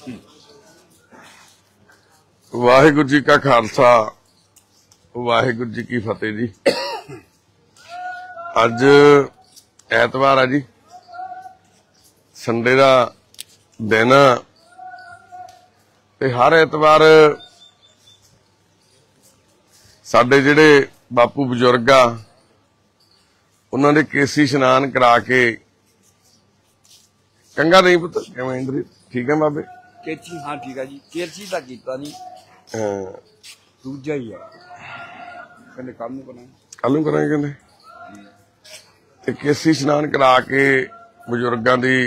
वाहिगुरू जी का खालसा वाहिगुरू जी की फतेह जी। अज ऐतवार है जी, संडे का दिन ते हर ऐतवार साडे जिहड़े बापू बजुर्ग आ उन्हां दे केसी इशनान करा के कंगा नहीं पुत किवें इंद्र ठीक है बाबे केची हाँ ठीक है जी केची दा कीता नहीं दूजा ही है कहंदे कल नूं करांगे कहंदे ते केसी इशनान करा के बजुर्गां दी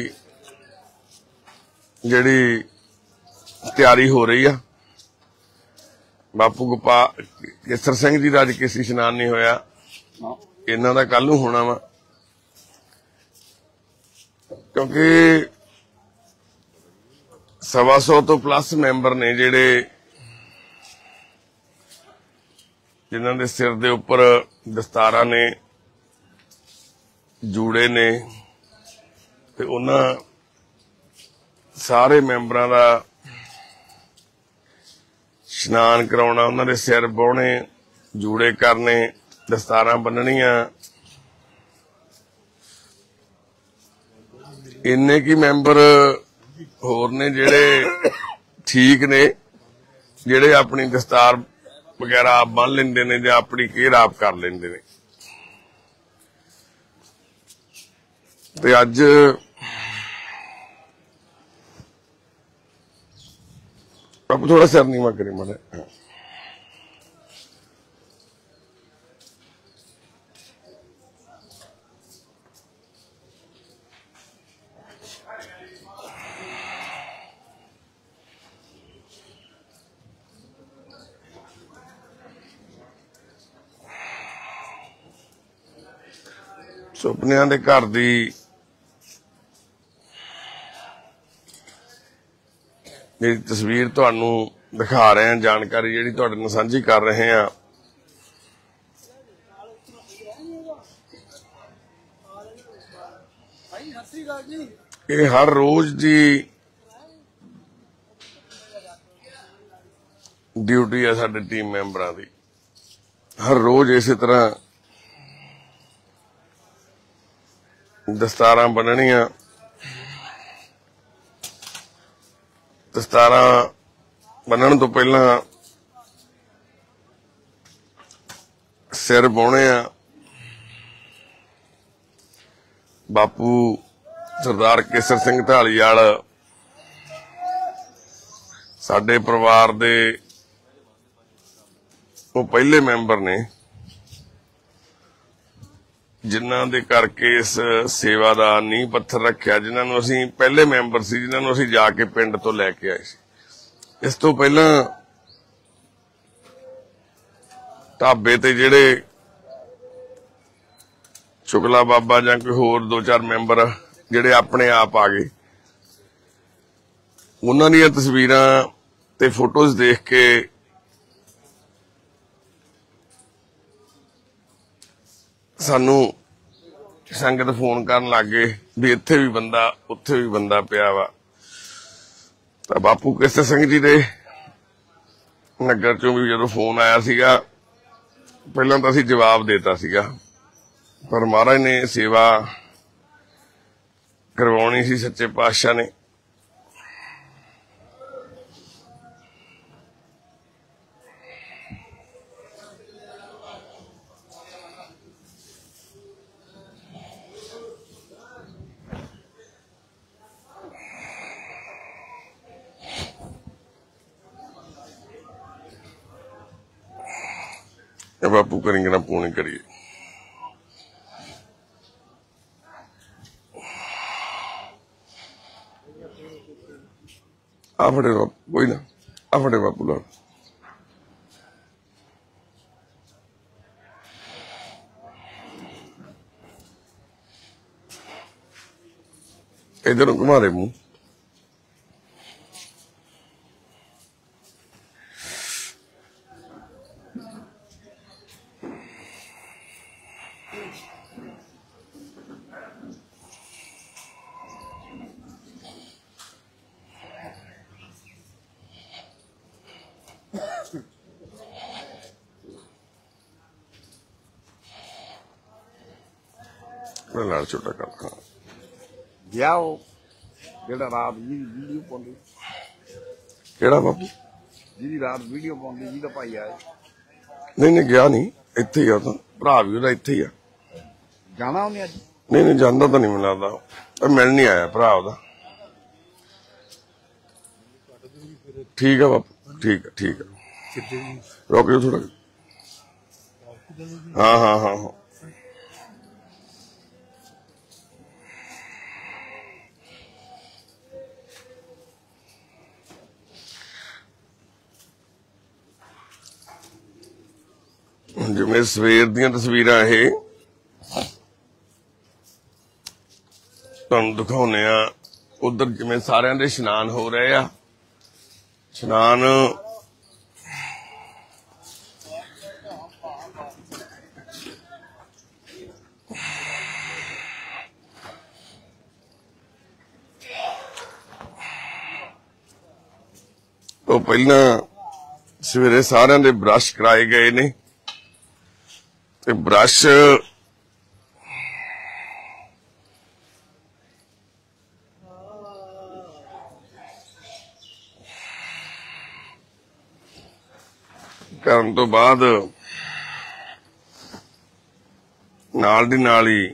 जिहड़ी तैयारी हो रही है। बापू गोपाल केसर सिंह जी का अज केसी इशनान नहीं होया, इन्हां दा कल नूं होना वा क्योंकि 125 तो प्लस मैंबर ने जिहड़े जिन्हां दे सिर दे उपर दस्तारा ने जूड़े ने ते उन्हां सारे मैंबरां दा इशनान कराउणा, उन्हां दे सिर बोहणे, जूड़े करने, दस्तारां बन्नणियां। इन्ने की मैंबर होर ने जिहड़े ठीक ने, जिहड़े अपनी दस्तार वगैरह आप बन लेंदे ने जां अपनी केयर आप कर लेंदे ने। ते अज बापू थोड़ा सिर नीवा करी माड़ा सुपनियां दे घर दी मेरी तस्वीर तुहानू दिखा रहे हैं, जानकारी जिहड़ी तुहाडे नाल सांझी कर रहे हैं। ये हर रोज दी ड्यूटी है साडे टीम मैंबरां दी, हर रोज इस तरह दस्तारां बन्नणियां, दस्तारां बन्नण तो पहला सिर बोहणे आ। बापू सरदार केसर सिंह ढालीवाल साडे परिवार दे वो पहले मैंबर ने जिन्हां दे करके इस सेवा दा नींह पत्थर रखिया, जिन्हां नूं असीं पहले मैंबर सी जिन्हां नूं असीं जाके पिंड तो लैके आए सी। इस तो पहला ढाबे ते जिहड़े शुक्ला बाबा जां कोई होर 2-4 मैंबर जिहड़े अपने आप आ गए, उन्हां दीयां तस्वीरां ते फोटोज देख के सानू संगत फोन करन लग गए भी इत्थे भी बंदा उत्थे भी बंदा पिया वा। तां बापू केसर सिंह जी दे नगर चों भी जदों फोन आया सीगा, पहलां तां असीं जवाब देता सीगा, पर महाराज ने सेवा करवाउणी सी सच्चे पातशाह ने। बापू करेंगे ना पूरी करिए। आ फटे बापू, कोई ना आ फटे बापू ला इधर घुमा रहे मुंह। ਆਪਣੇ ਨਾਲ ਛੋਟਾ ਕਰ। ਹਾਂ ਗਿਆ ਉਹ ਜਿਹੜਾ ਰਾਤ ਜਿਹਦੀ ਵੀਡੀਓ ਪਾਉਂਦੇ, ਕਿਹੜਾ ਬਾਪੂ? ਜਿਹਦੀ ਰਾਤ ਵੀਡੀਓ ਪਾਉਂਦੇ, ਜਿਹਦਾ ਭਾਈ ਆਇਆ। ਨਹੀਂ ਗਿਆ ਨਹੀਂ, ਇੱਥੇ ਹੀ ਆ। ਤਾਂ ਭਰਾ ਵੀ ਉਹਦਾ ਇੱਥੇ ਹੀ ਆ। ਜਾਣਾ ਉਹਨੇ ਅੱਜ? ਨਹੀਂ ਜਾਂਦਾ ਤਾਂ ਨਹੀਂ, ਮੈਨੂੰ ਲੱਗਦਾ ਮਿਲਣ ਨਹੀਂ ਆਇਆ ਭਰਾ ਉਹਦਾ। ਠੀਕ ਆ ਬਾਪੂ, ਠੀਕ ਆ ਠੀਕ ਆ। ਰੁਕ ਜਾਓ ਥੋੜਾ। ਹਾਂ ਜਿਵੇਂ ਸਵੇਰ ਦੀਆਂ ਤਸਵੀਰਾਂ ਇਹ ਤੁਹਾਨੂੰ ਦਿਖਾਉਨੇ ਆ। ਉਧਰ ਜਿਵੇਂ ਸਾਰਿਆਂ ਦੇ ਇਸ਼ਨਾਨ ਹੋ ਰਹੇ ਆ। ਇਸ਼ਨਾਨ ਤੋਂ ਪਹਿਲਾਂ ਸਵੇਰੇ ਸਾਰਿਆਂ ਦੇ ਬ੍ਰਸ਼ ਕਰਾਏ ਗਏ ਨੇ ਤੇ ਬ੍ਰਸ਼ ਕਰਨ ਤੋਂ ਬਾਅਦ ਨਾਲ ਦੀ ਨਾਲ ਹੀ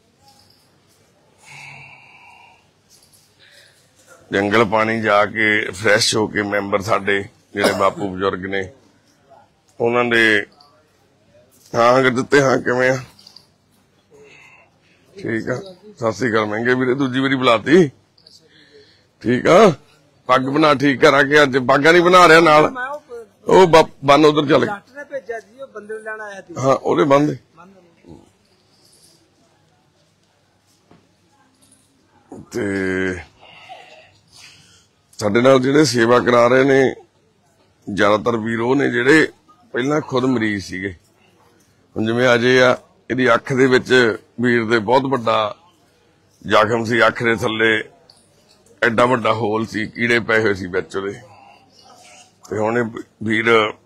ਜੰਗਲ ਪਾਣੀ ਜਾ ਕੇ ਫਰੈਸ਼ ਹੋ ਕੇ ਮੈਂਬਰ ਸਾਡੇ ਜਿਹੜੇ ਬਾਪੂ ਬਜ਼ੁਰਗ ਨੇ ਉਹਨਾਂ ਦੇ ਹਾਂ ਕਰ ਦਿੱਤੇ। ਹਾਂ ਕਿਵੇਂ ਆ? ਠੀਕ ਆ। ਸਤਿ ਸ੍ਰੀ ਅਕਾਲ ਮਹਿੰਗੇ ਵੀਰੇ, ਦੂਜੀ ਵਾਰੀ ਬੁਲਾਤੀ। ਠੀਕ ਆ। ਪੱਗ ਬਣਾ ਠੀਕ ਕਰਾ ਕੇ ਅੱਜ ਪੱਗਾਂ ਨਹੀਂ ਬਣਾ ਰਿਹਾ ਨਾਲ ਉਹ ਬੰਨ ਉਧਰ ਚੱਲ ਗਿਆ। ਡਾਕਟਰ ਨੇ ਭੇਜਿਆ ਸੀ, ਉਹ ਬੰਦੇ ਨੂੰ ਲੈਣ ਆਇਆ ਸੀ। ਹਾਂ ਉਹਦੇ ਬੰਦੇ ਤੇ ਸਾਡੇ ਨਾਲ ਜਿਹੜੇ ਸੇਵਾ ਕਰਾ ਰਹੇ ਨੇ ਜ਼ਿਆਦਾਤਰ ਵੀਰ ਉਹ ਨੇ ਜਿਹੜੇ ਪਹਿਲਾਂ ਖੁਦ ਮਰੀਜ਼ ਸੀਗੇ। ਹੁਣ ਜਿਵੇਂ ਅਜੇ ਆ, ਇਹਦੀ ਅੱਖ ਦੇ ਵਿੱਚ ਵੀਰ ਦੇ ਬਹੁਤ ਵੱਡਾ ਜ਼ਖਮ ਸੀ। ਅੱਖ ਦੇ ਥੱਲੇ ਐਡਾ ਵੱਡਾ ਹੋਲ ਸੀ, ਕੀੜੇ ਪਏ ਹੋਏ ਸੀ ਵਿੱਚ ਉਹਦੇ। ਤੇ ਹੁਣ ਇਹ ਵੀਰ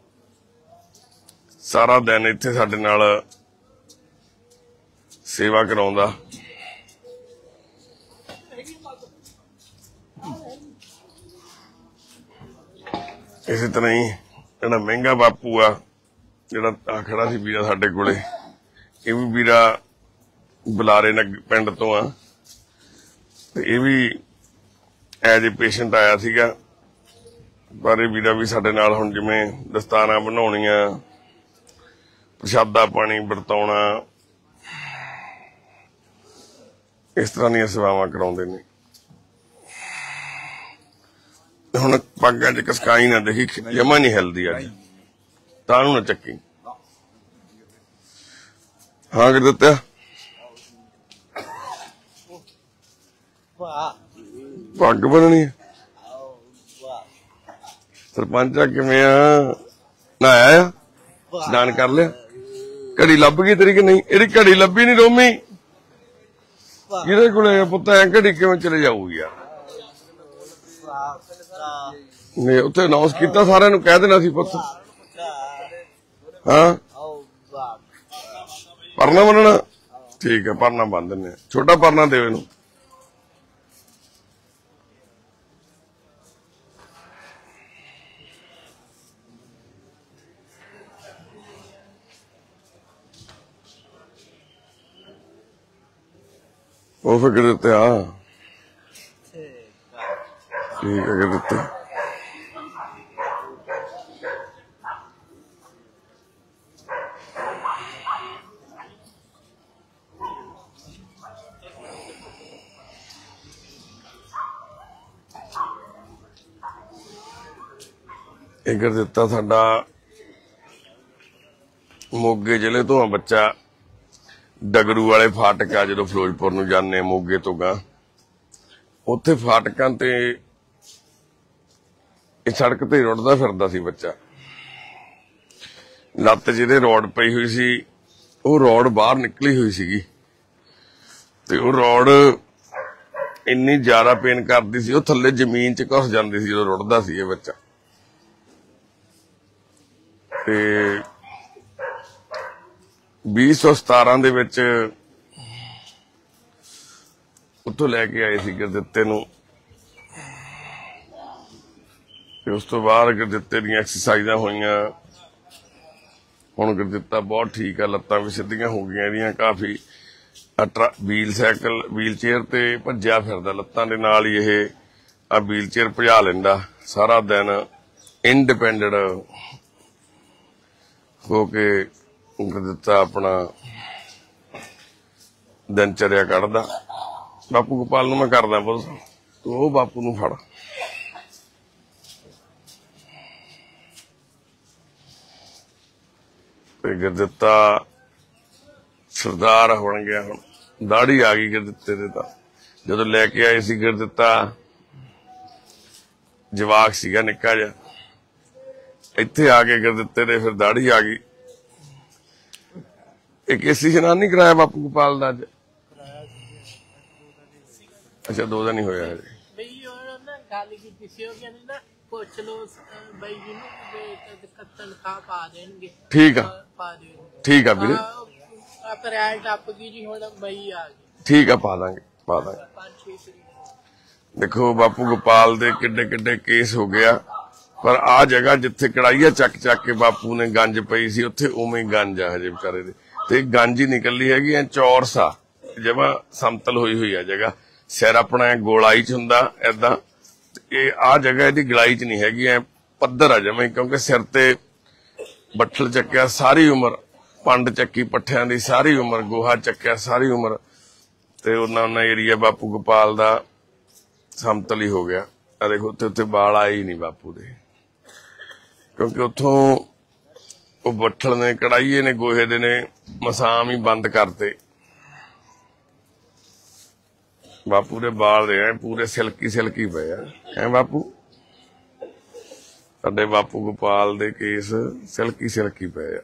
ਸਾਰਾ ਦਿਨ ਇੱਥੇ ਸਾਡੇ ਨਾਲ ਸੇਵਾ ਕਰਾਉਂਦਾ। ਇਸੇ ਤਰ੍ਹਾਂ ਹੀ ਜਿਹੜਾ ਮਹਿੰਗਾ ਬਾਪੂ ਆ, ਜਿਹੜਾ ਆ ਖੜਾ ਸੀ ਵੀਰਾ ਸਾਡੇ ਕੋਲੇ, ਇਹ ਵੀ ਵੀਰਾ ਬੁਲਾਰੇ ਪਿੰਡ ਤੋਂ ਆ ਤੇ ਇਹ ਵੀ ਐਜ ਏ ਪੇਸ਼ੈਂਟ ਆਇਆ ਸੀਗਾ। ਪਰ ਇਹ ਵੀਰਾ ਵੀ ਸਾਡੇ ਨਾਲ ਹੁਣ ਜਿਵੇਂ ਦਸਤਾਰਾਂ ਬਣਾਉਣੀਆਂ, ਪ੍ਰਸ਼ਾਦਾ ਪਾਣੀ ਵਰਤਾਉਣਾ, ਇਸ ਤਰ੍ਹਾਂ ਦੀਆਂ ਸੇਵਾਵਾਂ ਕਰਾਉਂਦੇ ਨੇ। ਹੁਣ ਪੱਗਾਂ ਚ ਕਸਕਾਈ ਨਾ ਦੇਖੀ, ਜਮਾ ਨਹੀਂ ਹਿਲਦੀ ਅੱਜ। ਤਾਂ ਨੂੰ ਨਾ ਚੱਕੀ। ਹਾਂ ਕਰ ਦਿੱਤਾ। ਪੱਗ ਬਣਨੀ ਆ। ਸਰਪੰਚ ਆ ਕਿਵੇਂ ਆ? ਨਹਾਇਆ ਆ? ਇਸ਼ਨਾਨ ਕਰ ਲਿਆ? ਘੜੀ ਲੱਭ ਗਈ ਤੇਰੀ ਕਿ ਨਹੀਂ? ਇਹਦੀ ਘੜੀ ਲੱਭੀ ਨੀ ਰੋਮੀ। ਇਹਦੇ ਕੋਲੇ ਪੁੱਤ ਐ ਘੜੀ ਕਿਵੇਂ ਚਲੇ ਜਾਊਗੀ ਯਾਰ? ਨਹੀਂ ਉੱਥੇ ਅਨਾਉਂਸ ਕੀਤਾ, ਸਾਰਿਆਂ ਨੂੰ ਕਹਿ ਦੇਣਾ ਸੀ ਪੁੱਤ। ਹਾਂ ਪਰਨਾ ਬੰਨਣਾ? ਠੀਕ ਹੈ, ਪਰਨਾ ਬੰਨ ਦਿੰਦੇ ਆ। ਛੋਟਾ ਪਰਨਾ ਦਿਓ ਇਹਨੂੰ। ਉਹ ਫਿਰ ਕਰ ਦਿੱਤੇ। ਹਾਂ ਠੀਕ ਹੈ, ਕਰ ਦਿੱਤੇ। ਇਹ ਕਰ ਦਿੱਤਾ ਸਾਡਾ ਮੋਗੇ ਜ਼ਿਲ੍ਹੇ ਤੋਂ ਆ ਬੱਚਾ। ਡਗਰੂ ਵਾਲੇ ਫਾਟਕ ਆ, ਜਦੋਂ ਫਿਰੋਜ਼ਪੁਰ ਨੂੰ ਜਾਂਦੇ ਮੋਗੇ ਤੋਂ ਗਾ, ਉੱਥੇ ਫਾਟਕਾਂ ਤੇ ਇਹ ਸੜਕ ਤੇ ਰੁੜਦਾ ਫਿਰਦਾ ਸੀ ਬੱਚਾ। ਲੱਤ ਜਿਹਦੇ ਰੋਡ ਪਈ ਹੋਈ ਸੀ, ਉਹ ਰੋਡ ਬਾਹਰ ਨਿਕਲੀ ਹੋਈ ਸੀਗੀ ਤੇ ਉਹ ਰੋਡ ਇੰਨੀ ਜ਼ਿਆਦਾ ਪੇਨ ਕਰਦੀ ਸੀ, ਉਹ ਥੱਲੇ ਜ਼ਮੀਨ 'ਚ ਘੁਸ ਜਾਂਦੀ ਸੀ ਜਦੋਂ ਰੁੜਦਾ ਸੀ ਇਹ ਬੱਚਾ। ਤੇ 2017 ਦੇ ਵਿੱਚ ਉੱਥੋਂ ਲੈ ਕੇ ਆਏ ਸੀ ਗੁਰਦਿੱਤੇ ਨੂੰ ਤੇ ਉਸ ਤੋਂ ਬਾਅਦ ਗੁਰਦਿੱਤੇ ਦੀਆਂ ਐਕਸਰਸਾਈਜ਼ਾਂ ਹੋਈਆਂ। ਹੁਣ ਗੁਰਦਿੱਤਾ ਬਹੁਤ ਠੀਕ ਆ, ਲੱਤਾਂ ਵੀ ਸਿੱਧੀਆਂ ਹੋ ਗਈਆਂ ਇਹਦੀਆਂ ਕਾਫੀ। ਵੀਲ ਚੇਅਰ ਤੇ ਭੱਜਿਆ ਫਿਰਦਾ, ਲੱਤਾਂ ਦੇ ਨਾਲ ਹੀ ਇਹ ਆ ਵੀਲ ਚੇਅਰ ਭਜਾ ਲੈਂਦਾ ਸਾਰਾ ਦਿਨ, ਇੰਡੀਪੈਂਡੈਂਟ ਹੋ ਕੇ ਗੁਰਦਿੱਤਾ ਆਪਣਾ ਦਿਨਚਰਿਆ ਕੱਢਦਾ। ਬਾਪੂ ਗੋਪਾਲ ਨੂੰ ਮੈਂ ਕਰਦਾ ਬੋਲ, ਤੂੰ ਉਹ ਬਾਪੂ ਨੂੰ ਫੜ। ਤੇ ਗੁਰਦਿੱਤਾ ਸਰਦਾਰ ਬਣ ਗਿਆ, ਹੁਣ ਦਾੜੀ ਆ ਗਈ ਗੁਰਦਿੱਤੇ ਦੇ। ਤਾਂ ਜਦੋਂ ਲੈ ਕੇ ਆਏ ਸੀ ਗੁਰਦਿੱਤਾ ਜਵਾਕ ਸੀਗਾ ਨਿੱਕਾ ਜਿਹਾ, ਇੱਥੇ ਆ ਕੇ ਗੁਰਦਿੱਤੇ ਦੇ ਫਿਰ ਦਾੜੀ ਆ ਗਈ। ਇੱਕ ਏਸੀ ਇਸ਼ਨਾਨ ਨਹੀਂ ਕਰਾਇਆ ਬਾਪੂ ਗੋਪਾਲ ਦਾ ਅੱਜ? ਅੱਛਾ 2 ਦਿਨ ਹੀ ਹੋਇਆ ਹਜੇ। ਬਈ ਉਹ ਨਾ ਗੱਲ ਕੀਤੀ ਸੀ, ਉਹ ਕਹਿੰਦੇ ਨਾ ਪੁੱਛ ਲਓ ਬਈ ਜੀ ਨੂੰ ਤਨਖਾਹ ਪਾ ਦੇਣਗੇ। ਠੀਕ ਆ, ਪਾ ਦੇਣਗੇ। ਠੀਕ ਆ ਵੀਰੇ, ਅਪ੍ਰੈਲ ਟੱਪ ਗਈ ਜੀ, ਹੁਣ ਮਈ ਆ ਗਈ। ਠੀਕ ਆ, ਪਾ ਦਾਂਗੇ 5-6 ਤਰੀਕ। ਦੇਖੋ ਬਾਪੂ ਗੋਪਾਲ ਦੇ ਕਿੱਡੇ ਕਿੱਡੇ ਕੇਸ ਹੋ ਗਿਆ, ਪਰ ਆ ਜਗ੍ਹਾ ਜਿੱਥੇ ਕੜਾਈਆ ਚੱਕ ਕੇ ਬਾਪੂ ਨੇ ਗੰਜ ਪਈ ਸੀ, ਉੱਥੇ ਉਵੇਂ ਹੀ ਗੰਜ ਆ ਹਜੇ ਵਿਚਾਰੇ ਦੇ। ਤੇ ਗੰਜ ਹੀ ਨਿਕਲੀ ਹੈਗੀ ਐ, ਚੌਰਸ ਆ, ਜਮਾਂ ਸਮਤਲ ਹੋਈ ਆ ਜਗ੍ਹਾ। ਸਿਰ ਆਪਣਾ ਗੋਲਾਈ ਚ ਹੁੰਦਾ ਏਦਾਂ, ਇਹ ਆ ਜਗ੍ਹਾ ਇਹਦੀ ਗਲਾਈ ਚ ਨਹੀਂ ਹੈਗੀ, ਐ ਪੱਧਰ ਆ ਜਮਾਂ, ਕਿਉਂਕਿ ਸਿਰ ਤੇ ਬੱਠਲ ਚੱਕਿਆ ਸਾਰੀ ਉਮਰ, ਪੰਡ ਚੱਕੀ ਪੱਠਿਆਂ ਦੀ ਸਾਰੀ ਉਮਰ, ਗੋਹਾ ਚੱਕਿਆ ਸਾਰੀ ਉਮਰ, ਤੇ ਉਹਨਾਂ ਏਰੀਆ ਬਾਪੂ ਗੋਪਾਲ ਦਾ ਸਮਤਲ ਹੀ ਹੋ ਗਿਆ। ਆ ਦੇਖੋ ਉੱਥੇ ਬਾਲ ਆਏ ਹੀ ਨਹੀਂ ਬਾਪੂ ਦੇ, ਕਿਉਂਕਿ ਉੱਥੋਂ ਉਹ ਬੱਠਲ ਨੇ, ਕੜਾਈਏ ਨੇ, ਗੋਹੇ ਦੇ ਨੇ ਮਸਾਮ ਹੀ ਬੰਦ ਕਰਤੇ। ਬਾਪੂ ਦੇ ਬਾਲ ਦੇ ਪੂਰੇ ਸਿਲਕੀ ਪਏ ਆ, ਹੈ ਬਾਪੂ? ਸਾਡੇ ਬਾਪੂ ਗੋਪਾਲ ਦੇ ਕੇਸ ਸਿਲਕੀ ਪਏ ਆ।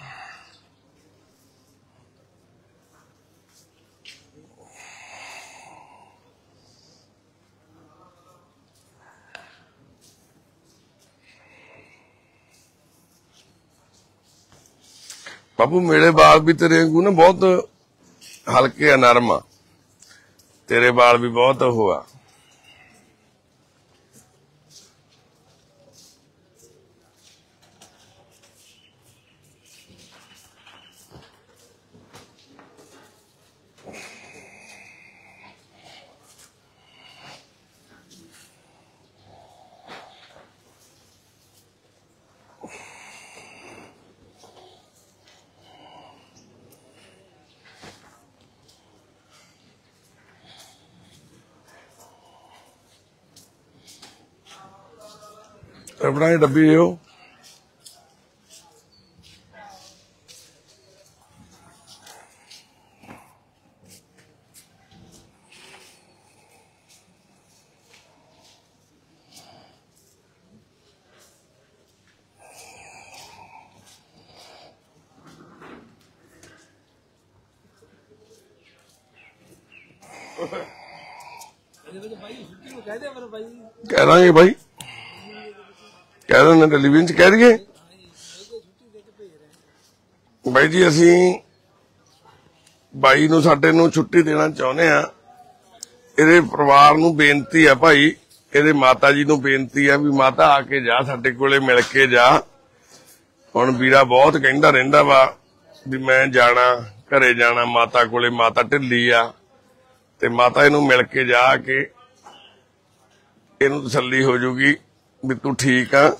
ਬਾਪੂ ਮੇਰੇ ਬਾਲ ਵੀ ਤੇਰੇ ਵਾਂਗੂ ਨਾ ਬਹੁਤ ਹਲਕੇ ਆ, ਨਰਮ ਆ, ਤੇਰੇ ਬਾਲ ਵੀ ਬਹੁਤ ਉਹ ਆ। बनाए डब्बी हो कह देंगे भाई, कह दें टेलीविजन च कह दिए भाई जी असी भाई नूं साडे नूं छुट्टी देना चाहुंदे आ। इहदे परिवार नूं बेनती है भाई, इहदे माता जी नूं बेनती है भी माता आके जा, साडे कोले मिल के जा। हुण वीरा बहुत कहंदा रहिंदा वा भी मैं जाना, घरे जाना माता कोले, माता ढिल्ली आ ते माता इहनूं मिल के जा के इहनूं तसल्ली हो जूगी भी तू ठीक आ।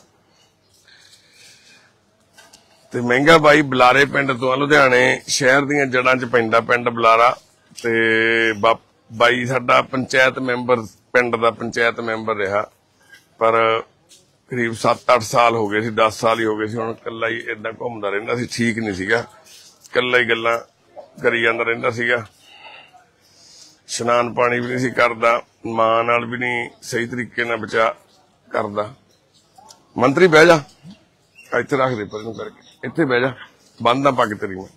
ते महंगा बाई बुलारे पिंड तो लुधियाने शहर दीयां जड़ां च पैंदा पिंड बुलारा। ते बाई साडा पंचायत मैंबर, पिंड दा पंचायत मैंबर रहा, पर करीब 7-8 साल हो गए सी, 10 साल ही हो गए सी। हुण कल्ला ही इदां घुमदा रहिंदा सी, ठीक नहीं सीगा, कल्ला ही गल्लां करी जांदा रहिंदा सीगा। स्नान पानी भी नहीं सी करदा, मां नाल भी नहीं सही तरीके नाल बचा करदा। मंत्री बह जा, इत्थे रख दे पर करके, इत्थे बह जा, बंद ना पग तेरी मैं।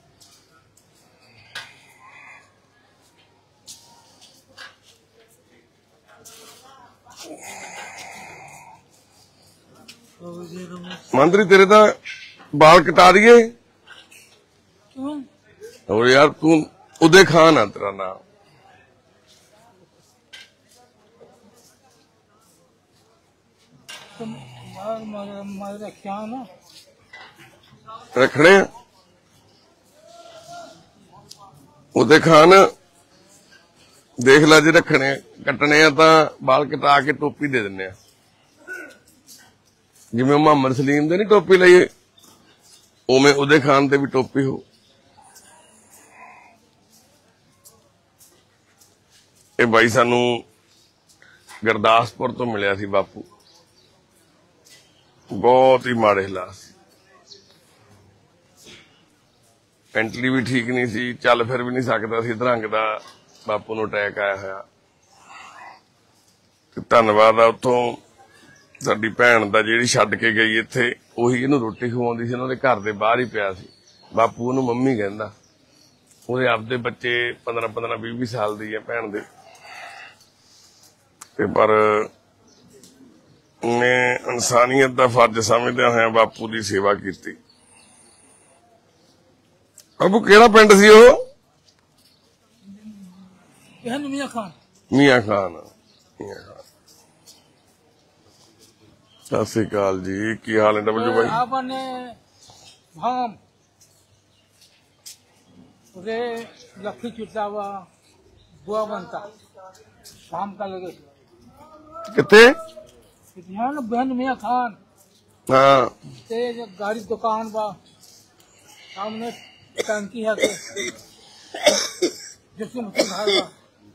मंत्री तेरे तो बाल कटा दिए और यार तू उदय खान आ तेरा नाम, मगर क्या ना रखने आ। ਉਹਦੇ ਖਾਨ ਦੇਖ ਲੈ ਜੇ ਰੱਖਣੇ ਕੱਟਣੇ ਆ ਤਾਂ ਵਾਲ ਕਟਾ ਕੇ ਟੋਪੀ ਦੇ ਦਿੰਨੇ ਆ ਜਿਵੇਂ ਮੁਹੰਮਦ ਸਲੀਮ ਦੇ ਨਹੀਂ ਟੋਪੀ ਲਈ ਉਵੇਂ ਉਹਦੇ ਖਾਨ ਤੇ ਵੀ ਟੋਪੀ ਹੋ। ਇਹ ਬਾਈ ਸਾਨੂੰ ਗੁਰਦਾਸਪੁਰ ਤੋਂ ਮਿਲਿਆ ਸੀ ਬਾਪੂ, ਬਹੁਤ ਹੀ ਮਾੜੇ ਹਾਲਾਤ ਸੀ, ਮੈਂਟਲੀ ਵੀ ਠੀਕ ਨਹੀਂ ਸੀ, ਚੱਲ ਫਿਰ ਵੀ ਨਹੀਂ ਸਕਦਾ ਸੀ, ਅਧਰੰਗ ਦਾ ਬਾਪੂ ਨੂੰ ਅਟੈਕ ਆਇਆ ਹੋਇਆ। ਤੇ ਧੰਨਵਾਦ ਆ ਉੱਥੋਂ ਸਾਡੀ ਭੈਣ ਦਾ ਜਿਹੜੀ ਛੱਡ ਕੇ ਗਈ ਇੱਥੇ, ਉਹੀ ਇਹਨੂੰ ਰੋਟੀ ਖਵਾਉਂਦੀ ਸੀ, ਉਹਨਾਂ ਦੇ ਘਰ ਦੇ ਬਾਹਰ ਹੀ ਪਿਆ ਸੀ। ਬਾਪੂ ਉਹਨੂੰ ਮੰਮੀ ਕਹਿੰਦਾ, ਉਹਦੇ ਆਪਦੇ ਬੱਚੇ 15-15 20 ਸਾਲ ਦੀ ਆ ਭੈਣ ਦੇ। ਤੇ ਪਰ ਉਹਨੇ ਇਨਸਾਨੀਅਤ ਦਾ ਫਰਜ਼ ਸਮਝਦਿਆਂ ਹੋਇਆ ਬਾਪੂ ਦੀ ਸੇਵਾ ਕੀਤੀ। ਬਾਪੂ ਕਿਹੜਾ ਪਿੰਡ ਸੀ ਉਹ? मियाँ खान। ਮੀਆਂ ਖਾਨ। ਸਤਿ ਸ੍ਰੀ ਅਕਾਲ ਜੀ, ਕੀ ਹਾਲ ਹੈ ਡਬਲਯੂ ਭਾਈ? आपने भाम रे लखी चुटावा बुआ बनता शाम का लगे ਕਿੱਥੇ? ध्यान बहन मियाँ खान ਹਾਂ ते गाड़ी दुकान बा सामने टंकी है के जिसको मुझे घर बा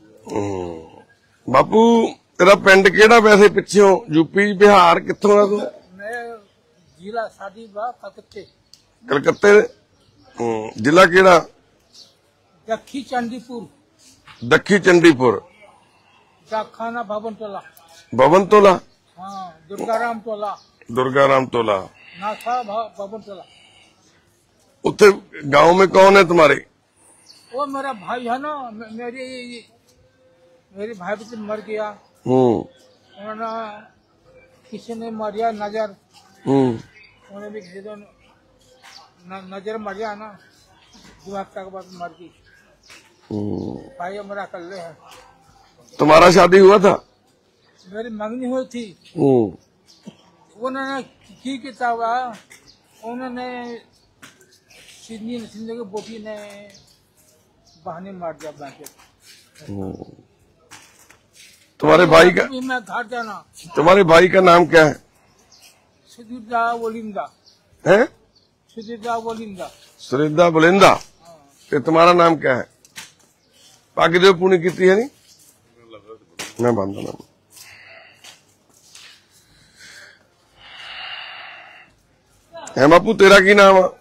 ਬਾਪੂ ਤੇਰਾ ਪਿੰਡ ਕਿਹੜਾ ਵੈਸੇ ਪਿੱਛੋਂ? ਯੂਪੀ ਬਿਹਾਰ ਕਿੱਥੋਂ ਆ ਤੂੰ? मैं जिला शादी बा कलकत्ते ਕਲਕੱਤੇ। ਜ਼ਿਲ੍ਹਾ ਕਿਹੜਾ? दक्षी चंडीपुर ਦੱਖੀ ਚੰਡੀਪੁਰ। डाकखाना भवन टोला। भवन तोला। हाँ दुर्गाराम टोला। दुर्गाराम तोला। नाथा भवन टोला। उत्थे गांव में कौन है तुम्हारे? वो मेरा भाई है ना, मेरी भाई भी मर गया। उन्होंने किसी ने मारिया नजर, उन्हें भी किसी ने नजर मारिया ना, 2 हफ्ता के बाद मर गई। भाई मेरा कल्ले है। तुम्हारा शादी हुआ था? मेरी मंगनी हुई थी। उन्होंने की किताब उन्होंने सिंधी की बोटी ने बहाने मार दिया ब्लैंकेट। तुम्हारे भाई का? मैं घर जाना। तुम्हारे भाई का नाम क्या है? सुधीरदा वोलिंदा। है? सुधीरदा वोलिंदा। सुरीदा बुलिंदा। ते तुम्हारा नाम क्या है? पाकी देव पुणे की है नहीं? मैं बांधा नाम है। बापू तेरा की नाम है?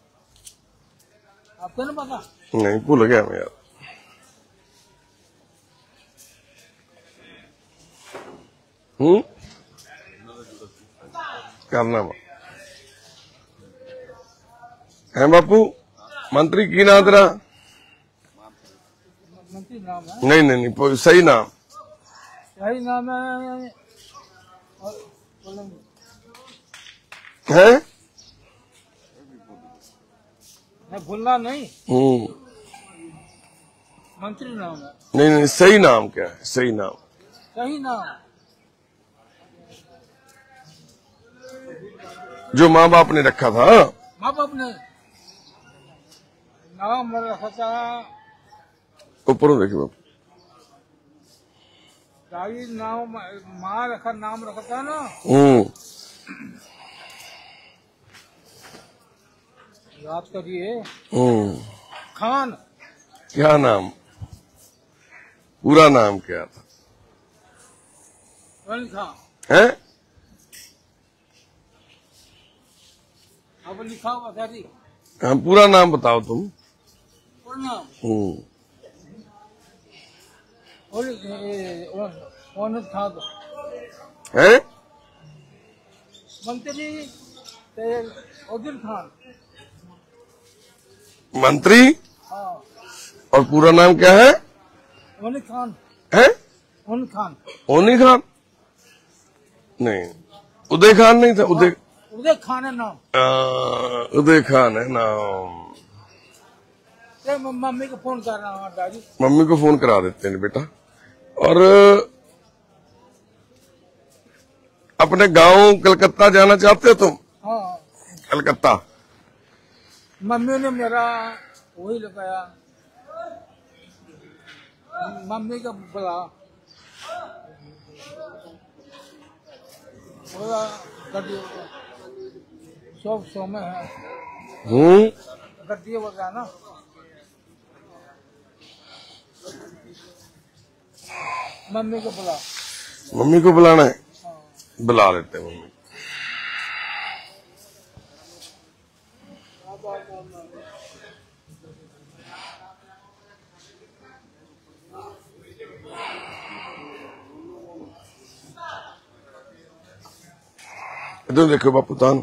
आपको ना पता? नहीं, भूल गया मैं यार। करना है बापू। मंत्री की नाम तेरा? मंत्री नाम है? नहीं नहीं नहीं, सही नाम। सही नाम है? मैं भूलना नहीं। मंत्री नाम है। नहीं नहीं, सही नाम क्या है? सही नाम। सही नाम जो माँ बाप ने रखा था। माँ बाप ने नाम रखा था, ऊपर देखिए बापू। दादी नाम माँ रखा नाम रखा था ना, याद करिए। खान। क्या नाम? पूरा नाम क्या था? वली खान। है? अब लिखा हुआ था जी। हाँ, पूरा नाम बताओ तुम। पूरा नाम था है? मंत्री उदिल खान। मंत्री? हाँ। और पूरा नाम क्या है? उनी खान। है? उन खान। ओनी खान? नहीं, उदय खान नहीं था। उदय खान है नाम। उदय खान है नाम। मम्मी को फोन कर रहा हूँ दादी। मम्मी को फोन करा देते हैं बेटा। और अपने गांव कलकत्ता जाना चाहते हो तुम? हाँ कलकत्ता। मम्मी ने मेरा वही लगाया, मम्मी का बोला बोला गड्डी 100 में है गड्डी वगैरह ना। मम्मी को बुला, मम्मी को बुलाना है? बुला लेते हैं मम्मी। इधर देखो बापू तान,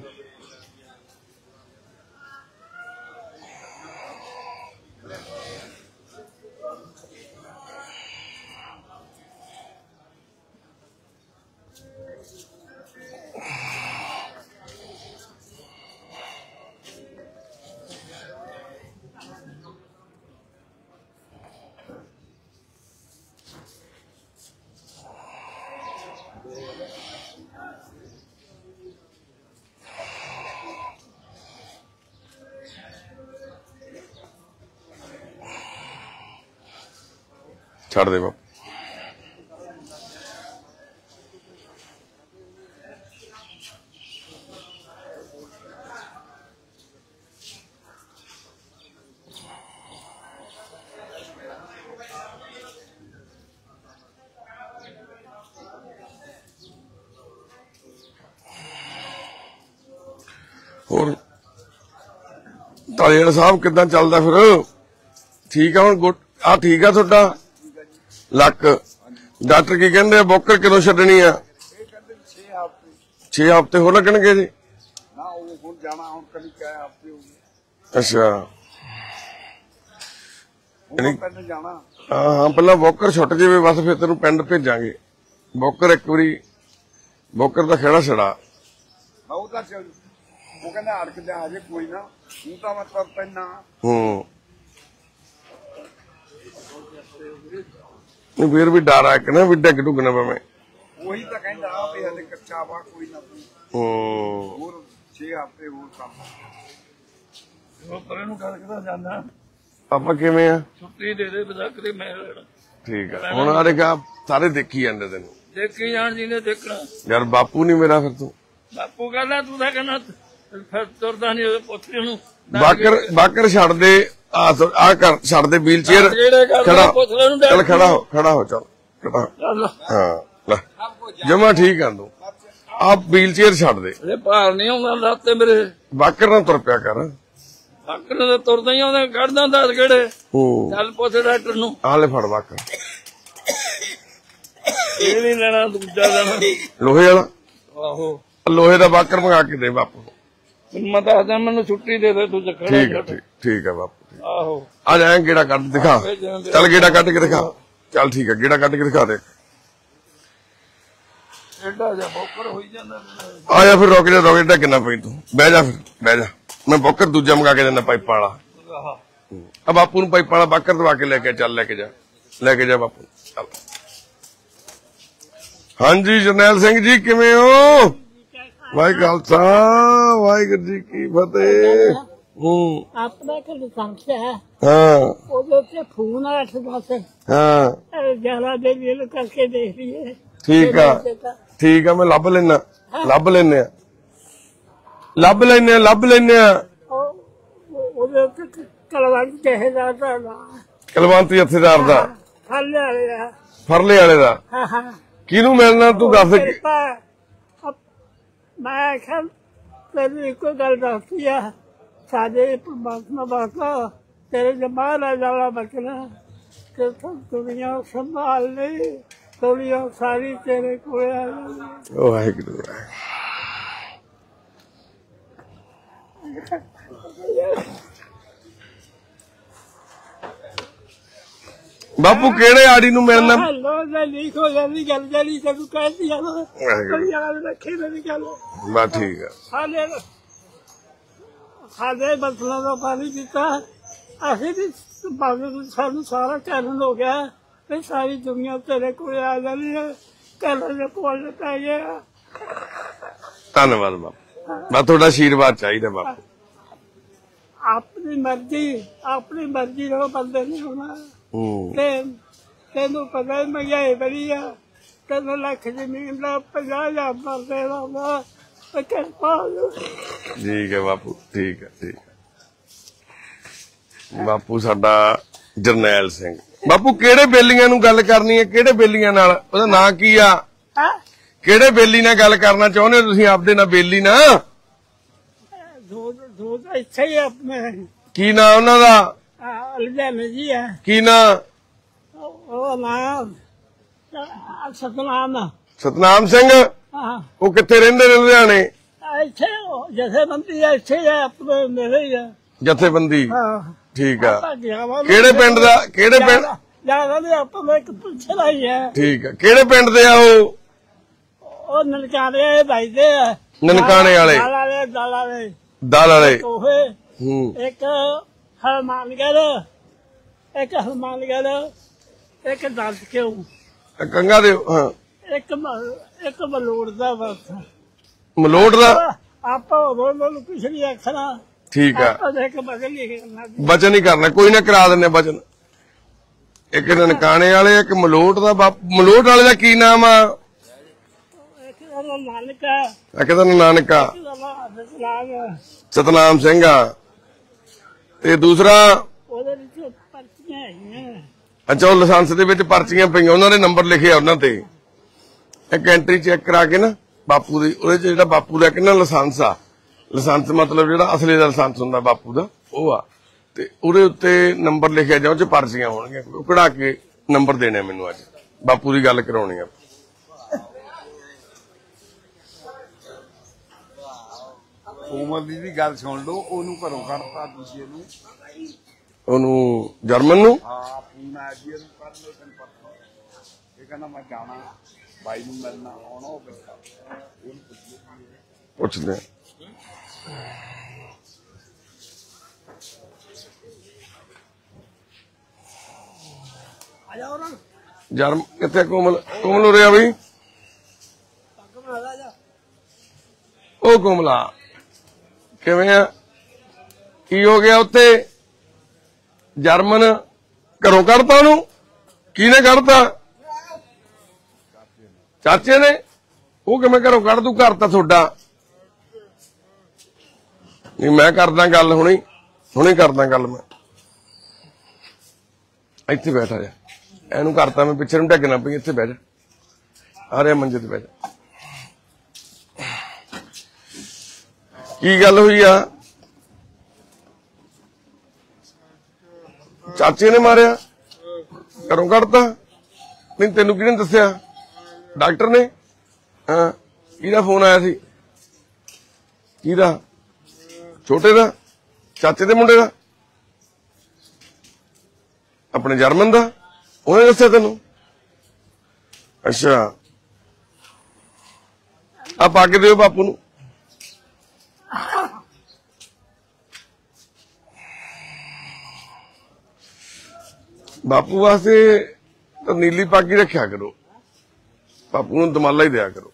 छाड़ दे बापू। ਹੋਰ ਤਾਲੀਵਾਲ ਸਾਹਿਬ ਕਿੱਦਾਂ ਚੱਲਦਾ ਫਿਰ? ਠੀਕ ਆ ਹੁਣ? ਆ ਠੀਕ ਆ ਤੁਹਾਡਾ ਲੱਕ? ਡਾਕਟਰ ਕੀ ਕਹਿੰਦੇ ਆ, ਬੋਕਰ ਕਦੋਂ ਛੱਡਣੀ ਆ? 6 ਹਫ਼ਤੇ ਹੋਰ ਲੱਗਣਗੇ ਜੀ? ਨਾ ਉਹ ਹੁਣ ਜਾਣਾ, ਹੁਣ ਕਦੀ ਕਿਹ ਹਫ਼ਤੇ ਹੋ ਗਏ। ਅੱਛਾ, ਪਹਿਲਾਂ ਜਾਣਾ। ਹਾਂ ਪਹਿਲਾਂ ਬੋਕਰ ਛੁੱਟ ਜਾਵੇ ਬਸ, ਫਿਰ ਤੈਨੂੰ ਪਿੰਡ ਭੇਜਾਂਗੇ। ਬੋਕਰ ਇੱਕ ਵਾਰੀ, ਬੋਕਰ ਦਾ ਖੇੜਾ ਛੜਾ। ਉਹ ਤਾਂ ਉਹ ਕਹਿੰਦਾ ਅੜਕ ਜਾ ਹਜੇ ਕੋਈ ਨਾ, ਤੂੰ ਤਾਂ ਮੈਂ ਤੁਰ ਪੈਣਾ। ਨਹੀਂ ਫਿਰ ਵੀ ਡਰ ਆ ਕਿ ਨਾ ਵੀ ਡਿੱਗ ਡੁੱਗ ਨਾ ਪਵੇਂ। ਉਹੀ ਤਾਂ ਕਹਿੰਦਾ ਵੀ ਹਲੇ ਕੱਚਾ ਵਾ, ਕੋਈ ਨਾ ਹੋਰ 6 ਹਫ਼ਤੇ ਹੋਰ ਕੰਮ। ਉਹ ਪਰੇ ਨੂੰ ਕਰਕੇ ਜਾਂਦਾ। ਆਪਾਂ ਕਿਵੇਂ ਆ? ਛੁੱਟੀ ਦੇ ਦੇ ਬਜ਼ਾ ਕਰੇ ਮੈਂ ਲੈਣਾ। ਠੀਕ ਆ, ਹੁਣ ਆਰੇ ਗਾ ਸਾਰੇ ਦੇਖੀ ਜਾਂਦੇ ਤੈਨੂੰ। ਦੇਖੀ ਜਾਣ ਜੀ ਨੇ ਦੇਖਣਾ। ਯਾਰ ਬਾਪੂ ਨਹੀਂ ਮੇਰਾ, ਫਿਰ ਤੂੰ ਬਾਪੂ ਕਹਿੰਦਾ, ਤੂੰ ਤਾਂ ਕਹਿੰਦਾ ਫਿਰ ਤੁਰਦਾ ਨਹੀਂ। ਉਹਦੇ ਪੁੱਤਰੀ ਨੂੰ ਬਾਕਰ ਛੱਡ ਦੇ, ਆ ਕਰ ਛੱਡ ਦੇ, ਵੀਲ ਚੇਅਰ ਖੜਾ, ਚੱਲ ਖੜਾ ਹੋ, ਖੜਾ ਹੋ, ਚੱਲ ਖੜਾ ਹੋ। ਹਾਂ ਲੈ ਜਮਾ ਠੀਕ ਆ ਤੂੰ, ਆ ਵੀਲ ਚੇਅਰ ਛੱਡ ਦੇ। ਭਾਰ ਨਹੀਂ ਆਉਂਦਾ ਲੱਤੇ ਮੇਰੇ। ਬਾਕਰ ਨਾਲ ਤੁਰ ਪਿਆ ਕਰ। ਬਾਕਰ ਨਾਲ ਤੁਰਦਾ ਹੀ ਆਉਂਦਾ, ਕੱਢਦਾ 10 ਗੇੜੇ। ਚੱਲ ਪੁੱਛ ਡਾਕਟਰ ਨੂੰ। ਆ ਲੈ ਫੜ ਬਾਕਰ। ਇਹ ਨਹੀਂ ਲੈਣਾ, ਦੂਜਾ ਲੈਣਾ, ਲੋਹੇ ਵਾਲਾ। ਆਹੋ ਲੋਹੇ ਦਾ ਬਾਕਰ ਮੰਗਾ ਕੇ ਦੇ ਬਾਪੂ ਨੂੰ। ਮੈਂ ਦੱਸਦਾ, ਮੈਨੂੰ ਛੁੱਟੀ ਦੇ ਦੇ ਤੂੰ। ਚੱਕਰ ਠੀਕ ਆ, ਠੀਕ ਆ ਬਾਪੂ। ਆਹੋ ਆ ਜਾ ਗੇੜਾ ਕੱਢ ਦਿਖਾ, ਚੱਲ ਗੇੜਾ ਕੱਢ ਕੇ ਦਿਖਾ। ਚੱਲ ਠੀਕ ਆ, ਗੇੜਾ ਕੱਢ ਕੇ ਦਿਖਾ ਦੇ। ਐਡਾ ਜਿਹਾ ਬੋਕਰ ਹੋਈ ਜਾਂਦਾ। ਆ ਜਾ ਫਿਰ, ਰੁਕ ਜਾ, ਰੁਕ ਜਾ, ਕਿੰਨਾ ਪਈ ਤੂੰ? ਬਹਿ ਜਾ ਫਿਰ, ਬਹਿ ਜਾ। ਮੈਂ ਬੋਕਰ ਦੂਜਾ ਮੰਗਾ ਕੇ ਦਿੰਦਾ, ਪਾਈਪਾਂ ਵਾਲਾ। ਆ ਬਾਪੂ ਨੂੰ ਪਾਈਪਾਂ ਵਾਲਾ ਬਾਕਰ ਦਵਾ ਕੇ ਲੈ ਕੇ ਚੱਲ, ਲੈ ਕੇ ਜਾ, ਲੈ ਕੇ ਜਾ ਬਾਪੂ। ਚੱਲ। ਹਾਂਜੀ ਜਰਨੈਲ ਸਿੰਘ ਜੀ, ਕਿਵੇਂ ਹੋ? ਵਾਹਿਗੁਰੂ ਖਾਲਸਾ, ਵਾਹਿਗੁਰੂ ਜੀ ਕੀ ਫਤਿਹ। अपना एक लाइसेंस है, ਹਾਂ वो फोन आया था, ਹਾਂ जरा दे लिए करके देख लिए। ਠੀਕ ਆ, ਠੀਕ ਆ, ਮੈਂ ਲੱਭ ਲੈਣਾ, ਲੱਭ ਲੈਨੇ ਆ, ਲੱਭ ਲੈਨੇ ਆ, ਲੱਭ ਲੈਨੇ ਆ। कलवंत जहेदार का ਕਲਵੰਤ ਜਥੇਦਾਰ ਦਾ, फरले वाले ਫਰਲੇ ਵਾਲੇ ਦਾ। हाँ हाँ ਕਿਹਨੂੰ ਮਿਲਣਾ ਤੂੰ ਦੱਸ। मैं आख्या तेरी एक गल दसती है, साडे परमात्मा वास्ता तेरे जमाना वाला बचना कि दुनिया संभाल ली, दुनिया सारी तेरे को। ਵਾਹਿਗੁਰੂ। ਬਾਪੂ ਕਿਹੜੇ ਆੜੀ ਨੂੰ ਮਿਲਣਾ? ਲੀਕ ਹੋ ਜਾਂਦੀ ਗੱਲ, ਜਿਹੜੀ ਤੈਨੂੰ ਕਹਿਤੀ ਆ ਨਾ, ਯਾਦ ਰੱਖੇ ਮੇਰੀ ਗੱਲ। ਬਸ ਠੀਕ ਆ। ਸਾਡੇ ਬਸਲਾਂ ਦਾ ਪਾਣੀ ਪੀਤਾ ਅਸੀਂ ਵੀ, ਸਾਨੂੰ ਸਾਰਾ ਚੈਨਲ ਹੋ ਗਿਆ ਤੇ ਸਾਰੀ ਦੁਨੀਆ ਤੇਰੇ ਕੋਲ ਆ ਜਾਣੀ ਹੈ। ਕਹਿਣ ਦੇ ਕੋਲ ਪੈ ਗਿਆ। ਧੰਨਵਾਦ ਬਾਪੂ, ਬਸ ਤੁਹਾਡਾ ਆਸ਼ੀਰਵਾਦ ਚਾਹੀਦਾ ਬਾਪੂ। ਆਪਣੀ ਮਰਜ਼ੀ ਨਾਲ ਬੰਦੇ ਨਹੀਂ ਹੋਣਾ। ਤੈਨੂੰ ਪਤਾ ਹੀ ਮਹਿੰਗਾਈ ਬੜੀ ਆ। 3 ਲੱਖ ਜ਼ਮੀਨ ਦਾ 50,000 ਮਰਦੇ ਦਾ ਕਿਰਪਾ। ਠੀਕ ਹੈ ਬਾਪੂ, ਠੀਕ ਹੈ, ਠੀਕ ਹੈ। ਬਾਪੂ ਸਾਡਾ ਜਰਨੈਲ ਸਿੰਘ। ਬਾਪੂ ਕਿਹੜੇ ਬੇਲੀਆਂ ਨੂੰ ਗੱਲ ਕਰਨੀ ਹੈ? ਕਿਹੜੇ ਬੇਲੀਆਂ ਨਾਲ? ਉਹਦਾ ਨਾਂ ਕੀ ਆ? ਕਿਹੜੇ ਬੇਲੀ ਨਾਲ ਗੱਲ ਕਰਨਾ ਚਾਹੁੰਦੇ ਹੋ ਤੁਸੀਂ? ਆਪਦੇ ਨਾਲ ਬੇਲੀ ਨਾ ਦੋ ਤਾਂ ਇੱਥੇ ਹੀ ਆਪਣੇ। ਕੀ ਨਾਂ ਉਹਨਾਂ ਦਾ? ਲੁਧਿਆਣੇ ਜੀ ਹੈ। ਕੀ ਨਾਂ? ਉਹ ਨਾਮ ਸਤਨਾਮ। ਸਤਨਾਮ ਸਿੰਘ। ਹਾਂ, ਉਹ ਕਿੱਥੇ ਰਹਿੰਦੇ ਨੇ? ਲੁਧਿਆਣੇ। ਇੱਥੇ ਜਥੇਬੰਦੀ ਆ, ਇੱਥੇ ਹੀ ਆ ਆਪਣੇ, ਮੇਰੇ ਹੀ ਆ ਜਥੇਬੰਦੀ। ਹਾਂ, ਠੀਕ ਆ। ਕਿਹੜੇ ਕਿਹੜੇ ਪਿੰਡ ਦਾ? ਕਿਹੜੇ ਪਿੰਡ? ਜਿਆਦਾ ਨਹੀਂ ਆਪਾਂ ਇੱਕ ਪੁੱਛਣਾ ਹੀ ਹੈ। ਠੀਕ ਆ। ਕਿਹੜੇ ਪਿੰਡ ਦੇ ਆ ਉਹ? ਉਹ ਨਨਕਾਣੇ ਵੱਜਦੇ ਆ। ਨਨਕਾਣੇ ਵਾਲੇ। ਦਲ ਵਾਲੇ। ਇੱਕ ਹਰਮਾਨਗੜ, ਇੱਕ ਦਸ ਕਿਉਂ, ਕੰਗਾ ਦੇ। ਹਾਂ, ਇੱਕ ਮਲੋੜ ਦਾ। ਬਸ ਮਲੋਟ ਦਾ। ਆਪਾਂ ਉਹਨੂੰ ਕੁਛ ਨਹੀਂ ਆਖਣਾ। ਠੀਕ ਆ। ਇੱਕ ਬਦਲ ਹੀ ਕਰਨਾ। ਬਚਨ ਹੀ ਕਰਨਾ, ਕੋਈ ਨਾ ਕਰਾ ਦਿੰਦੇ ਬਚਨ। ਇੱਕ ਨਨਕਾਣੇ ਵਾਲੇ, ਇੱਕ ਮਲੋਟ ਦਾ। ਮਲੋਟ ਵਾਲੇ ਦਾ ਕੀ ਨਾਮ ਆ? ਇੱਕ ਦਾ ਨਾਨਕਾ, ਇੱਕ ਦਾ ਨਾਨਕਾ। ਸਤਨਾਮ ਸਿੰਘ ਆ। ਤੇ ਦੂਸਰਾ? ਉਹਦੇ ਵਿੱਚ ਪਰਚੀਆਂ ਹੈਗੀਆਂ। ਅੱਛਾ, ਉਹ ਲਾਇਸੈਂਸ ਦੇ ਵਿੱਚ ਪਰਚੀਆਂ ਪਈਆਂ, ਉਹਨਾਂ ਨੇ ਨੰਬਰ ਲਿਖਿਆ ਉਹਨਾਂ ਤੇ। ਇੱਕ ਐਂਟਰੀ ਚੈੱਕ ਕਰਾ ਕੇ ਨਾ ਬਾਪੂ ਦੀ, ਉਹਦੇ ਚ ਜਿਹੜਾ ਬਾਪੂ ਦਾ ਕਿੰਨਾ ਲਾਇਸੈਂਸ ਆ, ਲਾਇਸੈਂਸ ਮਤਲਬ ਜਿਹੜਾ ਅਸਲੀ ਦਾ ਲਾਇਸੈਂਸ ਹੁੰਦਾ ਬਾਪੂ ਦਾ, ਉਹ ਆ। ਤੇ ਉਹਦੇ ਉੱਤੇ ਨੰਬਰ ਲਿਖਿਆ ਜਾ, ਉਹ ਚ ਪਰਚੀਆਂ ਹੋਣਗੀਆਂ। ਉਹ ਕਢਾ ਕੇ ਨੰਬਰ ਦੇਣੇ ਮੈਨੂੰ ਅੱਜ। ਬਾਪੂ ਦੀ ਗੱਲ ਕਰਾਉਣੀ ਆ। ਕੋਮਲ ਦੀ ਗੱਲ ਸੁਣ ਲਓ। ਉਹਨੂੰ ਘਰੋਂ ਕੱਢਤਾ ਦੂਜੇ ਨੂੰ, ਉਹਨੂੰ ਜਰਮਨ ਨੂੰ। ਹਾਂ, ਪੂਨਾ ਜੀ ਨੂੰ ਕੱਢ ਲਓ। ਤੈਨੂੰ ਪਤਾ ਇਹ ਕਹਿੰਦਾ ਮੈਂ ਜਾਣਾ ਬਾਈ ਨੂੰ ਮਿਲਣਾ ਆਉਣਾ। ਉਹ ਪੁੱਛਦੇ ਆ। ਜਰਮ ਕਿੱਥੇ? ਕੋਮਲ। ਕੋਮਲ ਉਰੇ ਆ ਬਈ। ਉਹ ਕੋਮਲਾ ਕਿਵੇਂ ਆ? ਕੀ ਹੋ ਗਿਆ ਉੱਥੇ? ਜਰਮਨ ਘਰੋਂ ਕੱਢਤਾ ਉਹਨੂੰ? ਕਿਹਨੇ ਕੱਢਤਾ? ਚਾਚੇ ਨੇ। ਉਹ ਕਿਵੇਂ ਘਰੋਂ ਕੱਢ ਦੂ? ਘਰ ਤਾਂ ਤੁਹਾਡਾ ਨਹੀਂ। ਮੈਂ ਕਰਦਾ ਗੱਲ ਹੁਣੇ ਕਰਦਾ ਗੱਲ। ਮੈਂ ਇੱਥੇ ਬੈਠਾ ਜਾ। ਇਹਨੂੰ ਕਰਤਾ ਮੈਂ, ਪਿੱਛੇ ਨੂੰ ਢੱਕਣਾ ਪਈ। ਇੱਥੇ ਬੈਠ ਆ ਰਿਹਾ, ਮੰਜੇ ਤੇ ਬੈਠ। ਕੀ ਗੱਲ ਹੋਈ ਆ? ਚਾਚੇ ਨੇ ਮਾਰਿਆ? ਘਰੋਂ ਕੱਢਤਾ? ਨਹੀਂ, ਤੈਨੂੰ ਕਿਹਨੇ ਦੱਸਿਆ? ਡਾਕਟਰ ਨੇ? ਹਾਂ। ਕਿਹਦਾ ਫੋਨ ਆਇਆ ਸੀ? ਕਿਹਦਾ? ਛੋਟੇ ਦਾ? ਚਾਚੇ ਦੇ ਮੁੰਡੇ ਦਾ? ਆਪਣੇ ਜਰਮਨ ਦਾ? ਉਹਨੇ ਦੱਸਿਆ ਤੈਨੂੰ? ਅੱਛਾ, ਆ ਪਾ ਕੇ ਦਿਓ ਬਾਪੂ ਨੂੰ। ਬਾਪੂ ਵਾਸਤੇ ਤਾਂ ਨੀਲੀ ਪੱਗ ਹੀ ਰੱਖਿਆ ਕਰੋ। ਬਾਪੂ ਨੂੰ ਦਮਾਲਾ ਹੀ ਦਿਆ ਕਰੋ।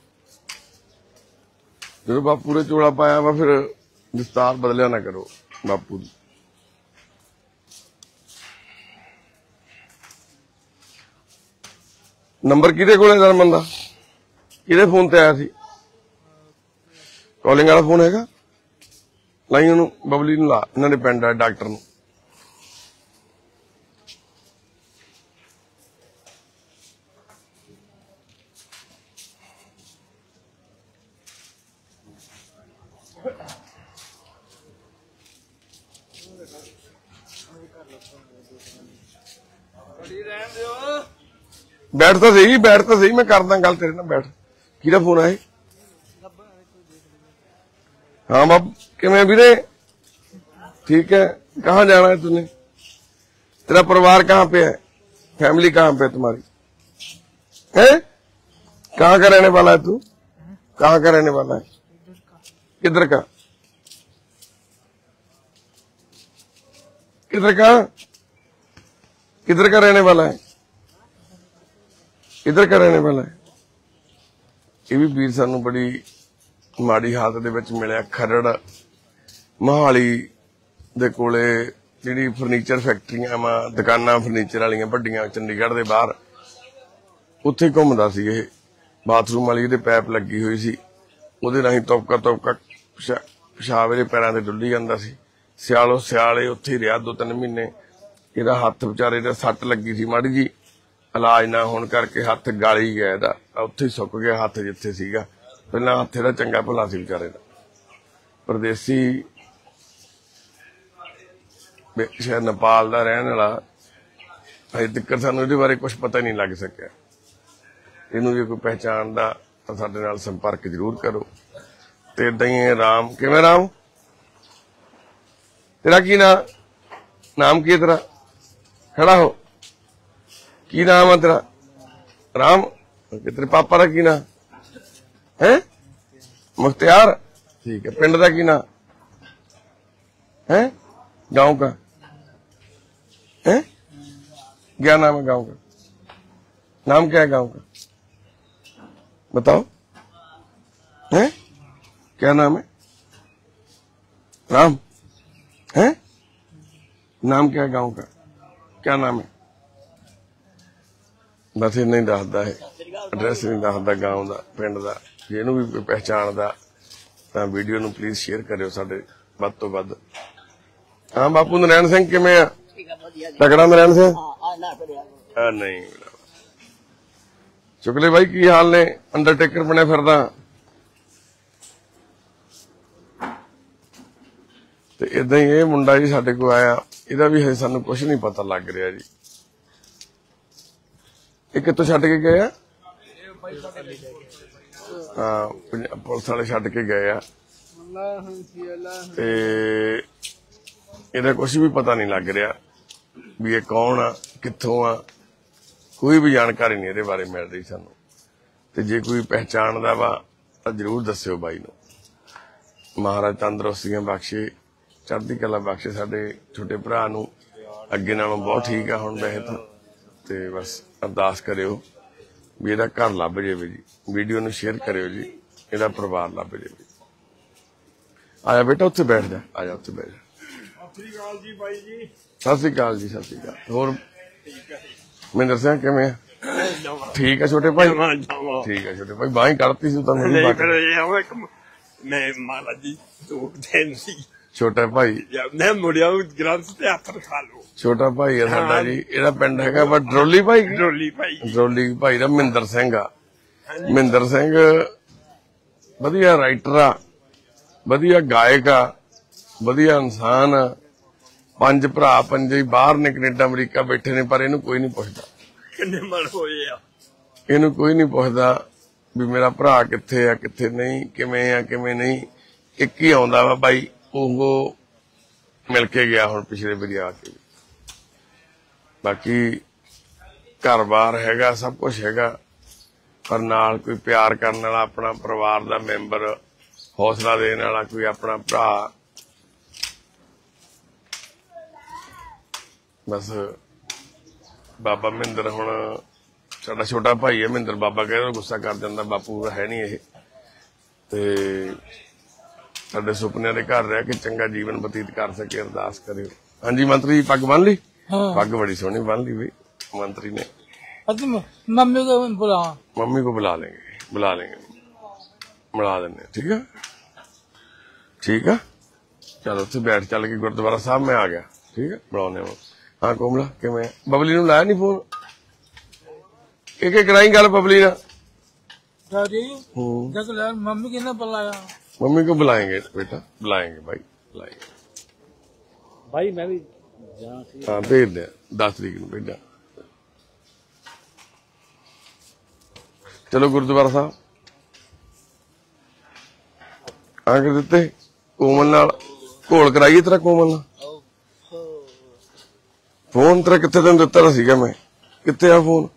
ਜਦੋਂ ਬਾਪੂ ਨੇ ਚੋਲਾ ਪਾਇਆ ਵਾ, ਫਿਰ ਦਸਤਾਰ ਬਦਲਿਆ ਨਾ ਕਰੋ ਬਾਪੂ ਦੀ। ਨੰਬਰ ਕਿਹਦੇ ਕੋਲ ਹੈ ਜਰਮਨ ਦਾ? ਕਿਹਦੇ ਫੋਨ ਤੇ ਆਇਆ ਸੀ? ਕਾਲਿੰਗ ਵਾਲਾ ਫੋਨ ਹੈਗਾ? ਲਾਈ ਉਹਨੂੰ, ਬਬਲੀ ਨੂੰ ਲਾ। ਇਹਨਾਂ ਦੇ ਪਿੰਡ ਆ ਡਾਕਟਰ ਨੂੰ। ਬੈਠ ਤਾਂ ਸਹੀ, ਮੈਂ ਕਰਦਾ ਗੱਲ ਤੇਰੇ ਨਾਲ। ਬੈਠ। ਕਿਹਦਾ ਫੋਨ ਆਇਆ? हाँ बाप किमें वीरे ठीक है। कहाँ जाना है तूने? तेरा परिवार कहाँ पे है? फैमिली कहाँ पे है तुम्हारी? है? कहाँ का रहने वाला है तू? कहाँ का रहने वाला है? किधर का? किधर का? किधर का रहने वाला है? किधर का रहने वाला है? ये भी वीर सानू बड़ी ਮਾੜੀ ਹਾਲਤ ਦੇ ਵਿੱਚ ਮਿਲਿਆ। ਖਰੜ ਮੋਹਾਲੀ ਦੇ ਕੋਲੇ ਜਿਹੜੀ ਫਰਨੀਚਰ ਫੈਕਟਰੀਆਂ ਵਾ, ਦੁਕਾਨਾਂ ਫਰਨੀਚਰ ਵਾਲੀਆਂ ਵੱਡੀਆਂ ਚੰਡੀਗੜ੍ਹ ਦੇ ਬਾਹਰ, ਉੱਥੇ ਘੁੰਮਦਾ ਸੀ ਇਹ। ਬਾਥਰੂਮ ਵਾਲੀ ਇਹਦੇ ਪੈਪ ਲੱਗੀ ਹੋਈ ਸੀ, ਉਹਦੇ ਰਾਹੀਂ ਤੋਪਕਾ ਪਿਸ਼ਾਬ ਇਹਦੇ ਪੈਰਾਂ ਤੇ ਡੁੱਲੀ ਜਾਂਦਾ ਸੀ। ਸਿਆਲੇ ਉੱਥੇ ਹੀ ਰਿਹਾ 2-3 ਮਹੀਨੇ। ਇਹਦਾ ਹੱਥ ਵਿਚਾਰੇ ਦਾ ਸੱਟ ਲੱਗੀ ਸੀ ਮਾੜੀ ਜੀ, ਇਲਾਜ ਨਾ ਹੋਣ ਕਰਕੇ ਹੱਥ ਗਾਲੀ ਗਿਆ ਇਹਦਾ, ਉੱਥੇ ਹੀ ਸੁੱਕ ਗਿਆ ਹੱਥ ਜਿੱਥੇ ਸੀਗਾ। ਪਹਿਲਾਂ ਹੱਥ ਇਹਦਾ ਚੰਗਾ ਭਲਾ ਸੀ ਵਿਚਾਰੇ ਦਾ। ਪਰਦੇਸੀ ਸ਼ਾਇਦ ਨੇਪਾਲ ਦਾ ਰਹਿਣ ਵਾਲਾ। ਅਜੇ ਤੱਕ ਸਾਨੂੰ ਇਹਦੇ ਬਾਰੇ ਕੁਝ ਪਤਾ ਨਹੀਂ ਲੱਗ ਸਕਿਆ। ਇਹਨੂੰ ਜੇ ਕੋਈ ਪਹਿਚਾਣਦਾ ਤਾਂ ਸਾਡੇ ਨਾਲ ਸੰਪਰਕ ਜ਼ਰੂਰ ਕਰੋ। ਤੇ ਏਦਾਂ ਹੀ ਰਾਮ, ਕਿਵੇਂ ਰਾਮ? ਤੇਰਾ ਕੀ ਨਾਮ ਕੀ ਹੈ ਤੇਰਾ? ਖੜਾ ਹੋ। ਕੀ ਨਾਮ ਆ ਤੇਰਾ? ਰਾਮ। ਤੇਰੇ ਪਾਪਾ ਦਾ ਕੀ ਨਾਮ ਹੈ? मुख्तियार। ठीक है। पिंड का की ना है? गांव का है? क्या नाम है गांव का? नाम क्या है गांव का? बताओ। है? क्या नाम है? राम है? नाम क्या है गांव का? क्या नाम है? बस ये नहीं दसदा है, एड्रैस नहीं दसदा गांव का, पिंड का। ਜਿਹਨੂੰ ਵੀ ਕੋਈ ਪਹਿਚਾਣਦਾ ਤਾਂ ਵੀਡੀਓ ਨੂੰ ਪਲੀਜ਼ ਸ਼ੇਅਰ ਕਰਿਓ ਸਾਡੇ ਵੱਧ ਤੋਂ ਵੱਧ। ਹਾਂ ਬਾਪੂ ਨਰੈਣ ਸਿੰਘ ਕਿਵੇਂ ਆ? ਤਕੜਾ ਨਰੈਣ ਸਿੰਘ? ਨਹੀਂ ਸ਼ੁਕਲੇ ਬਾਈ ਕੀ ਹਾਲ ਨੇ? ਅੰਡਰਟੇਕਰ ਬਣਿਆ ਫਿਰਦਾ। ਤੇ ਏਦਾਂ ਹੀ ਇਹ ਮੁੰਡਾ ਜੀ ਸਾਡੇ ਕੋਲ ਆਇਆ, ਇਹਦਾ ਵੀ ਹਜੇ ਸਾਨੂੰ ਕੁਝ ਨਹੀਂ ਪਤਾ ਲੱਗ ਰਿਹਾ ਜੀ। ਇਹ ਕਿੱਥੋਂ ਛੱਡ ਕੇ ਗਏ ਆ? ਹਾਂ ਪੁਲਿਸ ਵਾਲੇ ਛੱਡ ਕੇ ਗਏ ਆ ਤੇ ਇਹਦਾ ਕੁਝ ਵੀ ਪਤਾ ਨਹੀਂ ਲੱਗ ਰਿਹਾ ਵੀ ਇਹ ਕੌਣ ਆ, ਕਿੱਥੋਂ ਆ। ਕੋਈ ਵੀ ਜਾਣਕਾਰੀ ਨਹੀਂ ਇਹਦੇ ਬਾਰੇ ਮਿਲ ਰਹੀ ਸਾਨੂੰ। ਤੇ ਜੇ ਕੋਈ ਪਹਿਚਾਣਦਾ ਵਾ ਤਾਂ ਜ਼ਰੂਰ ਦੱਸਿਓ ਬਾਈ ਨੂੰ। ਮਹਾਰਾਜ ਤੰਦਰੁਸਤੀਆਂ ਬਖਸ਼ੇ, ਚੜ੍ਹਦੀ ਕਲਾ ਬਖਸ਼ੇ ਸਾਡੇ ਛੋਟੇ ਭਰਾ ਨੂੰ। ਅੱਗੇ ਨਾਲੋਂ ਬਹੁਤ ਠੀਕ ਆ ਹੁਣ ਵੈਸੇ ਤਾਂ। ਤੇ ਬਸ ਅਰਦਾਸ ਕਰਿਓ ਵੀ ਇਹਦਾ ਘਰ ਲੱਭ ਜਾਵੇ ਜੀ। ਵੀਡੀਓ ਨੂੰ ਸ਼ੇਅਰ ਕਰਿਓ ਜੀ, ਇਹਦਾ ਪਰਿਵਾਰ ਲੱਭ ਜਾਵੇ। ਆਇਆ ਬੇਟਾ ਉੱਥੇ ਬੈਠ ਜਾ, ਆਜਾ ਉੱਥੇ ਬੈਠ ਜਾ। ਸਤਿ ਸ੍ਰੀ ਅਕਾਲ ਜੀ ਬਾਈ ਜੀ। ਸਤਿ ਸ੍ਰੀ ਅਕਾਲ ਜੀ। ਸਤਿ ਸ੍ਰੀ ਅਕਾਲ। ਹੋਰ ਮਹਿੰਦਰ ਸਿੰਘ ਕਿਵੇਂ ਆ? ਠੀਕ ਆ ਛੋਟੇ ਭਾਈ? ਠੀਕ ਆ ਛੋਟੇ ਭਾਈ। ਬਾਂਹ ਕੱਢਤੀ ਸੀ ਤੁਹਾਨੂੰ? ਮੈਂ ਮਹਾਰਾਜ ਜੀ ਦੋ ਦਿਨ ਸੀ ਛੋਟਾ ਭਾਈ। ਮੈਂ ਮੁੜਿਆ ਗ੍ਰੰਥ ਤੇ ਹੱਥ ਰਖਾ ਲਓ। ਛੋਟਾ ਭਾਈ ਆ ਸਾਡਾ ਜੀ। ਇਹਦਾ ਪਿੰਡ ਹੈਗਾ ਵਾ ਡਰੋਲੀ ਭਾਈ। ਡਰੋਲੀ ਭਾਈ। ਡਰੋਲੀ ਭਾਈ ਦਾ ਮਹਿੰਦਰ ਸਿੰਘ ਆ। ਮਹਿੰਦਰ ਸਿੰਘ ਵਧੀਆ ਰਾਈਟਰ ਆ, ਵਧੀਆ ਗਾਇਕ ਆ, ਵਧੀਆ ਇਨਸਾਨ ਆ। 5 ਭਰਾ, 5 ਹੀ ਬਾਹਰ ਨੇ, ਕੈਨੇਡਾ ਅਮਰੀਕਾ ਬੈਠੇ ਨੇ, ਪਰ ਇਹਨੂੰ ਕੋਈ ਨਹੀਂ ਪੁੱਛਦਾ। ਕਿੰਨੇ ਮਨ ਹੋਏ ਆ? ਇਹਨੂੰ ਕੋਈ ਨਹੀਂ ਪੁੱਛਦਾ ਵੀ ਮੇਰਾ ਭਰਾ ਕਿੱਥੇ ਆ, ਕਿੱਥੇ ਨਹੀਂ, ਕਿਵੇਂ ਆ, ਕਿਵੇਂ ਨਹੀਂ। ਇੱਕ ਹੀ ਆਉਂਦਾ ਵਾ ਬਾਈ, ਉਹ ਮਿਲ ਕੇ ਗਿਆ ਹੁਣ ਪਿਛਲੇ ਵਾਰੀ ਆ ਕੇ। ਬਾਕੀ ਘਰ-ਬਾਰ ਹੈਗਾ, ਸਭ ਕੁਝ ਹੈਗਾ, ਪਰ ਨਾਲ ਕੋਈ ਪਿਆਰ ਕਰਨ ਵਾਲਾ ਆਪਣਾ ਪਰਿਵਾਰ ਦਾ ਮੈਂਬਰ, ਹੌਸਲਾ ਦੇਣ ਵਾਲਾ ਕੋਈ ਆਪਣਾ ਭਰਾ। ਬਸ ਬਾਬਾ ਮਹਿੰਦਰ ਹੁਣ ਸਾਡਾ ਛੋਟਾ ਭਾਈ ਹੈ। ਮਹਿੰਦਰ ਬਾਬਾ ਕਹਿੰਦਾ ਗੁੱਸਾ ਕਰ ਜਾਂਦਾ, ਬਾਪੂ ਹੈ ਨਹੀਂ ਇਹ। ਤੇ ਸਾਡੇ ਸੁਪਨਿਆਂ ਦੇ ਘਰ ਰਹਿ ਕੇ ਚੰਗਾ ਜੀਵਨ ਬਤੀਤ ਕਰ ਸਕੇ, ਅਰਦਾਸ ਕਰਿਓ। ਹਾਂਜੀ ਮੰਤਰੀ ਜੀ, ਪੱਗ ਬੰਨ ਲਈ? पग बड़ी सोहनी बांध ली भाई मंत्री ने। मम्मी को बुला, मम्मी को बुला लेंगे मिला देंगे। ठीक है ठीक है। चलो उत्थे बैठ, चल के गुरुद्वारा साहब में आ गया। ठीक है बुलाने। हाँ कोमला किवें? बबली नूं लाया नहीं फोन? एक कराई गल बबली ना। मम्मी किन्ने बुलाया? मम्मी को बुलाएंगे बेटा, बुलाएंगे भाई, बुलाएंगे भाई। मैं भी हाँ भेज दे 10 तरीक को भेजा। चलो गुरुद्वारा साहब आके दिते। कोमल नाल घोल कराइए तेरा, कोमल नाल फोन तेरा कितने दिन दिता था सीगा मैं? कितने आ फोन?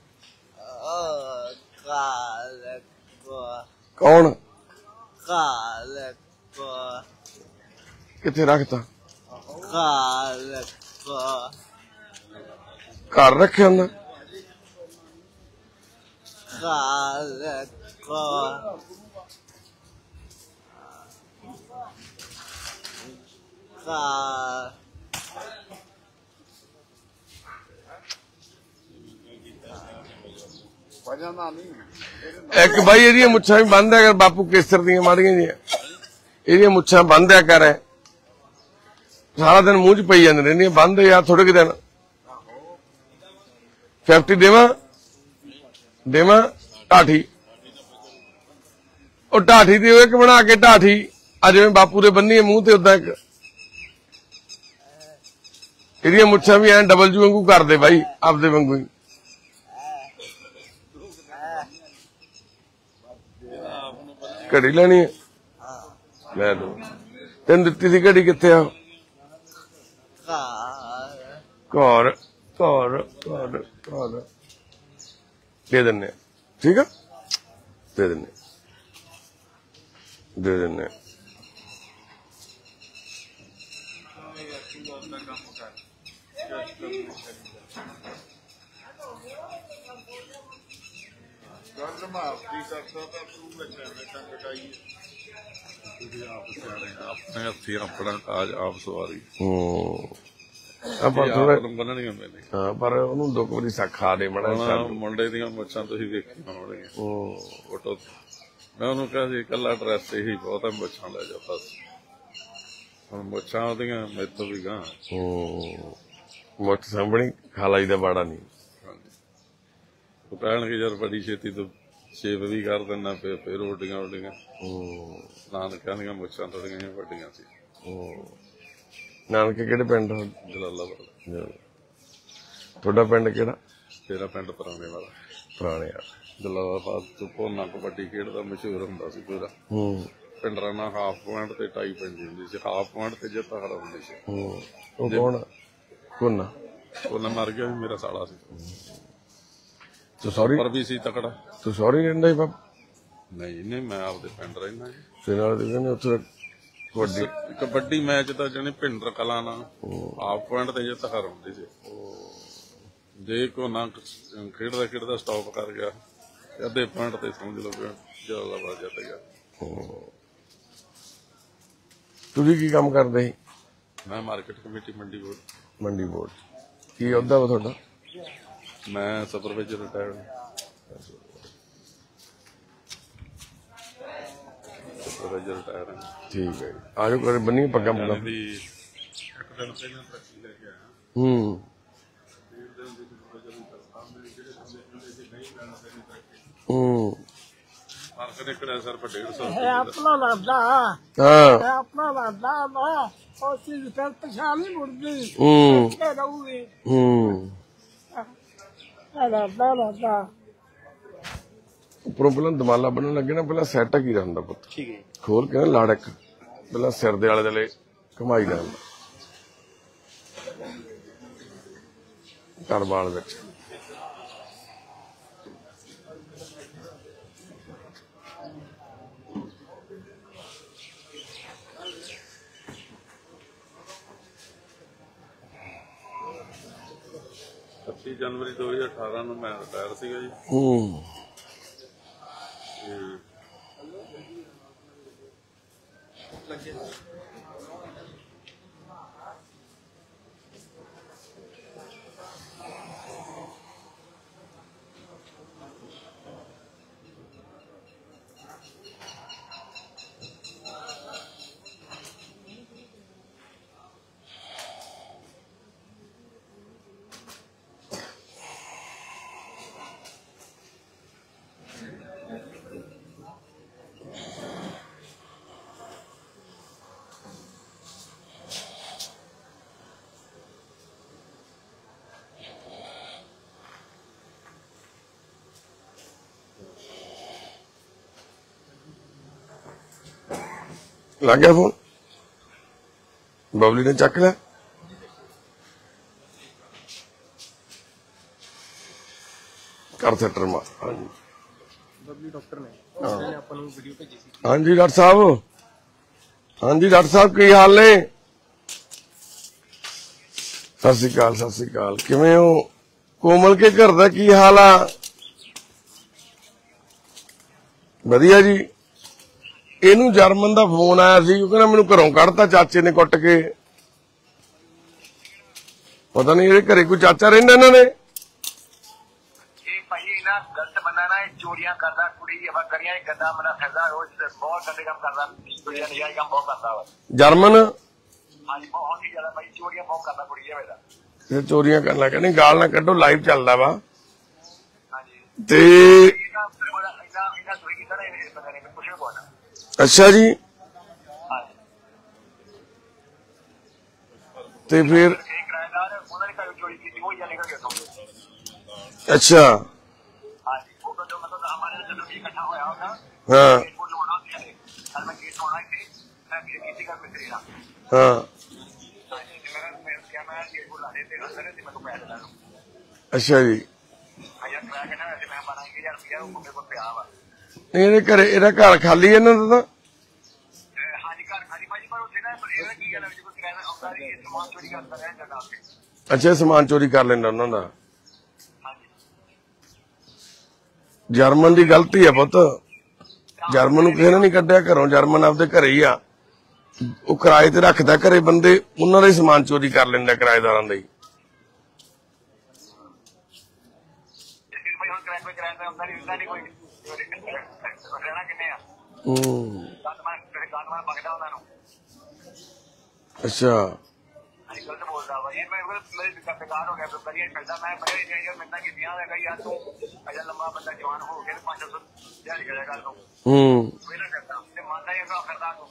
कौन कितने रखता? घर रखे अंदर? ਵਜ੍ਹਾ ਨਾਲ ਨਹੀਂ ਇੱਕ ਬਾਈ ਇਹਦੀਆਂ ਮੁੱਛਾਂ ਵੀ ਬੰਦ ਕਰ ਬਾਪੂ ਕੇਸਰ ਦੀਆਂ ਮਾੜੀਆਂ ਜੀਆਂ ਇਹਦੀਆਂ ਮੁੱਛਾਂ ਬੰਦ ਕਰ ਸਾਰਾ ਦਿਨ ਮੂੰਹ 'ਚ ਪਈ ਜਾਂਦੇ ਰਹਿੰਦੀਆਂ ਬੰਦ ਯਾਰ ਥੋੜੇ ਕਿ ਦਿਨ 50 ਦੇਵਾਂ ਢਾਠੀ ਉਹ ਢਾਠੀ ਦੀ ਇੱਕ ਬਣਾ ਕੇ ਢਾਠੀ ਆ ਜਿਵੇਂ ਬਾਪੂ ਦੇ ਬੰਨੀਏ ਮੂੰਹ ਤੇ ਉਦਾਂ ਇੱਕ ਇਹਦੀਆਂ ਮੁੱਛਾਂ ਵੀ ਐ ਡਬਲਯੂ ਵਾਂਗੂ ਕਰਦੇ ਬਾਈ ਆਪਦੇ ਵਾਂਗੂ ਹੀ ਘੜੀ ਲੈਣੀ ਹੈ ਲੈ ਦੋ ਤੈਨੂੰ ਦਿੱਤੀ ਸੀ ਘੜੀ ਕਿੱਥੇ ਆ ਘਰ ਘਰ ਘਰ ਘਰ ਦੇ ਦਿੰਨੇ ਠੀਕ ਆ ਦੇ ਦਿੰਨੇ ਗੱਲ ਮਾਫੀ ਕਰਦਾ ਤਾਂ ਤੂੰ ਵਿੱਚ ਐਵੇਂ ਟੰਗ ਟਾਈ ਆਪਣੇ ਹੱਥੀਂ ਆਪਣਾ ਕਾਜ ਆਪ ਸਵਾਰੀ ਆਪਾਂ ਥੋੜਾ ਬੰਨਣੀਆਂ ਪੈਂਦੀਆਂ ਹਾਂ ਪਰ ਉਹਨੂੰ ਦੋ ਵਾਰੀ ਖਾ ਦੇ ਮੜਾ ਮੁੰਡੇ ਦੀਆਂ ਮੁੱਛਾਂ ਤੁਸੀਂ ਵੇਖੀਆਂ ਹੋਣਗੀਆਂ ਫੋਟੋ ਮੈਂ ਉਹਨੂੰ ਕਿਹਾ ਸੀ ਇਕੱਲਾ ਡਰੈਸ ਇਹੀ ਬਹੁਤ ਮੁੱਛਾਂ ਲੈ ਜਾ ਬਸ ਹੁਣ ਮੁੱਛਾਂ ਉਹਦੀਆਂ ਮੇਰੇ ਤੋਂ ਵੀ ਗਾਂ ਮੁੱਛ ਸਾਂਭਣੀ ਖਾਲਾਈ ਦਾ ਬਾੜਾ ਨਹੀਂ ਉਹ ਕਹਿਣਗੇ ਯਾਰ ਬੜੀ ਛੇਤੀ ਤੋਂ ਸ਼ੇਪ ਵੀ ਕਰ ਦਿੰਦਾ ਫਿਰ ਉੱਡੀਆਂ ਨਾਨਕਿਆਂ ਦੀਆਂ ਮੁੱਛਾਂ ਥੋੜੀਆਂ ਜਿਹੀਆਂ ਵੱਡੀਆਂ ਸੀ ਨਾਨਕੇ ਕਿਹੜੇ ਪਿੰਡ ਜਲਾਲਾਬਾਦ ਤੁਹਾਡਾ ਪਿੰਡ ਕਿਹੜਾ ਤੇਰਾ ਪਿੰਡ ਪੁਰਾਣੇ ਵਾਲਾ ਪੁਰਾਣੇ ਆ ਜਲਾਲਾਬਾਦ ਤੋਂ ਭੋਨਾ ਕਬੱਡੀ ਖੇਡਦਾ ਮਸ਼ਹੂਰ ਹੁੰਦਾ ਸੀ ਪੂਰਾ ਪਿੰਡਰਾਂ ਨਾਲ ਹਾਫ ਪੁਆਇੰਟ ਤੇ ਟਾਈ ਪੈਂਦੀ ਹੁੰਦੀ ਸੀ ਹਾਫ ਪੁਆਇੰਟ ਤੇ ਜਿੱਤ ਹਾਰ ਹੁੰਦੀ ਸੀ ਉਹ ਕੌਣ ਕੋਨਾ ਉਹਨਾਂ ਮਰ ਗਿਆ ਵੀ ਮੇਰਾ ਸਾਲਾ ਸੀ ਤੂੰ ਸੌਰੀ ਪਰ ਵੀ ਸੀ ਤਕੜਾ ਤੂੰ ਸੌਰੀ ਰਹਿੰਦਾ ਹੀ ਬਾਪ ਨਹੀਂ ਮੈਂ ਆਪਦੇ ਪਿੰਡ ਰਹਿੰਦਾ ਜੀ ਤੇ ਨਾਲ ਦੇ ਕਹਿੰਦੇ ਉੱਥੇ ਕਬੱਡੀ ਮੈਚ ਤਾਂ ਜਾਨੀ ਭਿੰਡਰ ਕਲਾਂ ਨਾਲ ਹਾਫ ਪੁਆਇੰਟ ਤੇ ਜਿੱਤ ਹਾਰ ਹੁੰਦੀ ਸੀ ਜੇ ਕੋ ਨਾ ਖੇਡਦਾ ਸਟਾਪ ਕਰ ਗਿਆ ਅੱਧੇ ਪੁਆਇੰਟ ਤੇ ਸਮਝ ਲਓ ਜਲਾਲਾਬਾਦ ਜਿੱਤ ਗਿਆ ਤੁਸੀਂ ਕੀ ਕੰਮ ਕਰਦੇ ਸੀ ਮੈਂ ਮਾਰਕੀਟ ਕਮੇਟੀ ਮੰਡੀ ਬੋਰਡ ਕੀ ਅਹੁਦਾ ਵਾ ਤੁਹਾਡਾ ਮੈਂ ਸੁਪਰਵਾਈਜ਼ਰ ਰਿਟਾਇਰਡ ਠੀਕ ਹੈ ਆਜੋ ਕਰ ਬੰਨੀ ਪੱਗਾਂ ਪੁੱਗਾਂ ਇੱਕ ਦਿਨ ਪਹਿਲਾਂ ਤਰੱਕੀ ਲੈ ਕੇ ਆਇਆ ਮਾਰਕੀਟ ਨਿਕਲਿਆ ਸਰ ਪਰ 150 ਆਪਣਾ ਲੱਗਦਾ ਹਾਂ ਆਪਣਾ ਲੱਗਦਾ ਨਾ ਉਹ ਚੀਜ਼ ਫਿਰ ਪਛਾਣ ਨਹੀਂ ਮੁੜਦੀ ਇੱਥੇ ਰਹੂਗੀ ਲੱਗਦਾ ਉੱਪਰੋਂ ਪਹਿਲਾਂ ਦਮਾਲਾ ਬਣਨ ਲੱਗੇ ਨਾ ਪਹਿਲਾਂ ਸੈੱਟ ਕੀ ਹੁੰਦਾ ਪੁੱਤ ਠੀਕ ਹੈ ਖੋਲ ਕੇ ਨਾ ਲਾੜਕ ਪਹਿਲਾਂ ਸਿਰ ਦੇ ਆਲੇ ਦੁਆਲੇ ਘੁਮਾਈ ਦਾ ਹੁੰਦਾ ਕਰਵਾਲ ਵਿੱਚ ਜਨਵਰੀ 2018 ਨੂੰ ਮੈਂ ਰਿਟਾਇਰ ਸੀਗਾ ਜੀ ਲੱਗ ਗਿਆ ਫੋਨ ਬਬਲੀ ਨੇ ਚੱਕ ਲਿਆ ਕਰ ਸੈਟਰ ਮਾਰ ਹਾਂਜੀ ਬਬਲੀ ਡਾਕਟਰ ਨੇ ਉਹਨੇ ਆਪਾਂ ਨੂੰ ਵੀਡੀਓ ਭੇਜੀ ਸੀ ਹਾਂਜੀ ਡਾਕਟਰ ਸਾਹਿਬ ਹਾਂਜੀ ਡਾਕਟਰ ਸਾਹਿਬ ਕੀ ਹਾਲ ਨੇ ਸਤਿ ਸ੍ਰੀ ਅਕਾਲ ਕਿਵੇਂ ਹੋ ਕੋਮਲ ਕੇ ਘਰ ਦਾ ਕੀ ਹਾਲ ਆ ਵਧੀਆ ਜੀ ਇਹਨੂੰ ਜਰਮਨ ਦਾ ਫੋਨ ਆਇਆ ਸੀ, ਉਹ ਕਹਿੰਦਾ ਮੈਨੂੰ ਘਰੋਂ ਕੱਢਤਾ ਚਾਚੇ ਨੇ ਕੁੱਟ ਕੇ। ਪਤਾ ਨਹੀਂ ਇਹਦੇ ਘਰੇ ਕੋਈ ਚਾਚਾ ਰਹਿੰਦਾ ਇਹਨਾਂ ਨੇ। गलत बंदा ना, चोरियां करता, कुड़ी गरियां गंदा बंदा फिरदा, रोज बहुत गंदे काम करता, कुड़ियां नजायज काम बहुत करता वा। जर्मन हाँ जी, बहुत ही ज्यादा भाई चोरियां बहुत करता कुड़ियां मेरा। ਇਹ ਚੋਰੀਆਂ ਕਰਨ ਲੱਗਾ। ਨਹੀਂ ਗਾਲ ਨਾ ਕੱਢੋ, ਲਾਈਵ ਚੱਲਦਾ ਵਾ। हाँ जी, ਤੇ इना चोरी की तरह पता नहीं कुछ भी बोलना। ਅੱਛਾ ਜੀ। हाँ जी, ਤੇ ਫਿਰ एक किराएदार उन्होंने कभी चोरी की थी, वो या निकल गया था। ਅੱਛਾ। हाँ जी, वो तो मतलब हमारे चलो इकट्ठा होया होगा। हाँ वो जो होना चाहिए, कल मैं गेट होना थी, मैं किसी का मिस्त्री था। ਹਾਂ हाँ जी, मेरा क्या मैं गेट को ला देते अंदर से मैं तो पैसे डालूं। ਅੱਛਾ ਜੀ। यार किराया कितना वैसे मैं बनाएंगे यार भैया, वो मेरे को पे आवा। ਨਹੀਂ ਇਹਦੇ ਘਰੇ, ਇਹਦਾ ਘਰ ਖਾਲੀ ਹੈ ਇਹਨਾਂ ਦਾ ਤਾਂ। हाँ जी, घर खाली भाजी पर उसे ना ये की गल है जो किराया औजार ये सामान चोरी करता है जगह पे। ਅੱਛਾ ਸਮਾਨ ਚੋਰੀ ਕਰ ਲੈਂਦਾ ਉਹਨਾਂ ਦਾ। हाँ जी, ਜਰਮਨ ਦੀ ਗਲਤੀ ਆ ਪੁੱਤ। ਜਰਮਨ ਨੂੰ ਕਿਸੇ ਨੇ ਨਹੀਂ ਕੱਢਿਆ ਘਰੋਂ, ਜਰਮਨ ਆਪਦੇ ਘਰੇ ਹੀ ਆ। ਉਹ ਕਿਰਾਏ ਤੇ ਰੱਖਦਾ ਘਰੇ ਬੰਦੇ, ਉਹਨਾਂ ਦਾ ਹੀ ਸਮਾਨ ਚੋਰੀ ਕਰ ਲੈਂਦਾ ਕਿਰਾਏਦਾਰਾਂ ਦਾ ਹੀ। इसके भाई हम किराया पे अंदर नहीं कोई रहना कितने आ गांड मार पकड़ा उन्होंने। ਅੱਛਾ। हाँ जी, गलत बोलता भाई ये मेरे बेकार हो गया तो करिए करता मैं बड़े यार मिलता कि दिया है यार तू अजा लंबा बंदा जवान हो गया 500 दिहाड़ी करेगा तू मेरा करता ते मानदा ही तो करता तू।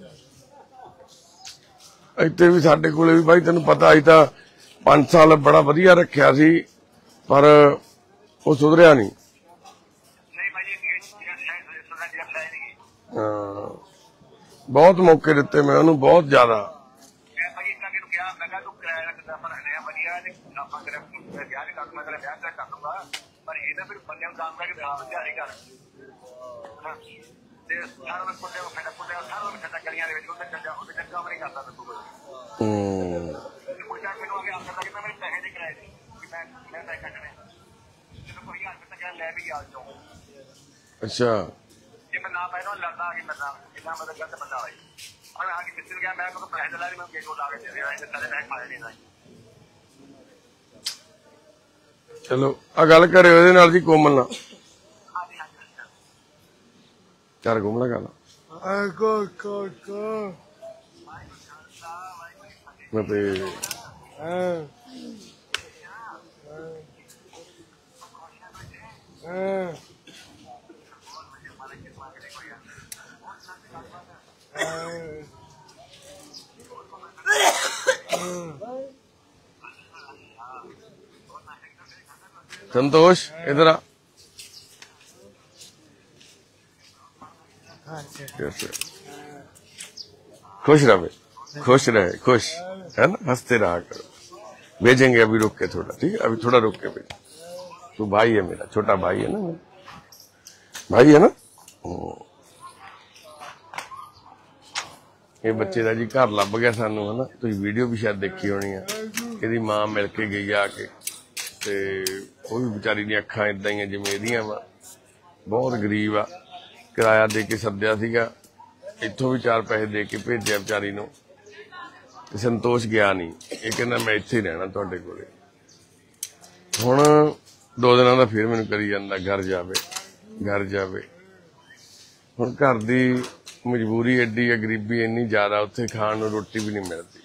ਇੱਥੇ ਵੀ ਸਾਡੇ ਕੋਲੇ ਵੀ ਬਾਈ ਤੈਨੂੰ ਪਤਾ ਅੱਜ ਤਾਂ 5 ਸਾਲ ਬੜਾ ਵਧੀਆ ਰੱਖਿਆ ਸੀ, ਪਰ ਉਹ ਸੁਧਰਿਆ ਨਹੀਂ। नहीं भाई ये सुना दिया है नहीं। ਹਾਂ ਬਹੁਤ ਮੌਕੇ ਦਿੱਤੇ ਮੈਂ ਉਹਨੂੰ, ਬਹੁਤ ਜ਼ਿਆਦਾ। मैं भाई इतना कि क्या मैं कहा तू किराया कितना पर है बढ़िया है आपा करे ब्याह नहीं कर मैं करे ब्याह कर दूंगा पर ये ना फिर बंदे काम करके ब्याह दिहाड़ी कर ते सारा में कुत्ते को सारा में खटा करियां दे विच उते चंगा काम नहीं करता तू कोई जाके नो आगे आकर कि मेरे पैसे दे किराए दे कि मैं पैसे कटने तो कोई यार मैं क्या ले भी आ जाऊं। ਅੱਛਾ। ਜੇ ਮੈਂ ਨਾ ਪੈਦਾ ਲੜਦਾ ਕਿ ਮੈਂ ਕਿੰਨਾ ਮਦਦ ਕਰਦਾ ਬੰਦਾ ਭਾਈ और आगे किसी गया मैं को पैसे दिला रही मैं गेट उठा के दे रहा है सारे पैसे खाए नहीं ना। ਚਲੋ ਆ ਗੱਲ ਕਰਿਓ ਇਹਦੇ ਨਾਲ ਜੀ, ਕੋਮਲ ਨਾਲ। हाँ जी, हाँ जी, ਚੱਲ ਕੋਮਲ ਗੱਲ ਮੈਂ ਤੇ संतोष इधर आ। खुश रहे, खुश रहे, खुश है ना, हंसते रहा करो। भेजेंगे अभी रुक के थोड़ा, ठीक है, अभी थोड़ा रुक के भेज। तू भाई है मेरा, छोटा भाई है ना, भाई है ना। ਇਹ ਬੱਚੇ ਦਾ ਜੀ ਘਰ ਲੱਭ ਗਿਆ ਸਾਨੂੰ, ਹਨਾ। ਤੁਸੀਂ ਵੀਡੀਓ ਵੀ ਸ਼ਾਇਦ ਦੇਖੀ ਹੋਣੀ ਆ। ਇਹਦੀ ਮਾਂ ਮਿਲ ਕੇ ਗਈ ਆ ਕੇ, ਤੇ ਉਹ ਵੀ ਵਿਚਾਰੀ ਦੀਆਂ ਅੱਖਾਂ ਇਦਾਂ ਹੀ ਆ ਜਿਵੇਂ ਇਹਦੀਆਂ ਵਾ। ਬਹੁਤ ਗਰੀਬ ਆ। ਕਿਰਾਇਆ ਦੇ ਕੇ ਸੱਦਿਆ ਸੀਗਾ, ਇੱਥੋਂ ਵੀ 4 ਪੈਸੇ ਦੇ ਕੇ ਭੇਜਿਆ ਵਿਚਾਰੀ ਨੂੰ, ਤੇ ਸੰਤੋਸ਼ ਗਿਆ ਨਹੀਂ। ਇਹ ਕਹਿੰਦਾ ਮੈਂ ਇੱਥੇ ਹੀ ਰਹਿਣਾ ਤੁਹਾਡੇ ਕੋਲੇ। ਹੁਣ 2 ਦਿਨਾਂ ਦਾ ਫਿਰ ਮੈਨੂੰ ਕਰੀ ਜਾਂਦਾ ਘਰ ਜਾਵੇ, ਘਰ ਜਾਵੇ। ਹੁਣ ਘਰ ਦੀ ਮਜਬੂਰੀ ਐਡੀ ਹੈ, ਗਰੀਬੀ ਇੰਨੀ ਜ਼ਿਆਦਾ, ਉੱਥੇ ਖਾਣ ਨੂੰ ਰੋਟੀ ਵੀ ਨਹੀਂ ਮਿਲਦੀ।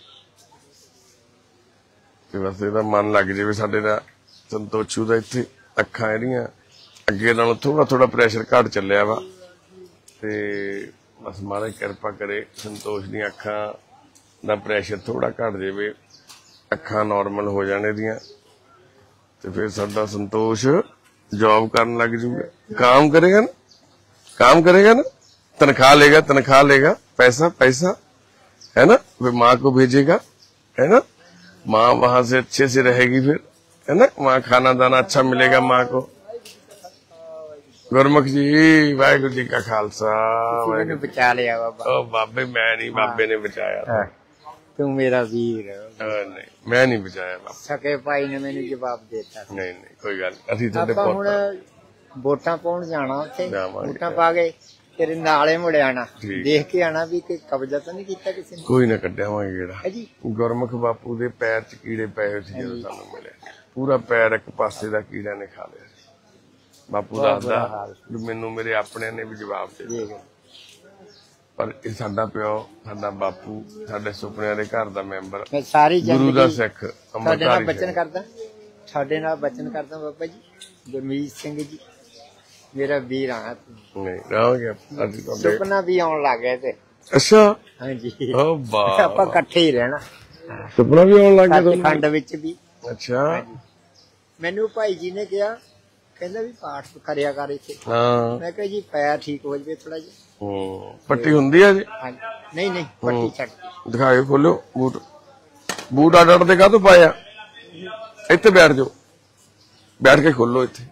ਤੇ ਬਸ ਇਹਦਾ ਮਨ ਲੱਗ ਜਾਵੇ ਸਾਡੇ ਦਾ, ਸੰਤੋਸ਼ੂ ਦਾ। ਇੱਥੇ ਅੱਖਾਂ ਇਹਦੀਆਂ ਅੱਗੇ ਨਾਲੋਂ ਥੋੜਾ ਥੋੜਾ ਪ੍ਰੈਸ਼ਰ ਘਟ ਚੱਲਿਆ ਵਾ, ਤੇ ਬਸ ਮਹਾਰਾਜ ਕਿਰਪਾ ਕਰੇ ਸੰਤੋਸ਼ ਦੀਆਂ ਅੱਖਾਂ ਦਾ ਪ੍ਰੈਸ਼ਰ ਥੋੜਾ ਘਟ ਜਾਵੇ, ਅੱਖਾਂ ਨੋਰਮਲ ਹੋ ਜਾਣ ਇਹਦੀਆਂ, ਤੇ ਫਿਰ ਸਾਡਾ ਸੰਤੋਸ਼ जॉब करने लग जूगा। काम करेगा ना, काम करेगा ना, तनख्वाह लेगा, तनख्वाह लेगा, पैसा पैसा है ना, फिर माँ को भेजेगा, है ना, माँ वहां से अच्छे से रहेगी, फिर है ना, वहां खाना दाना अच्छा मिलेगा माँ को। गुरमुख जी, वाहिगुरु जी का खालसा। बचा लिया बाबा। ओ बाबे मैं नहीं, बाबे ने बचाया। तू मेरा वीर है। नहीं मैं नहीं बचाया बाबा। सके भाई ने मैंने जवाब देता। नहीं नहीं कोई गल, ਅਸੀਂ ਤੁਹਾਡੇ ਆਪਾਂ ਹੁਣ ਵੋਟਾਂ ਪਾਉਣ ਜਾਣਾ, ਉੱਥੇ ਜਾਵਾਂਗੇ। ਵੋਟਾਂ ਪਾ ਕੇ ਤੇਰੇ ਨਾਲੇ ਮੁੜ ਆਣਾ, ਠੀਕ। ਦੇਖ ਕੇ ਆਣਾ ਵੀ ਕਿ ਕਬਜ਼ਾ ਤਾਂ ਨਹੀਂ ਕੀਤਾ ਕਿਸੇ ਨੇ। ਕੋਈ ਨਾ ਕੱਢਿਆਵਾਂਗੇ ਜਿਹੜਾ ਹੈ ਜੀ। ਗੁਰਮੁਖ ਬਾਪੂ ਦੇ ਪੈਰ 'ਚ ਕੀੜੇ ਪਏ ਹੋਏ ਸੀ ਜਦੋਂ ਸਾਨੂੰ ਮਿਲਿਆ, ਪੂਰਾ ਪੈਰ ਇੱਕ ਪਾਸੇ ਦਾ ਕੀੜਾ ਨੇ ਖਾ ਲਿਆ ਸੀ। ਬਾਪੂ ਦੱਸਦਾ ਵੀ ਮੈਨੂੰ ਮੇਰੇ ਆਪਣਿਆਂ ਨੇ ਵੀ ਜਵਾਬ ਦੇ ਦਿੱਤਾ, ਪਰ ਇਹ ਸਾਡਾ ਪਿਓ, ਸਾਡਾ ਬਾਪੂ, ਸਾਡੇ ਸੁਪਨਿਆਂ ਦੇ ਘਰ ਦਾ ਮੈਂਬਰ, ਮੈਂ ਸਾਰੀ ਗੁਰੂ ਦਾ ਜ਼ਿੰਦਗੀ ਸਿੱਖ, ਤੁਹਾਡੇ ਨਾਲ ਅੰਮ੍ਰਿਤਧਾਰੀ ਬਚਨ ਸਿੰਘ। ਕਰਦਾ, ਤੁਹਾਡੇ ਨਾਲ ਬਚਨ ਕਰਦਾ ਬਾਬਾ ਜੀ। ਗੁਰਮੀਤ ਸਿੰਘ ਜੀ ਮੇਰਾ ਵੀਰ ਆ। ਨਹੀਂ ਰਹਾਂਗੇ ਅੱਜ ਤੁਹਾਡੇ। ਸੁਪਨਾ ਵੀ ਆਉਣ ਲੱਗ ਗਿਆ ਤੇ। ਅੱਛਾ, ਹਾਂਜੀ, ਓ ਵਾਹ, ਆਪਾਂ ਇਕੱਠੇ ਹੀ ਰਹਿਣਾ ਸੁਪਨਾ ਵੀ ਆਉਣ ਲੱਗ ਗਿਆ ਤੁਹਾਨੂੰ? ਸੱਚਖੰਡ ਵਿੱਚ ਵੀ। ਅੱਛਾ, ਮੈਨੂੰ ਭਾਈ ਜੀ ਨੇ ਕਿਹਾ, ਕਹਿੰਦਾ ਵੀ ਪਾਠ ਕਰਿਆ ਕਰ ਇੱਥੇ। ਹਾਂ। ਮੈਂ ਕਿਹਾ ਜੀ ਪੈਰ ਠੀਕ ਹੋ ਜਵੇ ਥੋੜਾ ਜਿਹਾ। ਪੱਟੀ ਹੁੰਦੀ ਆ ਜੀ? ਹਾਂਜੀ, ਨਹੀਂ ਨਹੀਂ ਪੱਟੀ ਛੱਡ। ਦਿਖਾਇਓ, ਖੋਲਿਓ ਬੂਟ। ਬੂਟ ਅੱਡ ਤੇ ਕਾਹਤੋਂ ਪਾਏ ਆ? ਇੱਥੇ ਬੈਠ ਜਾਓ, ਬੈਠ ਕੇ ਖੋਲੋ ਇੱਥੇ।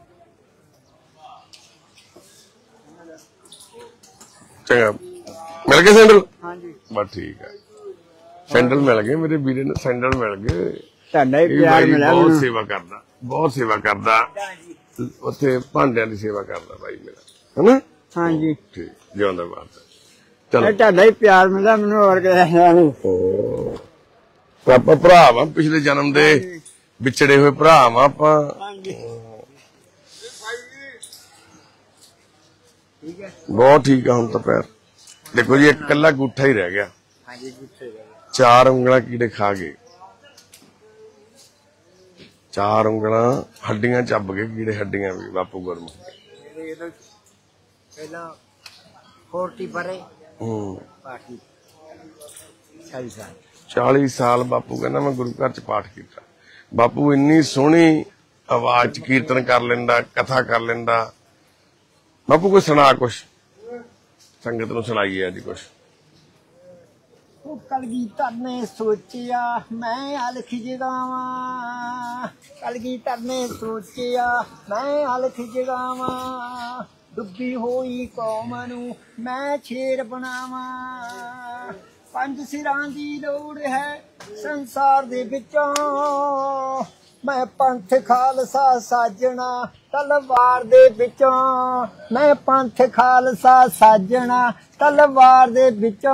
ਚੰਗਾ, ਮਿਲ ਗਏ ਸੈਂਡਲ? ਹਾਂਜੀ, ਬਸ ਠੀਕ ਹੈ, ਸੈਂਡਲ ਮਿਲ ਗਏ ਮੇਰੇ ਵੀਰੇ ਨੂੰ, ਸੈਂਡਲ ਮਿਲ ਗਏ। ਤੁਹਾਡਾ ਹੀ ਇਹ ਪਿਆਰ ਬਾਈ ਮਿਲਿਆ ਬਹੁਤ ਮੈਨੂੰ। ਸੇਵਾ ਕਰਦਾ, ਬਹੁਤ ਸੇਵਾ ਕਰਦਾ, ਉੱਥੇ ਭਾਂਡਿਆਂ ਦੀ ਸੇਵਾ ਕਰਦਾ ਬਾਈ ਮੇਰਾ, ਹਨਾ? ਹਾਂਜੀ, ਠੀਕ, ਜਿਉਂਦਾ ਬਾਤ। ਚਲੋ, ਤੁਹਾਡਾ ਹੀ ਪਿਆਰ ਮਿਲਿਆ ਮੈਨੂੰ, ਹੋਰ ਕਿਸੇ ਨੂੰ। ਆਪਾਂ ਭਰਾ ਵਾਂ, ਪਿਛਲੇ ਜਨਮ ਦੇ ਵਿਛੜੇ ਹੋਏ ਭਰਾ ਵਾਂ ਆਪਾਂ। ਠੀਕ ਹੈ। ਬਹੁਤ ਠੀਕ ਆ ਹੁਣ ਤਾਂ ਪੈਰ। ਦੇਖੋ ਜੀ, ਇੱਕ ਕੱਲਾ ਗੁੱਠਾ ਹੀ ਰਹਿ ਗਿਆ, ਹਾਂਜੀ, ਗੁੱਸੇ 4 ਉਂਗਲਾਂ ਕੀੜੇ ਖਾ ਗਏ, 4 ਉਂਗਲਾਂ ਹੱਡੀਆਂ ਚੱਬ ਗਏ ਕੀੜੇ, ਹੱਡੀਆਂ ਵੀ ਬਾਪੂ ਗੁਰਮੁਖ। ਪਹਿਲਾਂ 40 ਬਰੇ ਹੂੰ, ਪਾਠੀ 40 ਸਾਲ। 40 ਸਾਲ ਬਾਪੂ ਕਹਿੰਦਾ ਮੈਂ ਗੁਰੂ ਘਰ ਚ ਪਾਠ ਕੀਤਾ। ਬਾਪੂ ਇੰਨੀ ਸੋਹਣੀ ਆਵਾਜ਼ ਚ ਕੀਰਤਨ ਕਰ ਲੈਂਦਾ, ਕਥਾ ਕਰ ਲੈਂਦਾ। ਬਾਪੂ ਕੋਈ ਸੁਣਾ, ਕੁਛ ਸੰਗਤ ਨੂੰ ਸੁਣਾਈਏ ਅੱਜ ਕੁਛ। ਉਹ ਕਲਗੀਧਰ ਨੇ ਸੋਚਿਆ ਮੈਂ ਅਲਖ ਜਗਾਵਾਂ, ਕਲਗੀਧਰ ਨੇ ਸੋਚਿਆ ਮੈਂ ਅਲਖ ਜਗਾਵਾਂ, ਡੁੱਬੀ ਹੋਈ ਕੌਮ ਨੂੰ ਮੈਂ ਸ਼ੇਰ ਬਣਾਵਾਂ। 5 ਸਿਰਾਂ ਦੀ ਲੋੜ ਹੈ ਸੰਸਾਰ ਦੇ ਵਿੱਚੋਂ, ਮੈਂ ਪੰਥ ਖਾਲਸਾ ਸਾਜਣਾ ਤਲਵਾਰ ਦੇ ਵਿੱਚੋਂ, ਮੈਂ ਪੰਥ ਖਾਲਸਾ ਸਾਜਣਾ ਤਲਵਾਰ ਦੇ ਵਿੱਚੋਂ।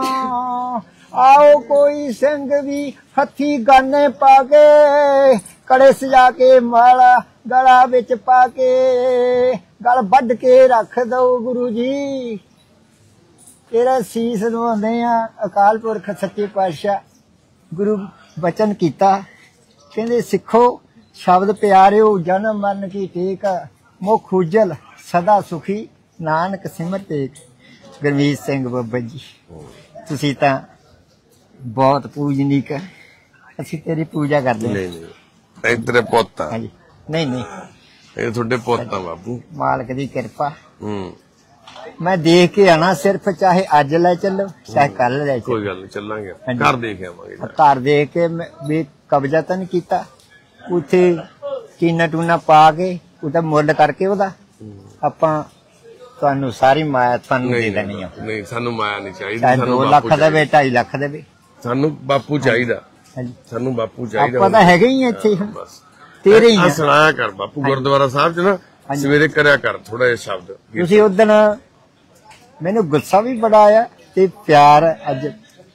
ਆਓ ਕੋਈ ਸਿੰਘ ਵੀ ਹੱਥੀ ਗਾਨੇ ਪਾ ਕੇ, ਕੜੇ ਸਜਾ ਕੇ ਮਾਲਾ ਗਲਾ ਵਿੱਚ ਪਾ ਕੇ, ਗਲ ਵੱਢ ਕੇ ਰੱਖ ਦਓ ਗੁਰੂ ਜੀ, ਤੇਰਾ ਸੀਸ ਨਵਾਉਂਦੇ ਆ। ਅਕਾਲ ਪੁਰਖ ਸੱਚੇ ਪਾਤਸ਼ਾਹ ਗੁਰੂ ਬਚਨ ਕੀਤਾ, ਕਹਿੰਦੇ ਸਿੱਖੋ ਸ਼ਬਦ ਪਿਆਰਿਓ, ਜਨਮ ਮਰਨ ਕੀ ਟੇਕ, ਮੁਖ ਉਜਲ ਸਦਾ ਸੁਖੀ, ਨਾਨਕ ਸਿਮਰ ਟੇਕ। ਗੁਰਮੀਤ ਸਿੰਘ ਬਾਬਾ ਜੀ, ਤੁਸੀਂ ਤਾਂ ਬਹੁਤ ਪੂਜਨੀਕ, ਅਸੀਂ ਤੇਰੀ ਪੂਜਾ ਕਰਦੇ ਹਾਂ। ਨਹੀਂ ਨਹੀਂ, ਇਹ ਤੇਰੇ ਪੁੱਤ ਆ, ਹਾਂਜੀ, ਨਹੀਂ ਨਹੀਂ, ਇਹ ਤੁਹਾਡੇ ਪੁੱਤ ਆ ਬਾਪੂ। ਮਾਲਕ ਦੀ ਕਿਰਪਾ। ਹੂੰ, ਮੈਂ ਦੇਖ ਕੇ ਆਣਾ, ਸਿਰਫ ਚਾਹੇ ਅੱਜ ਲੈ ਚੱਲੋ ਚਾਹੇ ਕੱਲ ਲੈ ਚੱਲੋ। ਕੋਈ ਗੱਲ ਨਹੀਂ, ਚੱਲਾਂਗੇ, ਹਾਂਜੀ। ਘਰ ਦੇਖ ਆਵਾਂਗੇ। ਘਰ ਦੇਖ ਕੇ ਵੀ ਕਬਜ਼ਾ ਤਾਂ ਨਹੀਂ ਕੀਤਾ, ਉੱਥੇ ਚੀਨਾ ਟੂਨਾ ਪਾ ਕੇ ਉਹਦਾ ਮੁੱਲ ਕਰਕੇ ਉਹਦਾ ਆਪਾਂ ਤੁਹਾਨੂੰ ਸਾਰੀ ਮਾਇਆ ਤੁਹਾਨੂੰ ਦੇ ਦੇਣੀ ਆ। ਨਹੀਂ, ਸਾਨੂੰ ਮਾਇਆ ਨਹੀਂ ਚਾਹੀਦੀ, ਚਾਹੇ ਸਾਨੂੰ 2 ਲੱਖ ਬਾਪੂ ਦੇਵੇ, 2.5 ਲੱਖ ਦੇਵੇ, ਸਾਨੂੰ ਬਾਪੂ ਚਾਹੀਦਾ, ਹਾਂਜੀ। ਸਾਨੂੰ ਬਾਪੂ ਚਾਹੀਦਾ। ਆਪਾਂ ਤਾਂ ਹੈਗੇ ਹੀ ਆ ਇੱਥੇ, ਬਸ ਤੇਰੇ ਹੀ ਆ। ਸੁਣਾਇਆ ਕਰ ਬਾਪੂ, ਗੁਰਦੁਆਰਾ ਸਾਹਿਬ ਚ ਨਾ ਹਾਂਜੀ। ਸਵੇਰੇ ਕਰਿਆ ਕਰ ਥੋੜਾ ਜਿਹਾ ਸ਼ਬਦ। ਤੁਸੀਂ ਉਦਣ ਮੈਨੂੰ ਗੁੱਸਾ ਵੀ ਬੜਾ ਆਇਆ ਤੇ ਪਿਆਰ ਅੱਜ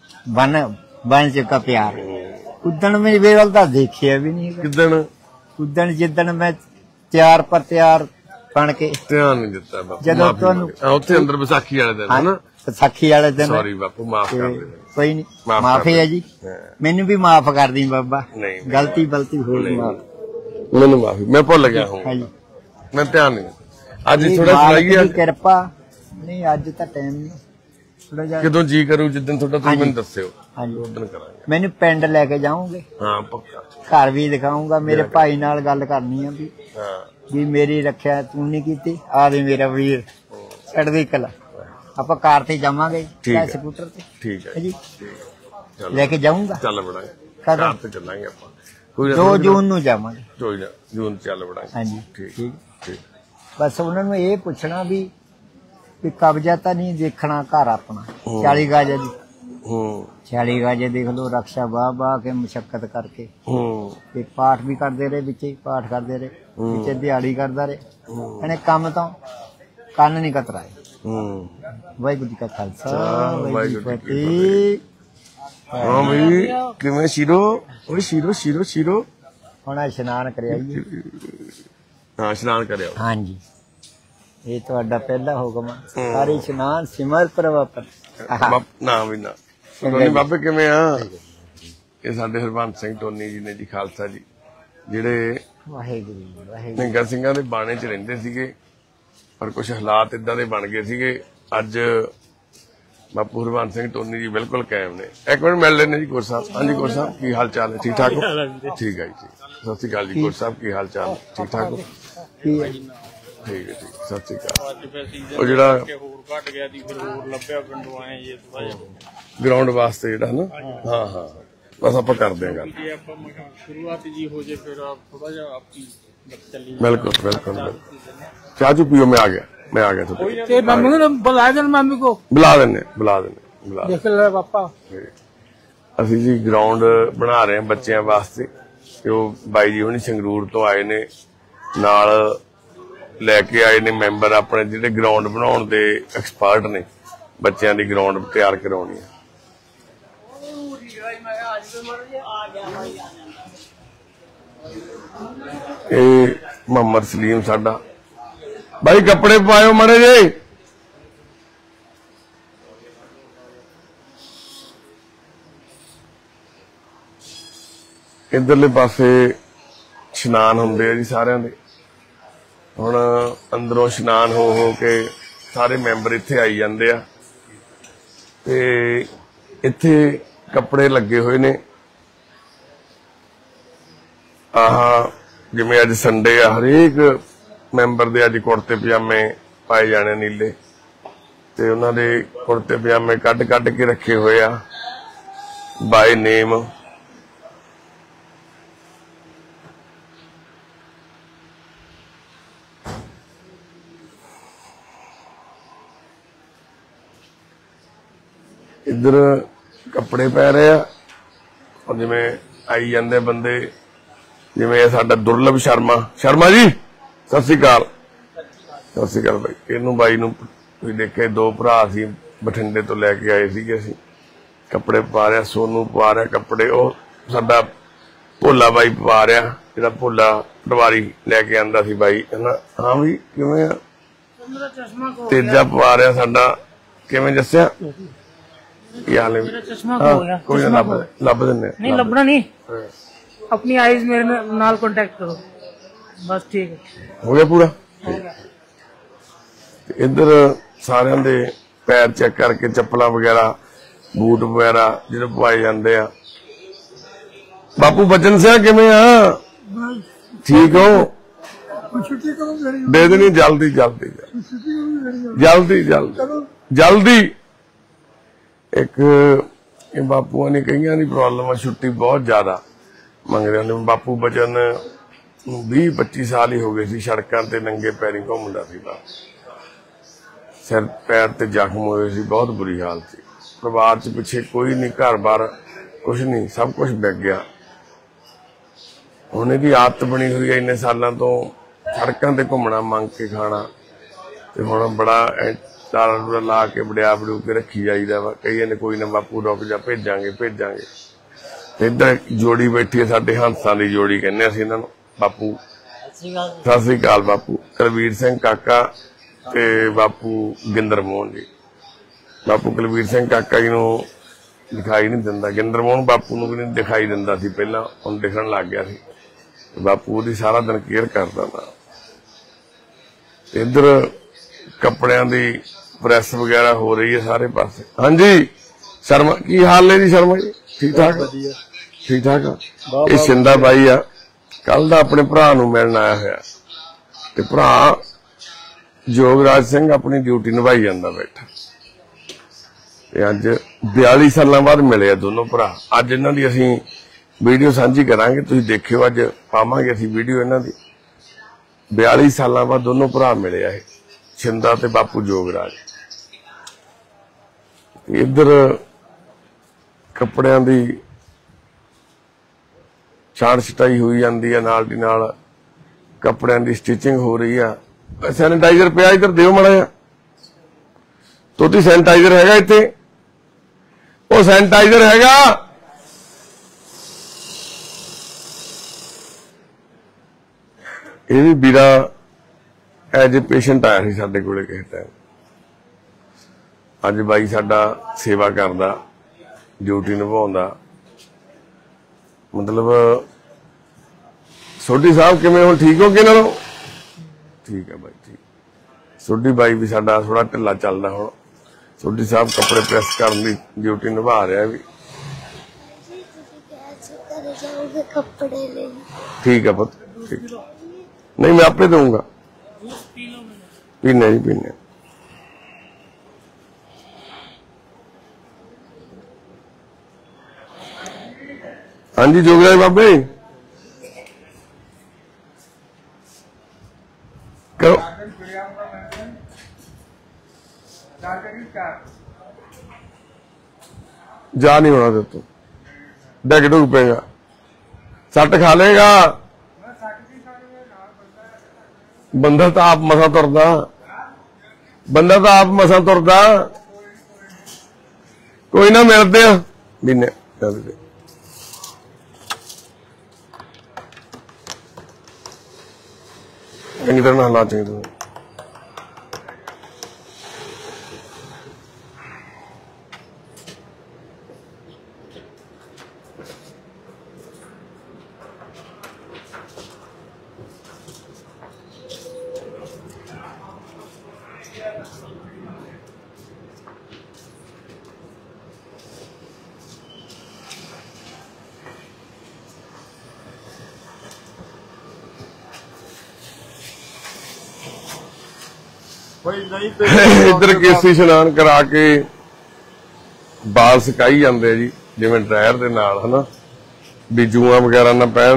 ਬਣ ਚੁੱਕਾ ਪਿਆਰ। ਉਦਣ ਮੇਰੀ ਵੇਲ ਤਾਂ ਦੇਖਿਆ ਵੀ ਨਹੀਂ ਹੈਗਾ। ਕਿਦਣ? ਉਦਣ ਜਿੱਦਣ ਮੈਂ ਤਿਆਰ ਪਰ ਤਿਆਰ ਬਣ ਕੇ, ਧਿਆਨ ਨਹੀਂ ਦਿੱਤਾ ਬਾਪੂ, ਜਦੋਂ ਮਾਫ਼ੀ ਤੁਹਾਨੂੰ- ਮੰਗ। ਉੱਥੇ ਅੰਦਰ ਵਿਸਾਖੀ ਵਾਲੇ ਦਿਨ ਹਨਾ? ਵਿਸਾਖੀ ਵਾਲੇ ਦਿਨ। ਸੌਰੀ ਬਾਪੂ, ਮਾਫ ਕਰ ਦੇ। ਕੋਈ ਨਹੀਂ, ਮਾਫ਼ ਮਾਫੀ ਕਰ ਹੈ ਦੇ। ਜੀ, ਹਾਂ। ਮੈਨੂੰ ਵੀ ਮਾਫ ਕਰ ਦੀ ਬਾਬਾ, ਨਹੀਂ, ਗਲਤੀ ਹੋ ਗਈ ਮਾਫ। ਮੈਨੂੰ ਮਾਫੀ, ਮੈਂ ਭੁੱਲ ਗਿਆ ਹੂੰ, ਹਾਂਜੀ, ਮੈਂ ਧਿਆਨ ਨਹੀਂ ਦਿੱਤਾ। ਅੱਜ ਇਹ ਥੋੜਾ ਮਾਲਕ ਸੁਣਾਈਏ। ਦੀ ਕਿਰਪਾ। ਨਹੀਂ ਅੱਜ ਤਾਂ ਟਾਈਮ ਨਹੀਂ, ਥੋੜਾ ਜਿਹਾ। ਜਦੋਂ ਜੀ ਕਰੂ ਜਿੱਦਣ ਤੁਹਾਡਾ ਤੁਸੀਂ ਮੈਨੂੰ ਦੱਸਿਓ, ਹਾਂਜੀ, ਉਦੋਂ ਕਰਾਂਗੇ। ਮੈਨੂੰ ਪਿੰਡ ਲੈ ਕੇ ਜਾਓਗੇ, ਹਾਂ ਪੱਕਾ। ਘਰ ਵੀ ਦਿਖਾਉਂਗਾ, ਮੇਰੇ ਭਾਈ ਨਾਲ ਗੱਲ ਕਰਨੀ ਆ ਵੀ ਹਾਂ, ਵੀ ਮੇਰੀ ਰੱਖਿਆ ਤੂੰ ਨਹੀਂ ਕੀਤੀ, ਆ ਦੇ ਮੇਰਾ ਵੀਰ ਚੜ੍ਹਦੀ ਕਲਾ। ਆਪਾਂ ਕਾਰ ਤੇ ਜਾਵਾਂਗੇ ਠੀਕ ਜਾਂ ਹੈ। ਸਕੂਟਰ ਤੇ, ਠੀਕ ਹੈ ਹੈ ਜੀ, ਚੱਲ ਲੈ ਕੇ ਜਾਊਂਗਾ। ਚੱਲ ਬੜਾਂਗੇ, ਕਦੋਂ? ਕਾਰ ਤੇ ਚੱਲਾਂਗੇ ਆਪਾਂ। ਕੋਈ 2 ਜੂਨ ਨੂੰ ਜਾਵਾਂਗੇ। ਕੋਈ ਨਾ, ਜੂਨ ਚ ਚੱਲ ਬੜਾਂਗੇ। ਹਾਂਜੀ, ਠੀਕ ਠੀਕ। ਠੀਕ। ਬਸ ਉਹਨਾਂ ਨੂੰ ਇਹ ਪੁੱਛਣਾ ਵੀ ਕਬਜ਼ਾ ਤਾਂ ਨਹੀਂ ਦੇਖਣਾ ਘਰ ਆਪਣਾ। 40 ਗਜ ਦੀ, ਹੂੰ 40 ਗਜ ਦੇਖ ਲਓ, ਰਕਸ਼ਾ ਬਾਹ ਕੇ ਮੁਸ਼ੱਕਤ ਕਰਕੇ ਹੂੰ ਤੇ ਪਾਠ ਵੀ ਕਰਦੇ ਰਹੇ, ਵਿੱਚ ਹੀ ਪਾਠ ਕਰਦੇ ਰਹੇ, ਵਿੱਚ ਦਿਹਾੜੀ ਕਰਦਾ ਰਹੇ। ਇਹਨੇ ਕੰਮ ਤੋਂ ਕੰਨ ਨਹੀਂ ਕਤਰਾਏ। ਵਾਹਿਗੁਰੂ ਜੀ ਕਾ ਖਾਲਸਾ ਵਾਹਿਗੁਰੂ ਜੀ ਵਾਹਿਗੁਰੂ ਕੀ ਜੀ ਕੀ ਫਤਿਹ। ਹਾਂ ਬਈ ਕਿਵੇਂ ਸ਼ੀਰੋ ਓਏ ਸ਼ੀਰੋ ਸ਼ੀਰੋ ਸ਼ੀਰੋ ਹੁਣ ਇਸ਼ਨਾਨ ਕਰਿਆ ਜੀ। ਹਾਂ ਇਸ਼ਨਾਨ ਕਰਿਆ ਹਾਂਜੀ ਇਹ ਤੁਹਾਡਾ ਪਹਿਲਾ ਹੁਕਮ ਆ। ਸਾਰੇ ਇਸ਼ਨਾਨ ਸਿਮਰ ਪ੍ਰਵਪਨ ਨਾ ਵੀ ਨਾ ਟੋਨੀ ਬਾਬੇ ਕਿਵੇਂ ਆ ਇਹ ਸਾਡੇ ਹਰਬੰਸ ਸਿੰਘ ਟੋਨੀ ਜੀ ਨੇ ਜੀ ਖਾਲਸਾ ਜੀ ਜਿਹੜੇ ਵਾਹਿਗੁਰੂ ਜੀ, ਵਾਹਿਗੁਰੂ ਨਿੰਗਾ ਸਿੰਘਾਂ ਦੇ ਬਾਣੇ 'ਚ ਰਹਿੰਦੇ ਸੀਗੇ ਪਰ ਕੁਝ ਹਾਲਾਤ ਇਦਾਂ ਦੇ ਬਣ ਗਏ ਸੀਗੇ ਅੱਜ ਬਾਪੂ ਹਰਬੰਸ ਸਿੰਘ ਟੋਨੀ ਜੀ ਬਿਲਕੁਲ ਕਾਇਮ ਨੇ। ਇੱਕ ਮਿੰਟ ਮਿਲ ਲੈਣੇ ਜੀ ਗੁਰ ਸਾਹਿਬ। ਹਾਂਜੀ ਗੁਰ ਸਾਹਿਬ ਕੀ ਹਾਲ ਚਾਲ ਹੈ? ਠੀਕ ਠਾਕ ਹੋ? ਠੀਕ ਹੈ ਜੀ ਸਤਿ ਸ਼੍ਰੀ ਅਕਾਲ ਜੀ ਗੁਰ ਸਾਹਿਬ ਕੀ ਹਾਲ ਚਾਲ? ਠੀਕ ਠਾਕ ਹੋ? ਕੀ ਹੈ? ਠੀਕ ਹੈ ਠੀਕ ਸਤਿ ਸ਼੍ਰੀ ਅਕਾਲ। ਉਹ ਜਿਹੜਾ ਹੋਰ ਘਟ ਗਿਆ ਦੀ ਫਿਰ ਹੋਰ ਲੱਭਿਆ ਪਿੰਡੋਂ ਆਏ ਜੇ ਥੋੜਾ ਜਿਹਾ ਗਰਾਊਂਡ ਵਾਸਤੇ ਜਿਹੜਾ ਨਾ ਹਾਂ ਹਾਂ ਬਸ ਆਪਾਂ ਕਰਦੇ ਹਾਂ ਗੱਲ। ਜੇ ਆਪਾਂ ਸ਼ੁਰੂਆਤ ਜੀ ਹੋ ਜੇ ਫਿਰ ਥੋੜਾ ਜਿਹਾ ਆਪੀ ਚੱਲੀ ਬਿਲकुल बिल्कुल चाह चू पियो मैं आ गया तो ते मम्मी को बुला देना, मम्मी को बुला देने देख ले पापा। ਅਸੀਂ ਜੀ ਗਰਾਊਂਡ ਬਣਾ ਰਹੇ ਹਾਂ ਬੱਚਿਆਂ ਵਾਸਤੇ ਤੇ ਉਹ ਬਾਈ ਜੀ ਹੁਣੀ ਸੰਗਰੂਰ ਤੋਂ ਆਏ ਨੇ ਨਾਲ ਲੈ ਕੇ ਆਏ ਨੇ ਮੈਂਬਰ ਆਪਣੇ ਜਿਹੜੇ ਗਰਾਊਂਡ ਬਣਾਉਣ ਦੇ ਐਕਸਪਰਟ ਨੇ ਬੱਚਿਆਂ ਦੀ ਗਰਾਊਂਡ ਤਿਆਰ ਕਰਾਉਣੀ ਹੈ। ਇਹ ਮੁਹੰਮਦ ਸਲੀਮ ਸਾਡਾ ਬਾਈ ਕੱਪੜੇ ਪਾਇਓ ਮੜੇ ਜੇ ਇਧਰਲੇ ਪਾਸੇ ਇਸ਼ਨਾਨ ਹੁੰਦੇ ਆ ਜੀ ਸਾਰਿਆਂ ਦੇ। ਹੁਣ ਅੰਦਰੋਂ ਇਸ਼ਨਾਨ ਹੋ ਕੇ ਸਾਰੇ ਮੈਂਬਰ ਇੱਥੇ ਆਈ ਜਾਂਦੇ ਆ ਤੇ ਇੱਥੇ ਕੱਪੜੇ ਲੱਗੇ ਹੋਏ ਨੇ। ਆਹ ਜਿਵੇਂ ਅੱਜ ਸੰਡੇ ਆ ਹਰੇਕ ਮੈਂਬਰ ਦੇ ਅੱਜ ਕੁੜਤੇ ਪਜਾਮੇ ਪਾਏ ਜਾਣੇ ਨੀਲੇ ਤੇ ਉਹਨਾਂ ਦੇ ਕੁੜਤੇ ਪਜਾਮੇ ਕੱਢ ਕੇ ਰੱਖੇ ਹੋਏ ਆ ਬਾਈ ਨੇਮ। ਇੱਧਰ ਕੱਪੜੇ ਪੈ ਰਹੇ ਆ ਔਰ ਜਿਵੇਂ ਆਈ ਜਾਂਦੇ ਬੰਦੇ ਜਿਵੇਂ ਸਾਡਾ ਦੁਰਲਭ ਸ਼ਰਮਾ ਜੀ ਸਤਿ ਸ੍ਰੀ ਅਕਾਲ। ਸਤਿ ਸ੍ਰੀ ਅਕਾਲ ਬਾਈ। ਇਹਨੂੰ ਬਾਈ ਨੂੰ ਤੁਸੀਂ ਦੇਖੇ ਦੋ ਭਰਾ ਸੀ ਬਠਿੰਡੇ ਤੋਂ ਲੈ ਕੇ ਆਏ ਸੀਗੇ ਅਸੀਂ ਕੱਪੜੇ ਪਾ ਰਿਹਾ। ਸੋਨੂੰ ਪਾ ਰਿਹਾ ਕੱਪੜੇ ਉਹ ਸਾਡਾ ਭੋਲਾ ਬਾਈ ਪਾ ਰਿਹਾ ਜਿਹੜਾ ਭੋਲਾ ਪਟਵਾਰੀ ਲੈ ਕੇ ਆਂਦਾ ਸੀ ਬਾਈ ਹਨਾ। ਹਾਂ ਵੀ ਕਿਵੇਂ ਆ ਤੇਜਾ ਪਾ ਰਿਹਾ ਸਾਡਾ ਕਿਵੇਂ ਦੱਸਿਆ ਕੀ ਹਾਲ ਹੈ? ਕੋਈ ਨਾ ਲੱਭ ਦਿੰਦੇ नहीं लबना नहीं, अपनी आईज मेरे नाल कांटेक्ट करो बस। ठीक है ਹੋ ਗਿਆ ਪੂਰਾ। ਇੱਧਰ ਸਾਰਿਆਂ ਦੇ ਪੈਰ ਚੈੱਕ ਕਰਕੇ ਚੱਪਲਾਂ ਵਗੈਰਾ ਬੂਟ ਵਗੈਰਾ ਜਿਹੜੇ ਪਵਾਏ ਜਾਂਦੇ ਆ। ਬਾਪੂ ਬਚਨ ਸਿੰਘ ਕਿਵੇਂ ਆ? ਠੀਕ ਹੋ? ਦੇ ਦੇਣੀ ਜਲਦੀ। ਇੱਕ ਇਹ ਬਾਪੂਆਂ ਨੇ ਕਈਆਂ ਦੀ ਪ੍ਰੋਬਲਮ ਆ ਛੁੱਟੀ ਬਹੁਤ ਜ਼ਿਆਦਾ ਮੰਗਦੇ ਨੇ। ਬਾਪੂ ਬਚਨ ਨੂੰ 20-25 ਸਾਲ ਹੀ ਹੋ ਗਏ ਸੀ ਸੜਕਾਂ ਤੇ ਨੰਗੇ ਪੈਰੀ ਘੁੰਮਦਾ ਸੀ। ਸਿਰ ਪੈਰ ਤੇ ਜ਼ਖਮ ਹੋਏ ਸੀ ਬਹੁਤ ਬੁਰੀ ਹਾਲਤ ਸੀ। ਪਰਿਵਾਰ ਚ ਪਿੱਛੇ ਕੋਈ ਨਹੀਂ ਘਰ-ਬਾਰ ਕੁਛ ਨਹੀਂ ਸਭ ਕੁਛ ਵਿਕ ਗਿਆ। ਹੁਣ ਇਹਦੀ ਆਦਤ ਬਣੀ ਹੋਈ ਹੈ ਇੰਨੇ ਸਾਲਾਂ ਤੋਂ ਸੜਕਾਂ ਤੇ ਘੁੰਮਣਾ ਮੰਗ ਕੇ ਖਾਣਾ ਤੇ ਹੁਣ ਬੜਾ ਤਾਰਾ ਲਾ ਕੇ ਬੜਿਆ ਬੜੂ ਕੇ ਰੱਖੀ ਜਾਈਦਾ ਵਾ। ਕਈ ਨੇ ਕੋਈ ਨਾ ਬਾਪੂ ਰੁਕ ਜਾ ਭੇਜਾਂਗੇ। ਇੱਧਰ ਜੋੜੀ ਬੈਠੀ ਹੈ ਸਾਡੇ ਹੰਸਾਂ ਦੀ ਜੋੜੀ ਕਹਿੰਦੇ ਅਸੀਂ ਇਹਨਾਂ ਨੂੰ। ਬਾਪੂ ਸਤਿ ਸ੍ਰੀ ਅਕਾਲ। ਬਾਪੂ ਕੁਲਵੀਰ ਸਿੰਘ ਕਾਕਾ ਤੇ ਬਾਪੂ ਗਿੰਦਰ ਮੋਹਨ ਜੀ। ਬਾਪੂ ਕੁਲਵੀਰ ਸਿੰਘ ਕਾਕਾ ਜੀ ਨੂੰ ਦਿਖਾਈ ਨਹੀਂ ਦਿੰਦਾ, ਗਿੰਦਰ ਮੋਹਨ ਬਾਪੂ ਨੂੰ ਵੀ ਨਹੀਂ ਦਿਖਾਈ ਦਿੰਦਾ ਸੀ ਪਹਿਲਾਂ, ਹੁਣ ਦਿਖਣ ਲੱਗ ਗਿਆ ਸੀ। ਬਾਪੂ ਉਹਦੀ ਸਾਰਾ ਦਿਨ ਕੇਅਰ ਕਰਦਾ ਤਾ। ਇੱਧਰ ਕੱਪੜਿਆਂ ਦੀ ਪ੍ਰੈਸ ਵਗੈਰਾ ਹੋ ਰਹੀ ਹੈ ਸਾਰੇ ਪਾਸੇ। ਹਾਂਜੀ ਸ਼ਰਮਾ ਕੀ ਹਾਲ ਨੇ ਜੀ? ਸ਼ਰਮਾ ਜੀ ਠੀਕ ਠਾਕ ਆ। ਇਹ ਸਿੰਦਾ ਬਾਈ ਆ ਕੱਲ ਦਾ ਆਪਣੇ ਭਰਾ ਨੂੰ ਮਿਲਣ ਆਇਆ ਹੋਇਆ ਤੇ ਭਰਾ ਜੋਗਰਾਜ ਸਿੰਘ ਆਪਣੀ ਡਿਊਟੀ ਨਿਭਾਈ ਜਾਂਦਾ ਬੈਠਾ ਤੇ ਅੱਜ 42 ਸਾਲਾਂ ਬਾਅਦ ਮਿਲੇ ਆ ਦੋਨੋਂ ਭਰਾ। ਅੱਜ ਇਹਨਾਂ ਦੀ ਅਸੀਂ ਵੀਡੀਓ ਸਾਂਝੀ ਕਰਾਂਗੇ, ਤੁਸੀਂ ਦੇਖਿਓ। ਅੱਜ ਪਾਵਾਂਗੇ ਅਸੀਂ ਵੀਡੀਓ ਇਹਨਾਂ ਦੀ। 42 ਸਾਲਾਂ ਬਾਅਦ ਦੋਨੋਂ ਭਰਾ ਮਿਲੇ ਆ ਇਹ ਛਿੰਦਾ ਤੇ ਬਾਪੂ ਜੋਗਰਾਜ। ਇੱਧਰ ਕੱਪੜਿਆਂ ਦੀ ਛਾੜ ਛਟਾਈ ਹੋਈ ਜਾਂਦੀ ਆ, ਨਾਲ ਦੀ ਨਾਲ ਕੱਪੜਿਆਂ ਦੀ ਸਟਿਚਿੰਗ ਹੋ ਰਹੀ ਆ। ਸੈਨੀਟਾਈਜ਼ਰ ਪਿਆ ਇੱਧਰ ਦਿਓ ਮਾੜਾ ਜਿਹਾ। ਤੋਤੀ ਸੈਨੀਟਾਈਜ਼ਰ ਹੈਗਾ ਇੱਥੇ? ਉਹ ਸੈਨੀਟਾਈਜ਼ਰ ਹੈਗਾ? ਇਹ ਵੀ ਵੀਰਾ ਐਜ ਏ ਪੇਸ਼ੈਂਟ ਆਇਆ ਸੀ ਸਾਡੇ ਕੋਲੇ ਕਿਸੇ ਟਾਈਮ। ਅੱਜ ਬਾਈ ਸਾਡਾ ਸੇਵਾ ਕਰਦਾ, ਡਿਊਟੀ ਨਿਭਾਉਂਦਾ। ਮਤਲਬ ਸੋਢੀ ਸਾਹਿਬ ਕਿਵੇਂ, ਹੁਣ ਠੀਕ ਹੋ ਗਏ ਨਾਲੋਂ? ਠੀਕ ਹੈ ਬਾਈ, ਠੀਕ। ਸੋਢੀ ਬਾਈ ਵੀ ਸਾਡਾ ਥੋੜਾ ਢਿੱਲਾ ਚੱਲਦਾ ਹੁਣ। ਸੋਢੀ ਸਾਹਿਬ ਕੱਪੜੇ ਪ੍ਰੈਸ ਕਰਨ ਦੀ ਡਿਊਟੀ ਨਿਭਾ ਰਿਹਾ ਵੀ। ठीक है पुत, ठीक। नहीं मैं आपे दूंगा, पीने ही पीने। हाँ जी जोगराज बाबे करो। जा नहीं होना तेरे तो, डेग डुग पेगा, सट खा लेगा। बंदा तो आप मसा तुरदा, बंदा तो आप मसा तुरदा। कोई ना मिलते हैं बीने चंगी तरह हालात चंगी तरह। इधर केसी इशनान करा के बाल सुकाई जाते जी, जिवें ड्रायर दे नाल, है ना, भी जूआं वगैरह ना पैण।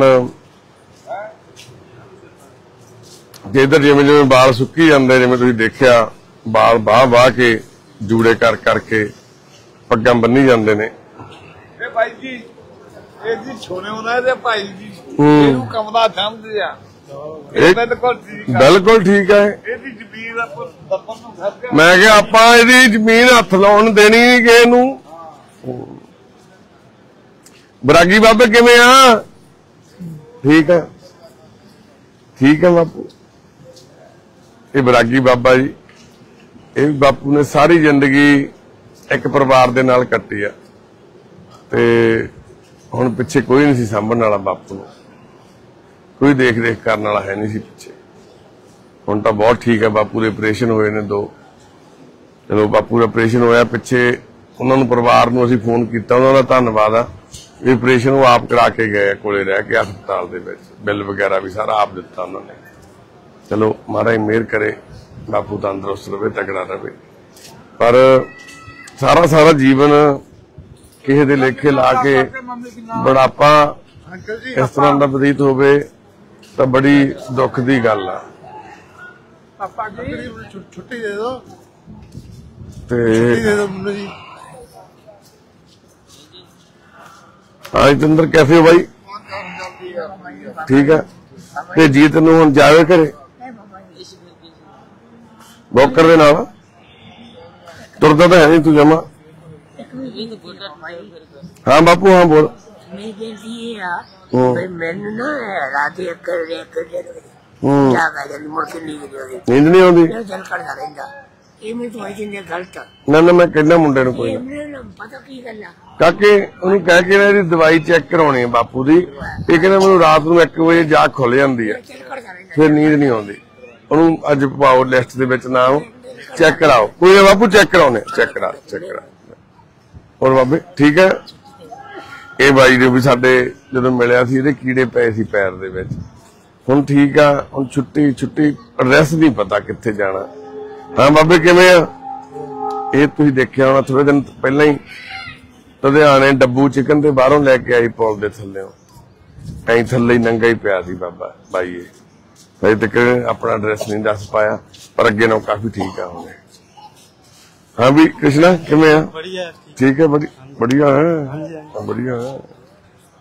इधर जिवें जिवें बाल सुक्की जाते, जिवें तुसीं देखिया बाल बाह बाह के जूड़े कर करके पग्गां बन्नी जाते ने। भाई जी छोने होना है भाई जी, ਇਹਨੂੰ ਕਮਦਾ ਸਮਝਦੇ ਆ। बिल्कुल ठीक है। मैं क्या आपां इहदी जमीन हथ लाउण देनी नहीं किसे नूं। बरागी बाबे किवें आ? ठीक है, ठीक है बापू। ये बरागी बाबा जी, ये बापू ने सारी जिंदगी एक परिवार दे नाल कट्टी आ ते हुण पिछे कोई नहीं सी सांभण वाला बापू नूं, कोई देख रेख करने वाला है नहीं सी पिछे। हुण तां बहुत ठीक है, बापू दे ऑपरेशन होए ने 2। चलो बापू दा ऑपरेशन होया, पिछे उन्हां नूं परिवार नूं असीं फोन कीता, उन्हां दा धन्नवाद आ। ऑपरेशन वो आप करा के गए, कोले रह के हस्पताल दे विच, बिल वगैरह भी सारा आप दिता उन्होंने। चलो महाराज मेहर करे, बापू तंदुरुस्त रहे, तगड़ा रहे। पर सारा सारा जीवन किसी दे लेखे ला के बुढ़ापा इस तरह का बतीत होवे तो बड़ी दुख की गल आ। छुट्टी दे दो, हाँ जितेंद्र कैसे हो भाई? ठीक है। ते जी तेन हुण जावे घरे वॉकर दे नाल? तुरदा तो है नहीं तू जमा? हाँ बापू हाँ बोल। नींद नहीं आती? ना ना मैं कहना मुंडे नूं कोई काके उन्हें कह के ना दवाई चेक करवानी है बापू दी। ये कहना मैनूं रात नूं 1 बजे जाग खुल जाती है, फिर नींद नहीं आती। उन्होंने अज पाओ लिस्ट दे विच नाम, चेक कराओ। कोई ना बापू चेक कराने, चेक करा और बाबे ठीक है। ये बाई जो भी साडे जदों मिलिया सी, इहदे कीड़े पए सी पैर दे विच, हुण ठीक आ। हुण छुट्टी छुट्टी एड्रैस नहीं पता कित्थे जाना। हाँ बाबे किवें आ? ये तुसीं देखिया होना थोड़े दिन पहला ही लुधियाणे डब्बू चिकन ते बाहरों लैके आई, पुल दे थल्लेओं ऐ थल्ले ही नंगा ही पिया सी बाबा बाई। अजे तक अपना एड्रैस नहीं दस पाया, पर अगे नालों काफी ठीक आ हुण। हाँ भी कृष्णा किवें आ? ठीक है, बढ़िया है, बढ़िया है।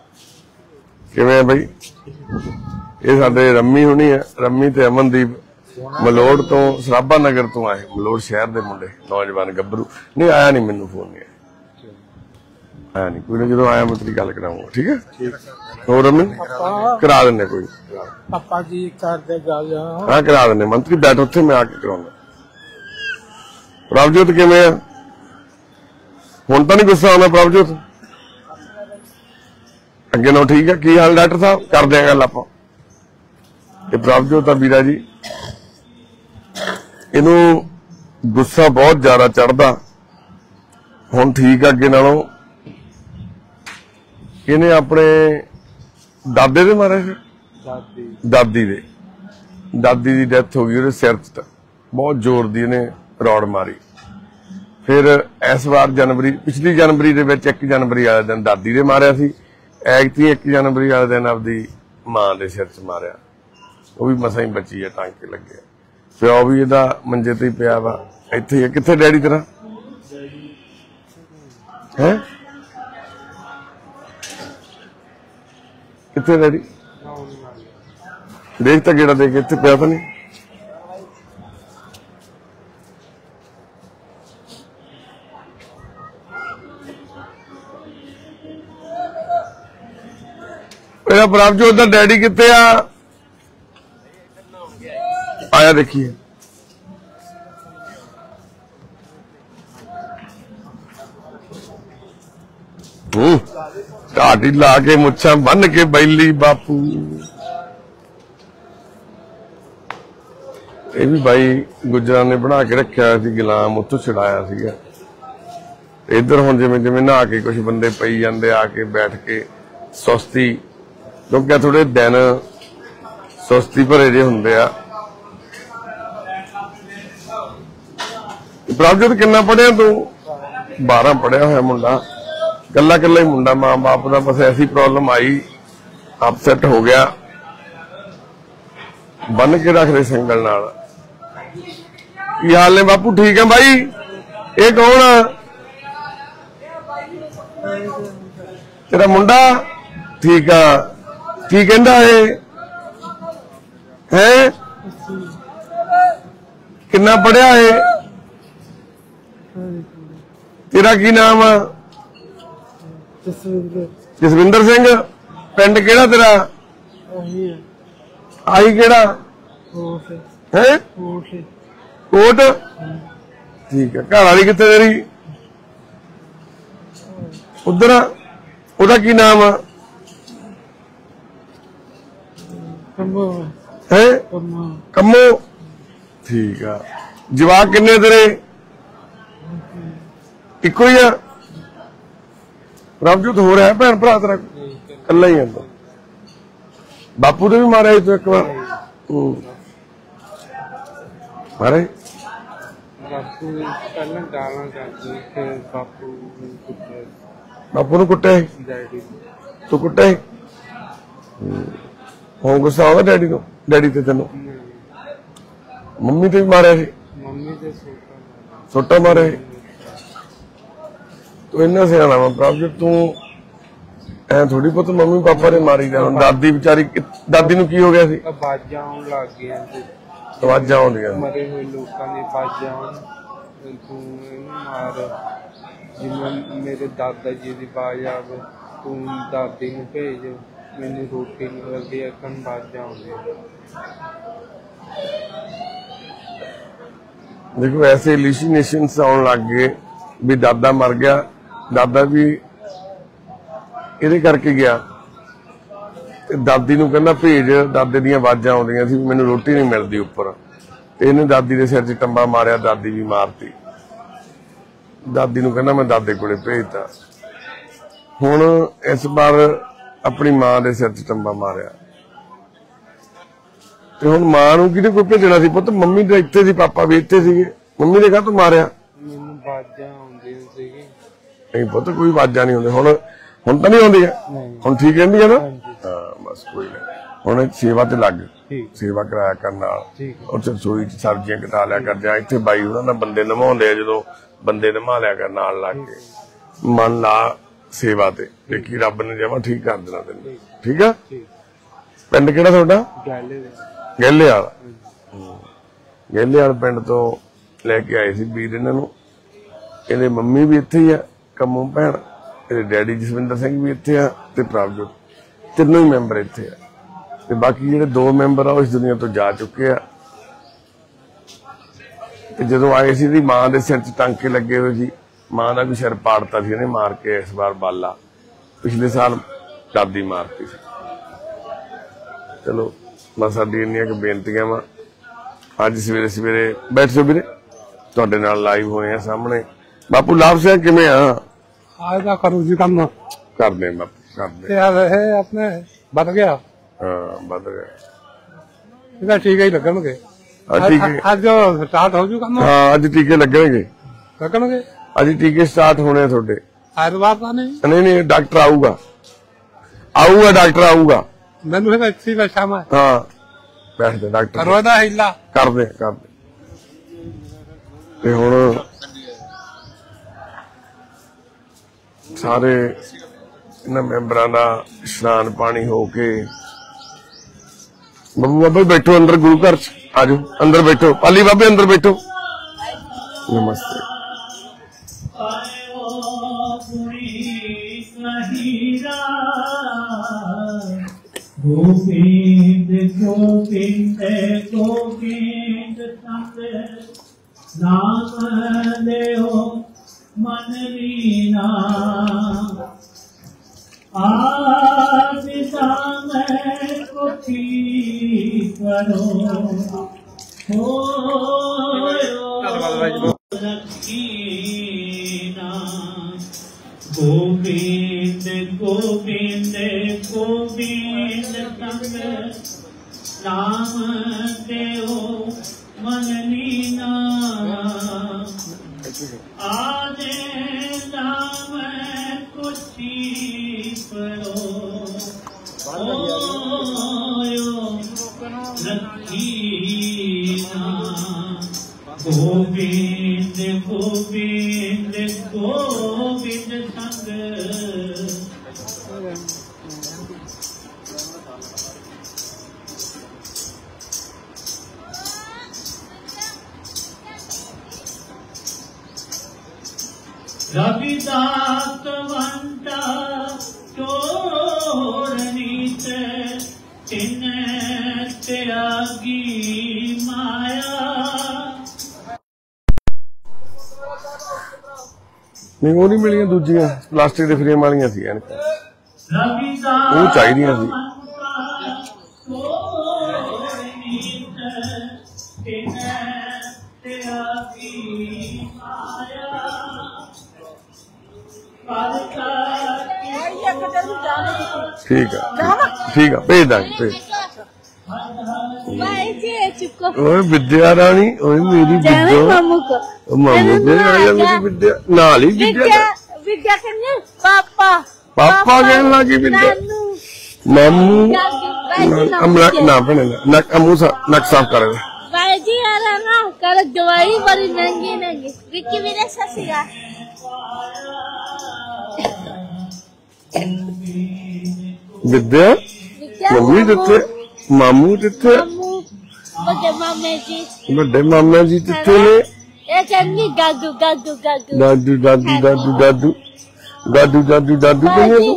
किवें है भाई? ये साडे रम्मी होनी है, रम्मी ते अमनदीप ਮਲੋੜ ਤੋਂ ਸਰਾਭਾ ਨਗਰ ਤੋਂ ਆਏ, ਮਲੋੜ ਸ਼ਹਿਰ ਦੇ ਮੁੰਡੇ ਨੌਜਵਾਨ ਗੱਭਰੂ। ਨਹੀਂ ਆਇਆ ਨਹੀਂ, ਮੈਨੂੰ ਫੋਨ ਨਹੀਂ ਆਇਆ ਨਹੀਂ। ਕੋਈ ਨਾ, ਜਦੋਂ ਆਇਆ ਮੈਂ ਤੇਰੀ ਗੱਲ ਕਰਾਉਂਗਾ। ਠੀਕ ਹੈ। ਹੋਰ ਅਮਨ ਕਰਾ ਦਿੰਦੇ, ਕੋਈ ਪਾਪਾ ਜੀ ਕਰਦੇ ਗੱਲ। ਹਾਂ ਕਰਾ ਦਿੰਦੇ ਮੰਤਰੀ, ਬੈਠ ਉੱਥੇ, ਮੈਂ ਆ ਕੇ ਕਰਾਉਂਗਾ। ਪ੍ਰਭਜੋਤ ਕਿਵੇਂ ਆ? ਹੁਣ ਤਾਂ ਨਹੀਂ ਗੁੱਸਾ ਆਉਂਦਾ ਪ੍ਰਭਜੋਤ? ਅੱਗੇ ਨਾਲੋਂ ਠੀਕ ਹੈ? ਕੀ ਹਾਲ ਡਾਕਟਰ ਸਾਹਿਬ? ਕਰਦੇ ਆ ਗੱਲ ਆਪਾਂ। ਇਹ ਪ੍ਰਭਜੋਤ ਆ ਵੀਰਾ ਜੀ, ਇਹਨੂੰ ਗੁੱਸਾ ਬਹੁਤ ਜ਼ਿਆਦਾ ਚੜਦਾ। ਹੁਣ ਠੀਕ ਆ ਅੱਗੇ ਨਾਲੋਂ। ਇਹਨੇ ਆਪਣੇ ਦਾਦੇ ਦੇ ਮਾਰੇ ਸੀ, ਦਾਦੀ ਦੀ ਡੈਥ ਹੋ ਗਈ। ਉਹਦੇ ਸਿਰ 'ਚ ਬਹੁਤ ਜ਼ੋਰ ਦੀ ਇਹਨੇ ਰੌੜ ਮਾਰੀ। ਫਿਰ ਇਸ ਵਾਰ ਪਿਛਲੀ ਜਨਵਰੀ ਦੇ ਵਿੱਚ 1 ਜਨਵਰੀ ਵਾਲੇ ਦਿਨ ਦਾਦੀ ਦੇ ਮਾਰਿਆ ਸੀ। ਐਤਕੀ 1 ਜਨਵਰੀ ਵਾਲੇ ਦਿਨ ਆਪਦੀ ਮਾਂ ਦੇ ਸਿਰ 'ਚ ਮਾਰਿਆ। ਉਹ ਵੀ ਮਸਾਂ ਹੀ ਬਚੀ ਹੈ, ਟਾਂਕੇ ਲੱਗੇ। ਪਿਓ ਵੀ ਇਹਦਾ ਮੰਜੇ ਤੇ ਹੀ ਪਿਆ ਵਾ, ਇੱਥੇ ਹੀ। ਕਿੱਥੇ ਡੈਡੀ ਤੇਰਾ ਹੈ? ਕਿੱਥੇ ਡੈਡੀ? ਦੇਖ ਤਾਂ ਗੇੜਾ ਦੇ ਕੇ, ਇੱਥੇ ਪਿਆ ਤਾਂ ਨਹੀਂ? ਇਹਦਾ ਪ੍ਰਭਜੋਤ ਦਾ ਡੈਡੀ ਕਿੱਥੇ ਆ? ਆਇਆ ਦੇਖੀਏ। ਢਾਡੀ ਲਾ ਕੇ ਮੁੱਛਾਂ ਬੰਨ ਕੇ ਬੈਲੀ ਬਾਪੂ। ਇਹ ਵੀ ਬਾਈ ਗੁੱਜਰਾਂ ਨੇ ਬਣਾ ਕੇ ਰੱਖਿਆ ਸੀ ਗੁਲਾਮ, ਉੱਥੋਂ ਛੁਡਾਇਆ ਸੀਗਾ। ਇੱਧਰ ਹੁਣ ਜਿਵੇਂ ਜਿਵੇਂ ਨਹਾ ਕੇ ਕੁਝ ਬੰਦੇ ਪਈ ਜਾਂਦੇ, ਆ ਕੇ ਬੈਠ ਕੇ ਸੁਸਤੀ, ਕਿਉਂਕਿ ਥੋੜੇ ਦਿਨ ਸੁਸਤੀ ਭਰੇ ਜਿਹੇ ਹੁੰਦੇ ਆ। ਪ੍ਰਭਜੋਤ ਕਿੰਨਾ ਪੜਿਆ ਤੂੰ? 12 ਪੜਿਆ ਹੋਇਆ ਮੁੰਡਾ, ਕੱਲਾ ਕੱਲਾ ਹੀ ਮੁੰਡਾ। ਮਾਂ ਬਾਪ ਦਾ ਬਸ ਐਸੀ ਪ੍ਰੋਬਲਮ ਆਈ, ਅਪਸੈਟ ਹੋ ਗਿਆ, ਬੰਨ ਕੇ ਰੱਖਦੇ ਸਿੰਗਲ ਨਾਲ। ਕੀ ਹਾਲ ਨੇ ਬਾਪੂ? ਠੀਕ ਹੈ ਬਾਈ। ਇਹ ਕੌਣ ਆ? ਤੇਰਾ ਮੁੰਡਾ? ਠੀਕ ਆ। ਕੀ ਕਹਿੰਦਾ ਇਹ ਹੈ? ਕਿੰਨਾ ਪੜਿਆ ਇਹ? ਤੇਰਾ ਕੀ ਨਾਮ ਆ? ਜਸਵਿੰਦਰ ਸਿੰਘ। ਪਿੰਡ ਕਿਹੜਾ ਤੇਰਾ? ਆਈ ਕਿਹੜਾ ਹੈ? ਕੋਟ। ਠੀਕ ਹੈ। ਘਰ ਵਾਲੀ ਕਿੱਥੇ ਤੇਰੀ? ਉਧਰ। ਉਹਦਾ ਕੀ ਨਾਮ ਆ? ਹੈ ਕੰਮੋ। ਠੀਕ ਆ। ਜਵਾਕ ਕਿੰਨੇ ਤੇਰੇ? ਇੱਕੋ ਹੀ ਆ? ਪ੍ਰਭਜੋਤ ਹੋ ਰਿਹਾ ਭੈਣ ਭਰਾ ਤੇਰਾ? ਇਕੱਲਾ ਹੀ ਆਂਦਾ। ਬਾਪੂ ਨੇ ਵੀ ਮਾਰਿਆ ਤੂੰ ਇੱਕ ਵਾਰ? ਮਾਰੇ ਬਾਪੂ ਪਹਿਲਾਂ ਗਾਲਾਂ ਕੱਢਦੇ, ਫਿਰ ਬਾਪੂ ਨੂੰ ਕੁੱਟਿਆ? ਡੈਡੀ ਤੂੰ ਕੁੱਟਿਆ? ਹੁਣ ਗੁੱਸਾ ਆਉਂਦਾ ਡੈਡੀ ਤੋਂ? ਡੈਡੀ ਤੇ ਤੈਨੂੰ? ਮੰਮੀ ਤੇ ਵੀ ਮਾਰਿਆ ਸੀ? ਮੰਮੀ ਦੇ ਸੋਟਾ ਮਾਰਿਆ ਸੀ? ਤੂੰ ਇੰਨਾ ਸਿਆਣਾ ਵਾ ਪ੍ਰਭਜੋਤ, ਤੂੰ ਐ ਥੋੜੀ ਪੁੱਤ ਮੰਮੀ ਪਾਪਾ ਨੇ ਮਾਰੀ ਦਾ। ਹੁਣ ਦਾਦੀ ਵਿਚਾਰੀ, ਦਾਦੀ ਨੂੰ ਕੀ ਹੋ ਗਿਆ ਸੀ? ਆਵਾਜ਼ਾਂ ਆਉਣ ਲੱਗ ਗਈਆਂ ਸੀ, ਆਵਾਜ਼ਾਂ ਆਉਂਦੀਆਂ। ਮਰੇ ਹੋਏ ਲੋਕਾਂ ਦੀ ਆਵਾਜ਼ਾਂ ਆਉਣ, ਤੂੰ ਇਹਨੂੰ ਮਾਰ। ਜਿਵੇਂ ਮੇਰੇ ਦਾਦਾ ਜੀ ਦੀ ਆਵਾਜ਼ ਆਵੇ, ਤੂੰ ਦਾਦੀ ਨੂੰ ਭੇਜ, ਮੈਨੂੰ ਰੋਟੀ ਨਹੀਂ ਲੱਗੀ, ਅਕਨ ਆਵਾਜ਼ਾਂ ਆਉਂਦੀਆਂ। ਦੇਖੋ ਐਸੇ ਇਲੂਸੀਨੇਸ਼ਨਸ ਆਉਣ ਲੱਗ ਗਏ ਵੀ ਦਾਦਾ ਮਰ ਗਿਆ। ਦਾਦਾ ਵੀ ਇਹਦੇ ਕਰਕੇ ਗਿਆ ਤੇ ਦਾਦੀ ਨੂੰ ਕਹਿੰਦਾ ਭੇਜ। ਦਾਦੇ ਦੀਆਂ ਆਵਾਜ਼ਾਂ ਆਉਂਦੀਆਂ ਸੀ, ਮੈਨੂੰ ਰੋਟੀ ਨਹੀਂ ਮਿਲਦੀ ਉੱਪਰ, ਤੇ ਇਹਨੇ ਦਾਦੀ ਦੇ ਸਿਰ 'ਚ ਟੰਬਾ ਮਾਰਿਆ। ਦਾਦੀ ਵੀ ਮਾਰਤੀ। ਦਾਦੀ ਨੂੰ ਕਹਿੰਦਾ ਮੈਂ ਦਾਦੇ ਕੋਲੇ ਭੇਜਤਾ। ਹੁਣ ਇਸ ਵਾਰ ਆਪਣੀ ਮਾਂ ਦੇ ਸਿਰ 'ਚ ਟੰਬਾ ਮਾਰਿਆ, ਤੇ ਹੁਣ ਮਾਂ ਨੂੰ ਕਿਹਦੇ ਕੋਲ ਭੇਜਣਾ ਸੀ ਪੁੱਤ? ਮੰਮੀ ਤਾਂ ਇੱਥੇ ਸੀ, ਪਾਪਾ ਵੀ ਇੱਥੇ ਸੀਗੇ। ਮੰਮੀ ਨੇ ਕਾਹਤੋਂ ਮਾਰਿਆ? ਮੈਨੂੰ ਆਵਾਜ਼ਾਂ ਆਉਂਦੀਆਂ ਸੀਗੀ। ਨਹੀਂ ਪੁੱਤ, ਕੋਈ ਆਵਾਜ਼ਾਂ ਨਹੀਂ ਆਉਂਦੀ। ਹੁਣ ਤਾਂ ਨਹੀਂ ਆਉਂਦੀਆਂ? ਹੁਣ ਠੀਕ ਰਹਿੰਦੀ ਹੈ ਨਾ? ਹਾਂ ਬਸ ਕੋਈ ਨਹੀਂ। ਹੁਣ ਸੇਵਾ ਤੇ ਲੱਗ, ਸੇਵਾ ਕਰਾਇਆ ਕਰਨ ਨਾਲ। ਉਹ ਰਸੋਈ 'ਚ ਸਬਜ਼ੀਆਂ ਕਟਾ ਲਿਆ ਕਰ, ਜਾਂ ਇੱਥੇ ਬਾਈ ਉਹਨਾਂ ਨਾਲ ਬੰਦੇ ਨਵਾਉਂਦੇ ਆ, ਜਦੋਂ ਬੰਦੇ ਨਵਾ ਲਿਆ ਕਰ ਨਾਲ ਲੱਗ ਕੇ। ਮਨ ਲਾ ਸੇਵਾ ਤੇ, ਦੇਖੀ ਰੱਬ ਨੇ ਜਮਾ ਠੀਕ ਕਰ ਦੇਣਾ ਤੈਨੂੰ। ਠੀਕ ਆ? ਪਿੰਡ ਕਿਹੜਾ ਤੁਹਾਡਾ? ਗਹਿਲੇ ਵਾਲਾ। ਗਹਿਲੇ ਵਾਲੇ ਪਿੰਡ ਤੋਂ ਲੈ ਕੇ ਆਏ ਸੀ ਵੀਰ ਇਹਨਾਂ ਨੂੰ। ਇਹਦੇ ਮੰਮੀ ਵੀ ਇੱਥੇ ਹੀ ਆ, ਕੰਮੋਂ ਭੈਣ, ਇਹਦੇ ਡੈਡੀ ਜਸਵਿੰਦਰ ਸਿੰਘ ਵੀ ਇੱਥੇ ਆ ਤੇ ਪ੍ਰਭਜੋਤ, ਤਿੰਨੋਂ ਹੀ ਮੈਂਬਰ ਇੱਥੇ ਆ। ਤੇ ਬਾਕੀ ਜਿਹੜੇ 2 ਮੈਂਬਰ ਆ ਉਹ ਇਸ ਦੁਨੀਆ ਤੋਂ ਜਾ ਚੁੱਕੇ ਆ। ਤੇ ਜਦੋਂ ਆਏ ਸੀ ਇਹਦੀ ਮਾਂ ਦੇ ਸਿਰ 'ਚ ਟਾਂਕੇ ਲੱਗੇ ਹੋਏ ਸੀ, ਮਾਂ ਦਾ ਵੀ ਸਿਰ ਪਾੜਤਾ ਸੀ ਇਹਨੇ ਮਾਰ ਕੇ। ਇਸ ਵਾਰ ਬਾਲਾ ਪਿਛਲੇ ਸਾਲ ਦਾਦੀ ਮਾਰਤੀ ਸੀ। ਚਲੋ ਬਸ ਸਾਡੀ ਇੰਨੀਆਂ ਕੁ ਬੇਨਤੀਆਂ ਵਾ। ਅੱਜ ਸਵੇਰੇ ਸਵੇਰੇ ਬੈਠੋ ਵੀਰੇ, ਤੁਹਾਡੇ ਨਾਲ ਲਾਈਵ ਹੋਏ ਆ ਸਾਹਮਣੇ। ਬਾਪੂ ਲਾਭ ਸਿੰਘ ਕਿਵੇਂ ਆ? ਆਇਦਾ ਕਰੂ ਜੀ ਕੰਮ ਕਰਦੇ ਬਾਪੂ ਕਰਦੇ। ਤੇ ਇਹ ਆਪਣੇ ਵੱਧ ਗਿਆ। ਹਾਂ ਵੱਧ ਗਿਆ। ਇਹਦਾ ਟੀਕੇ ਹੀ ਲੱਗਣਗੇ ਅੱਜ ਸਟਾਰਟ ਹੋ ਜੂ ਕੰਮ। ਹਾਂ ਅੱਜ ਟੀਕੇ ਲੱਗਣਗੇ ਅੱਜ ਟੀਕੇ ਸਟਾਰਟ ਹੋਣੇ ਆ ਤੁਹਾਡੇ। ਐਤਵਾਰ ਤਾਂ ਨਹੀਂ? ਨਹੀਂ ਡਾਕਟਰ ਆਊਗਾ ਡਾਕਟਰ ਆਊਗਾ। ਮੈਨੂੰ ਇਹਦਾ ਇੱਥੇ ਹੀ ਬੈਠਾ ਮੈਂ। ਹਾਂ ਬੈਠ ਜਾ ਡਾਕਟਰ ਕਰੋ ਇਹਦਾ ਹੀਲਾ ਕਰਦੇ। ਤੇ ਹੁਣ ਸਾਰੇ ਇਹਨਾਂ ਮੈਂਬਰਾਂ ਦਾ ਇਸ਼ਨਾਨ ਪਾਣੀ ਹੋ ਕੇ ਬੱਬੂ ਬਾਬਾ ਬੈਠੋ ਅੰਦਰ ਗੁਰੂ ਘਰ ਚ। ਆਜੋ ਅੰਦਰ ਬੈਠੋ, ਪਾਲੀ ਬਾਬੇ ਅੰਦਰ ਬੈਠੋ। ਨਮਸਤੇ। गोविंद गोविंद गोविंद संग नाम लेओ मन लीना आदिता में कोठी करो हो रखीना गोविंद गोविंद गोविंद संग नाम देओ मन लीना आदे नाम कुछी परो रखीना गोविंद गोविंद गोविंद संग रविदास वंता चोरनीत तिन त्यागी माया। नहीं वो नहीं मिलियां दूजियां प्लास्टिक के फ्रेम वालियां सी वो चाहिए सी। ठीक है भेज देंगे। विद्या रानी मेरी मामू मेरी विद्या नाल ही विद्या पापा कहने लगी विद्या मामू ना भैन नक साफ कर दवाई बड़ी महंगी महंगी विक्की मेरे ससिया विद्या मम्मी जिथे मामू जिथे बड़े मामे जी जिथे ने दादू दादू दादू दादू दादू दादू दादू दादू दादू दादू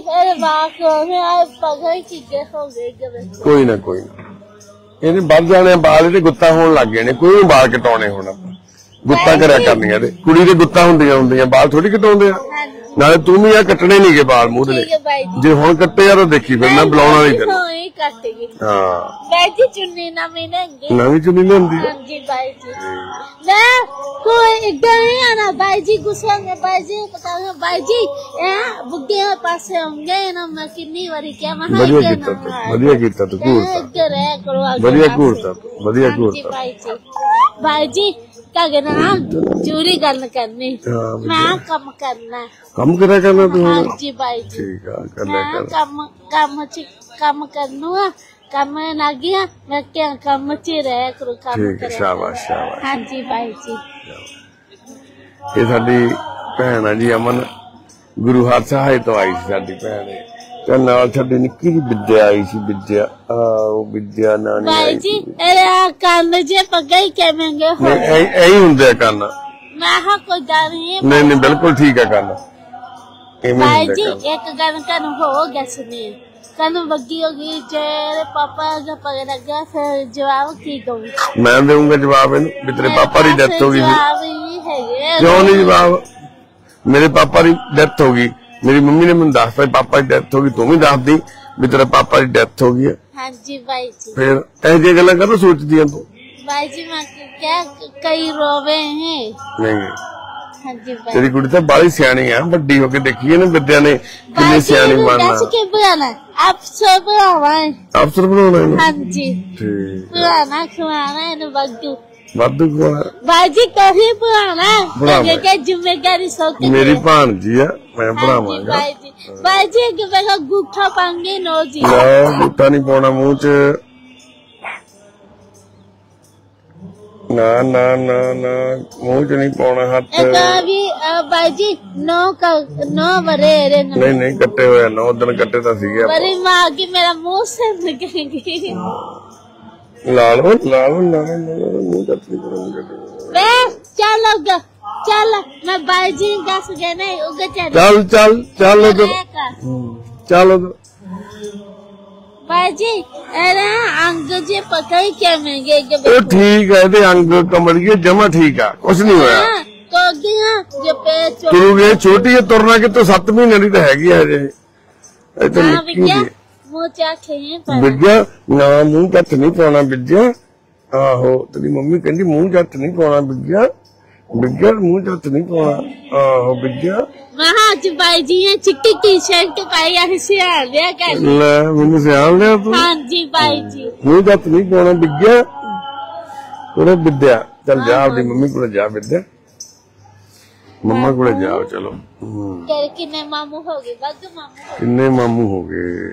कोई ना ਇਹਨੇ ਵੱਧ ਜਾਣੇ ਬਾਲ ਇਹਦੇ ਗੁੱਤਾ ਹੋਣ ਲੱਗ ਗਏ ਨੇ। ਕੋਈ ਨੀ ਬਾਲ ਕਟਾਉਣੇ ਹੁਣ ਆਪਾਂ ਗੁੱਤਾ ਕਰਿਆ ਕਰਨੀਆਂ ਤੇ ਕੁੜੀ ਦੇ ਗੁੱਤਾ ਹੁੰਦੀਆਂ ਬਾਲ ਥੋੜੀ ਕਟਾਉਂਦੇ ਆ। ਨਾਲੇ ਤੂੰ ਵੀ ਆ ਕੱਟਣੇ ਨਹੀਂਗੇ ਬਾਲ ਮੂੰਹ ਦੇ। ਜੇ ਹੁਣ ਕੱਟੇ ਆ ਤਾਂ ਦੇਖੀ ਫਿਰ ਮੈਂ ਬੁਲਾਉਣਾ ਨਹੀਂ ਤੈਨੂੰ। ਹਾਂ ਬਾਈ ਚੁੰਨੀ ਨਵੀਂ ਚੁੰਨੀ ਲਿਆਂਦੀ ਹਾਂਜੀ ਬਾਈ ਜੀ ਮੈਂ ਕੋਈ ਇੱਧਰ ਨਹੀਂ ਆਣਾ ਬਾਈ ਜੀ ਗੁੱਸਾ ਨੇ ਬਾਈ ਜੀ ਪਤਾ ਨਹੀਂ ਬਾਈ ਜੀ ਇਹ ਬੁੱਗੇ ਪਾਸੇ ਆਉਂਗੇ ਨਾ ਮੈਂ ਕਿੰਨੀ ਵਾਰੀ ਕਿਹਾ ਮੈਂ ਵਧੀਆ ਕੀਤਾ ਤੂੰ ਇੱਧਰ ਹੈ ਕਰਵਾ ਵਧੀਆ ਘੂਰਤਾ ਬਾਈ ਜੀ ਕਾਗੇ ਨਾ ਚੋਰੀ ਗੱਲ ਕਰਨੀ ਮੈਂ ਕੰਮ ਕਰਨਾ ਕੰਮ ਕਰਿਆ ਕਰਨਾ ਤੂੰ। ਹਾਂਜੀ ਬਾਈ ਜੀ ਠੀਕ ਆ ਕਰ ਲੈ ਕੰਮ ਕਰਨੂ ਕੰਮ ਲੱਗ ਗਿਆ ਮੈਂ ਕਿਹਾ ਕੰਮ ਚ ਰਹਿ ਕਰੋ ਕੰਮ ਕਰਿਆ। ਸ਼ਾਬਾਸ਼ ਹਾਂਜੀ ਬਾਈ ਜੀ। ਇਹ ਸਾਡੀ ਭੈਣ ਆ ਜੀ ਅਮਨ ਗੁਰੂ ਹਰ ਸਹਾਏ ਤੋਂ ਆਈ ਸੀ ਸਾਡੀ ਭੈਣ। ਤੇ ਨਾਲ ਸਾਡੀ ਨਿੱਕੀ ਜਿਹੀ ਵਿਦਿਆ ਆਈ ਸੀ, ਵਿਦਿਆ ਉਹ ਵਿਦਿਆ ਨਾਨੀ भाई जी कान जे पगई के महंगे हो ਇਹੀ ਹੁੰਦੇ ਆ ਕੰਨ। मैं हाँ कोई डर नहीं है ਨਹੀਂ ਨਹੀਂ ਬਿਲकुल ठीक है ਕੰਨ ਇਵੇਂ भाई ਹੁੰਦੇ जी ਕੰਨ। एक गन कन हो गया सुनिए कन बग्गी होगी जेरे पापा का पकड़ गया फिर जवाब की दूंगी मैं दूंगा जवाब इन्हू भी तेरे पापा की डेथ हो गई थी। जवाब ये है ये क्यों नहीं जवाब? मेरे पापा की डेथ हो गई, मेरी मम्मी ने मैंने दस पाई पापा की डेथ हो गई, तू भी दस दी भी तेरे पापा की डेथ हो गई है। हाँ जी भाई जी फिर ऐसी गल्लां कदों सोचदी है तू? भाई जी मैं क्या कई रोवे हैं नहीं हाँ जी भाई तेरी कुड़ी तो बाली सियाणी है, बड़ी होके देखी है ना विद्या ने कितनी सियाणी बनना। के बुलाना आप सब बुलावा है अफसर बनाना है हाँ जी ठीक बुलाना खिलाना है ना बग्गू वादू को भाई जी कहीं बुलाना बुलावा। क्या जिम्मेदारी सौ के मेरी भांजी है मैं हाँ जी बनावांगा। भाई जी कि मेरा गुठा पाएंगे नो जी लो बूटा नहीं पाना मुंह च ना ना ना ना मुंह च नहीं पाना हाथ। अभी भाई जी नौ बरे रे नहीं नहीं कट्टे हुए 9 दिन कट्टे तो सीगे आप। बड़ी माँ की मेरा मुंह से निकलेंगी लालो लालो लालो लालो मुंह कट्टी करूंगा। चलो चलो मैं भाई जी का सुगे नहीं उगे चल चल चल तो चलो तो भाई जी अरे अंग जी पता ही क्या महंगे ओ ठीक है ते अंग कमरिए जमा ठीक है कुछ नहीं होया तो गया जो पे तुरुगे छोटी है तुरना के तो 7 महीने दी तो हैगी है जे ए तो निक्की दी मुंह चाखे हैं पर विद्या ना मुंह जट नहीं पाना विद्या आहो तेरी मम्मी कहंदी मुंह जट नहीं पाना विद्या विद्या मुंह जट नहीं पाना आहो विद्या महाज भाई जी ये चिट्टी टी शर्ट पाई है सियाल लिया कर ले मैंने सियाल लिया तू हाँ जी भाई जी मुंह जट नहीं पाना विद्या तोरे विद्या चल जा अपनी मम्मी को जा विद्या मम्मा को जाओ चलो किन्ने मामू हो गए बग मामू किन्ने मामू हो गए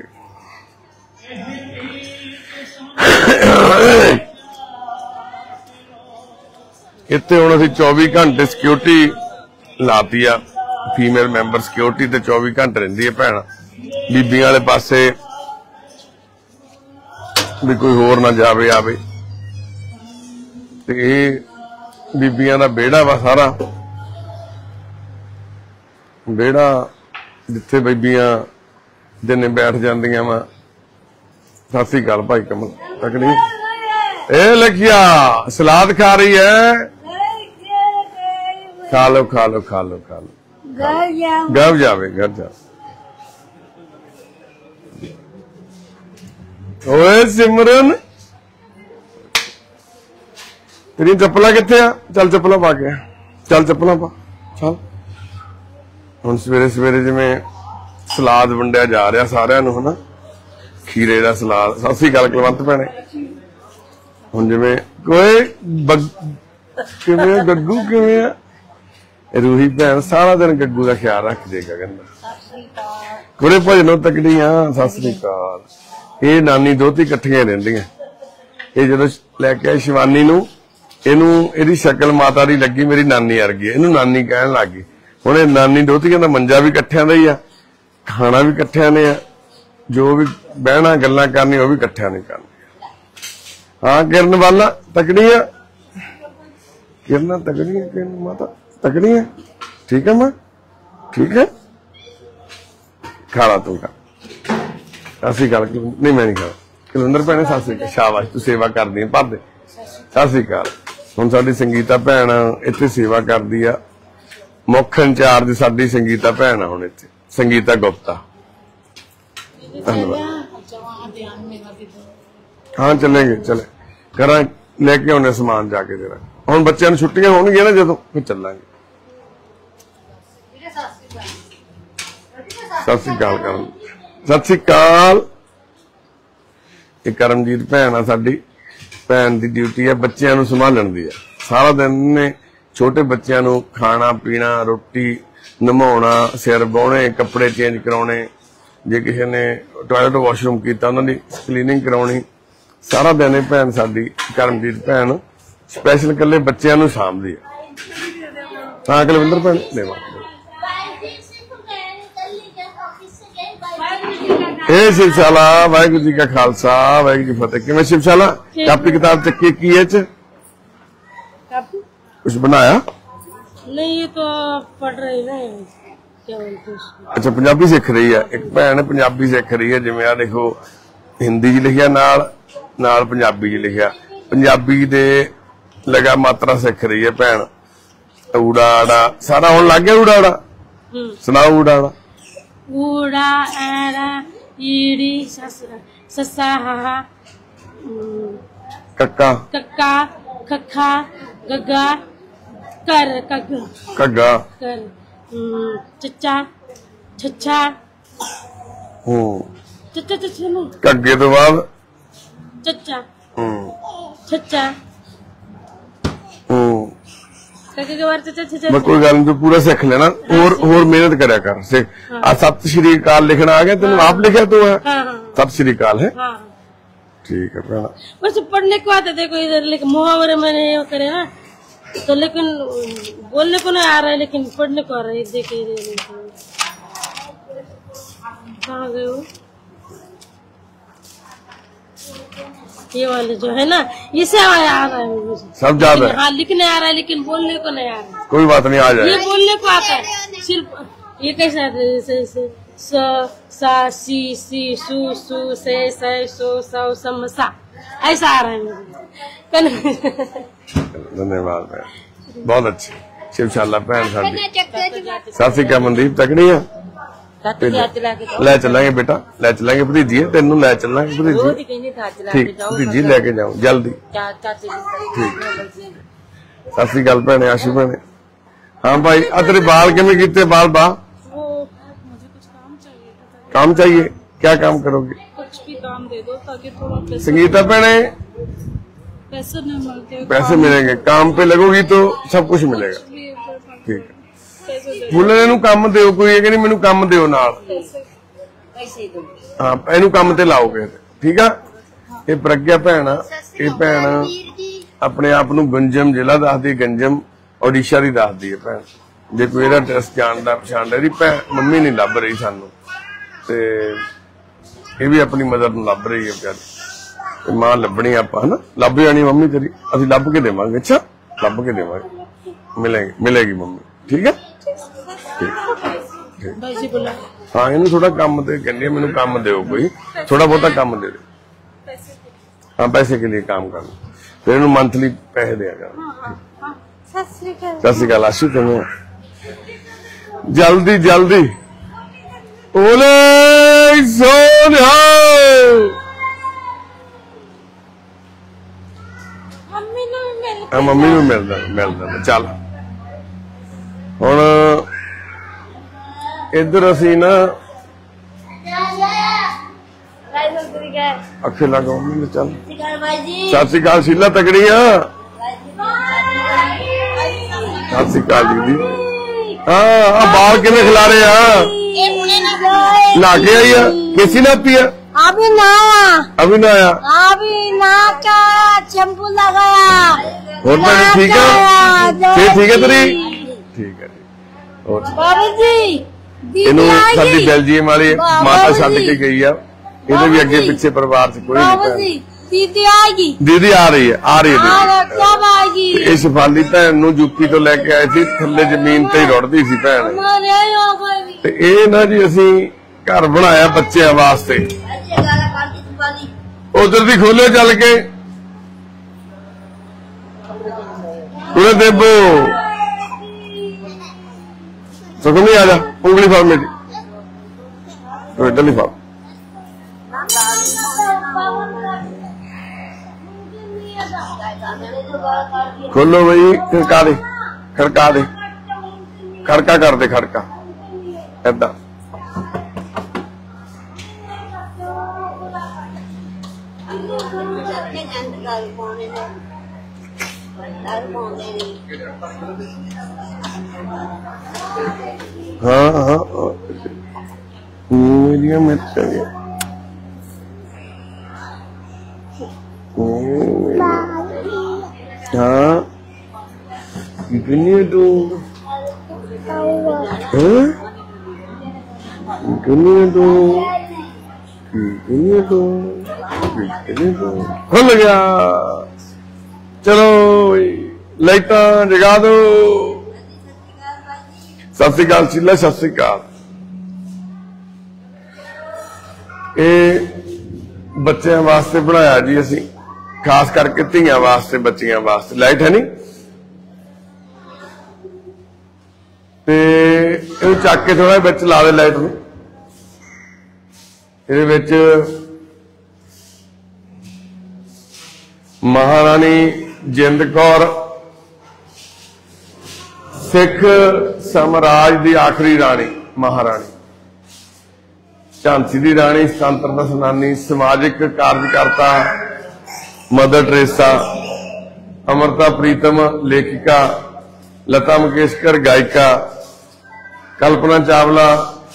इतने हुण असीं 24 घंटे सिक्योरिटी लाती आ फीमेल मैंबर सिक्योरिटी ते 24 घंटे रहिंदी है भैन बीबियां वाले पासे भी कोई होर ना जावे आवे ते इह बीबियां दा बेड़ा वा सारा बेड़ा जिथे बीबियां दिने बैठ जांदियां वा। सत श्री अकाल भाई कमल तकड़ी ए लखिया सलाद खा रही है खा लो खा लो खा लो खा लो घर जावे घर जा। ओए सिमरन तेरी चप्पला किथे आ चल चप्पला पा के चल चप्पला पा चल हुण सवेरे सवेरे जिवें सलाद वंडिया जा रहा सारिਆਂ ਨੂੰ हना खीरे का सलाद। सत श्री अकाल कुलवंत भैणे हुण जिवें कोई किवें गग्गू किवें रूही भैन सारा दिन गग्गू का ख्याल रख देगा कहंदा कुरे भजनों तकड़ियां। सत श्री अकाल ये नानी दोती इकट्ठियां रहिंदियां ये जदों लैके आए शिवानी नूं इहनूं इहदी शक्ल माता दी लगी मेरी नानी वर्गी इहनूं नानी कहण लग गई। हुण इह नानी दोतियां दा मंजा भी इकट्ठियां दा ही आ खाना भी इकट्ठियां ने आ जो भी बहना गल्लां करनी वो भी इकट्ठियां नहीं करनी। हाँ किरण वाला तकड़ियां किरण तकड़ियां किरण माता तकड़ियां ठीक है मां ठीक है खाला तू खा। सत गल नहीं मैं नहीं खा कुलविंदर भैने सत श्री अकाल शाबाश तू सेवा करदी है भर दे। सत श्री अकाल हुण साडी संगीता भैन इत्थे सेवा करदी आ मुख इंचार्ज साडी संगीता भैन आ हुण इत्थे संगीता गुप्ता हाँ चलेंगे चले करा लेके आने सामान जाके जरा हम बच्चों ने छुट्टियां होंगी ना जो फिर चलांगे। सत श्री अकाल करम सत श्री अकाल ये करमजीत भैन आ साडी भैन की ड्यूटी है बच्चों को संभालन दी है सारा दिन ने छोटे बच्चों को खाना पीना रोटी नहाउणा सिर बाउणे कपड़े चेंज कराने जे किसी ने टॉयलेट वॉशरूम किया उन्होंने क्लीनिंग करानी सारा दिन भैन साडी करमजीत भैन स्पैशल कल्ले बच्चों को सामभदी है। हाँ कुलविंदर भैन देवा ਇਹ ਸ਼ਿਵਸ਼ਾਲਾ ਵਾਹਿਗੁਰੂ ਜੀ ਕਾ ਖਾਲਸਾ ਵਾਹਿਗੁਰੂ ਜੀ ਫਤਿਹ। ਕਿਵੇਂ ਸ਼ਿਵਸ਼ਾਲਾ ਕਾਪੀ ਕਿਤਾਬ ਚੱਕੀ ਕੀ ਹੈ ਚ कुछ बनाया नहीं? ये तो पढ़ रही ना, क्या बोलते हैं उसको? अच्छा पंजाबी सीख रही है एक भैन पंजाबी सीख रही है जिवें आ देखो हिंदी च लिखिया नाल नाल पंजाबी च लिखिया पंजाबी दे लगा मात्रा सीख रही है भैन ऊड़ा आड़ा सारा होने लग गया ऊड़ा आड़ा सुनाओ ऊड़ा आड़ा ऊड़ा आड़ा ईड़ी ससा हा कक्का कक्का खखा गगा कर कग्गा कर चचा छच्छा चचा चचा नहीं कग्गे तो बाद चचा छच्छा कग्गे के बाद चचा छच्छा मैं कोई गल नहीं तो पूरा सीख लेना और मेहनत करया कर सीख सत श्री अकाल लिखना आ गया तेन आप लिखा तो है सत श्री अकाल है ठीक है भैया बस पढ़ने को आता देखो इधर लेकिन मुहावरे मैंने ये करे ना तो लेकिन बोलने को नहीं आ रहा है लेकिन पढ़ने को आ रहा है। देखिए कहाँ गए वो ये वाले जो है ना इसे आ रहा है मुझे सब ज्यादा हाँ लिखने आ रहा है लेकिन बोलने को नहीं आ रहा है। कोई बात नहीं आ जाए ये बोलने को आता है सिर्फ ये कैसे आता है जैसे स सा सी सू सू से सो सौ सम सा ऐसा आ रहा है मुझे। धन्यवाद भैन बहुत अच्छी शिवशाला भैन साडी सत श्री अकाल मनदीप तकड़ी है ले चलांगे बेटा ले चलांगे भतीजी तेनू ले चलांगे भतीजी ठीक भतीजी लेके जाओ जल्दी ठीक सत श्री अकाल भैने आशू भैने हाँ भाई आ तेरे बाल किवें कीते बाल बा काम चाहिए क्या काम करोगे? कुछ भी काम दे दो ताकि थोड़ा संगीता भैने पैसे नहीं मिलते पैसे मिलेंगे काम पे लगोगी तो सब कुछ मिलेगा ठीक है फुल्ले नूं काम दिओ कोई ये कहनी मैनू काम दिओ नाल हाँ इनू काम ते लाओगे ठीक है। ये प्रज्ञा भैन ये भैन अपने आप नूं गंजम जिला दसदी गंजम ओडिशा दी दसदी है भैन जे कोई एदा एड्रैस जानदा पछाणदा दी भैन मम्मी नहीं लभ रही सानू ते ये भी अपनी मदर नूं लभ रही है बेचारी मां लभनी आपां है ना लभ जानी मम्मी तेरी असीं लभ के देवांगे। अच्छा लभ के देवांगे मिलेगी मम्मी ठीक है ठीक हाँ इन्हूं थोड़ा काम ते कहंदी मैनूं काम दिओ कोई थोड़ा बहुता काम दे दे हाँ पैसे के लिए काम करना फिर इन्हूं मंथली पैसे दिया कर। सत श्री अकाल आशू किवें जल्दी जल्दी ओले सोनिया मम्मी नूं मिलदा चल हुण इधर असीं ना अखे लगा मम्मी ने चल सत श्री अकाल शीला तकड़ी सत श्री अकाल दीदी हाँ बाल किवें खिला रहे नहा के आई है किसी ने पी है अभी ना आया अभी ना का शैम्पू लगाया और मैंने ठीक है फिर ठीक है तेरी ठीक है और बाबू जी इनू साडी बेल्जियम वाली माता छड्ड के गई है इहदे भी अगे पिछे परिवार च कोई नहीं दीदी आएगी दीदी आ रही है कब आएगी ये शिफाली भैन नूं यूपी तो लेके आए थे थल्ले जमीन ते ही रुड़दी सी भैन ते ये ना जी असीं घर बनाया बच्चों वास्ते उधर दी खोलो चल के पूरे देबो सुखमी आ जा उंगली फाड़ मेरी डली फाड़ खोलो भाई खड़का दे खड़का कर दे खड़का ऐदा हाँ हाँ मेरी मिर्चा हाँ कितनी तू कितनी तू खुल गया। चलो लाइटा जगा दो। सत श्री अकाल शीला, सत श्री अकाल। ये बच्चों वास्ते बनाया जी असी, खास करके धियां वास्ते, बच्चियां वास्ते। लाइट है नहीं ते चक के थोड़ा बिच ला दे लाइट नूं। ਇਹਦੇ ਵਿੱਚ ਮਹਾਰਾਣੀ ਜਿੰਦ ਕੌਰ ਸਿੱਖ ਸਾਮਰਾਜ ਦੀ ਆਖਰੀ ਰਾਣੀ, ਮਹਾਰਾਣੀ ਝਾਂਸੀ ਦੀ ਰਾਣੀ, ਸੁਤੰਤਰਤਾ ਸੈਨਾਨੀ, ਸਮਾਜਿਕ ਕਾਰਜਕਰਤਾ ਮਦਰ ਟਰੇਸਾ, ਅਮਰਤਾ ਪ੍ਰੀਤਮ ਲੇਖਿਕਾ, लता मंगेशकर गायिका, कल्पना चावला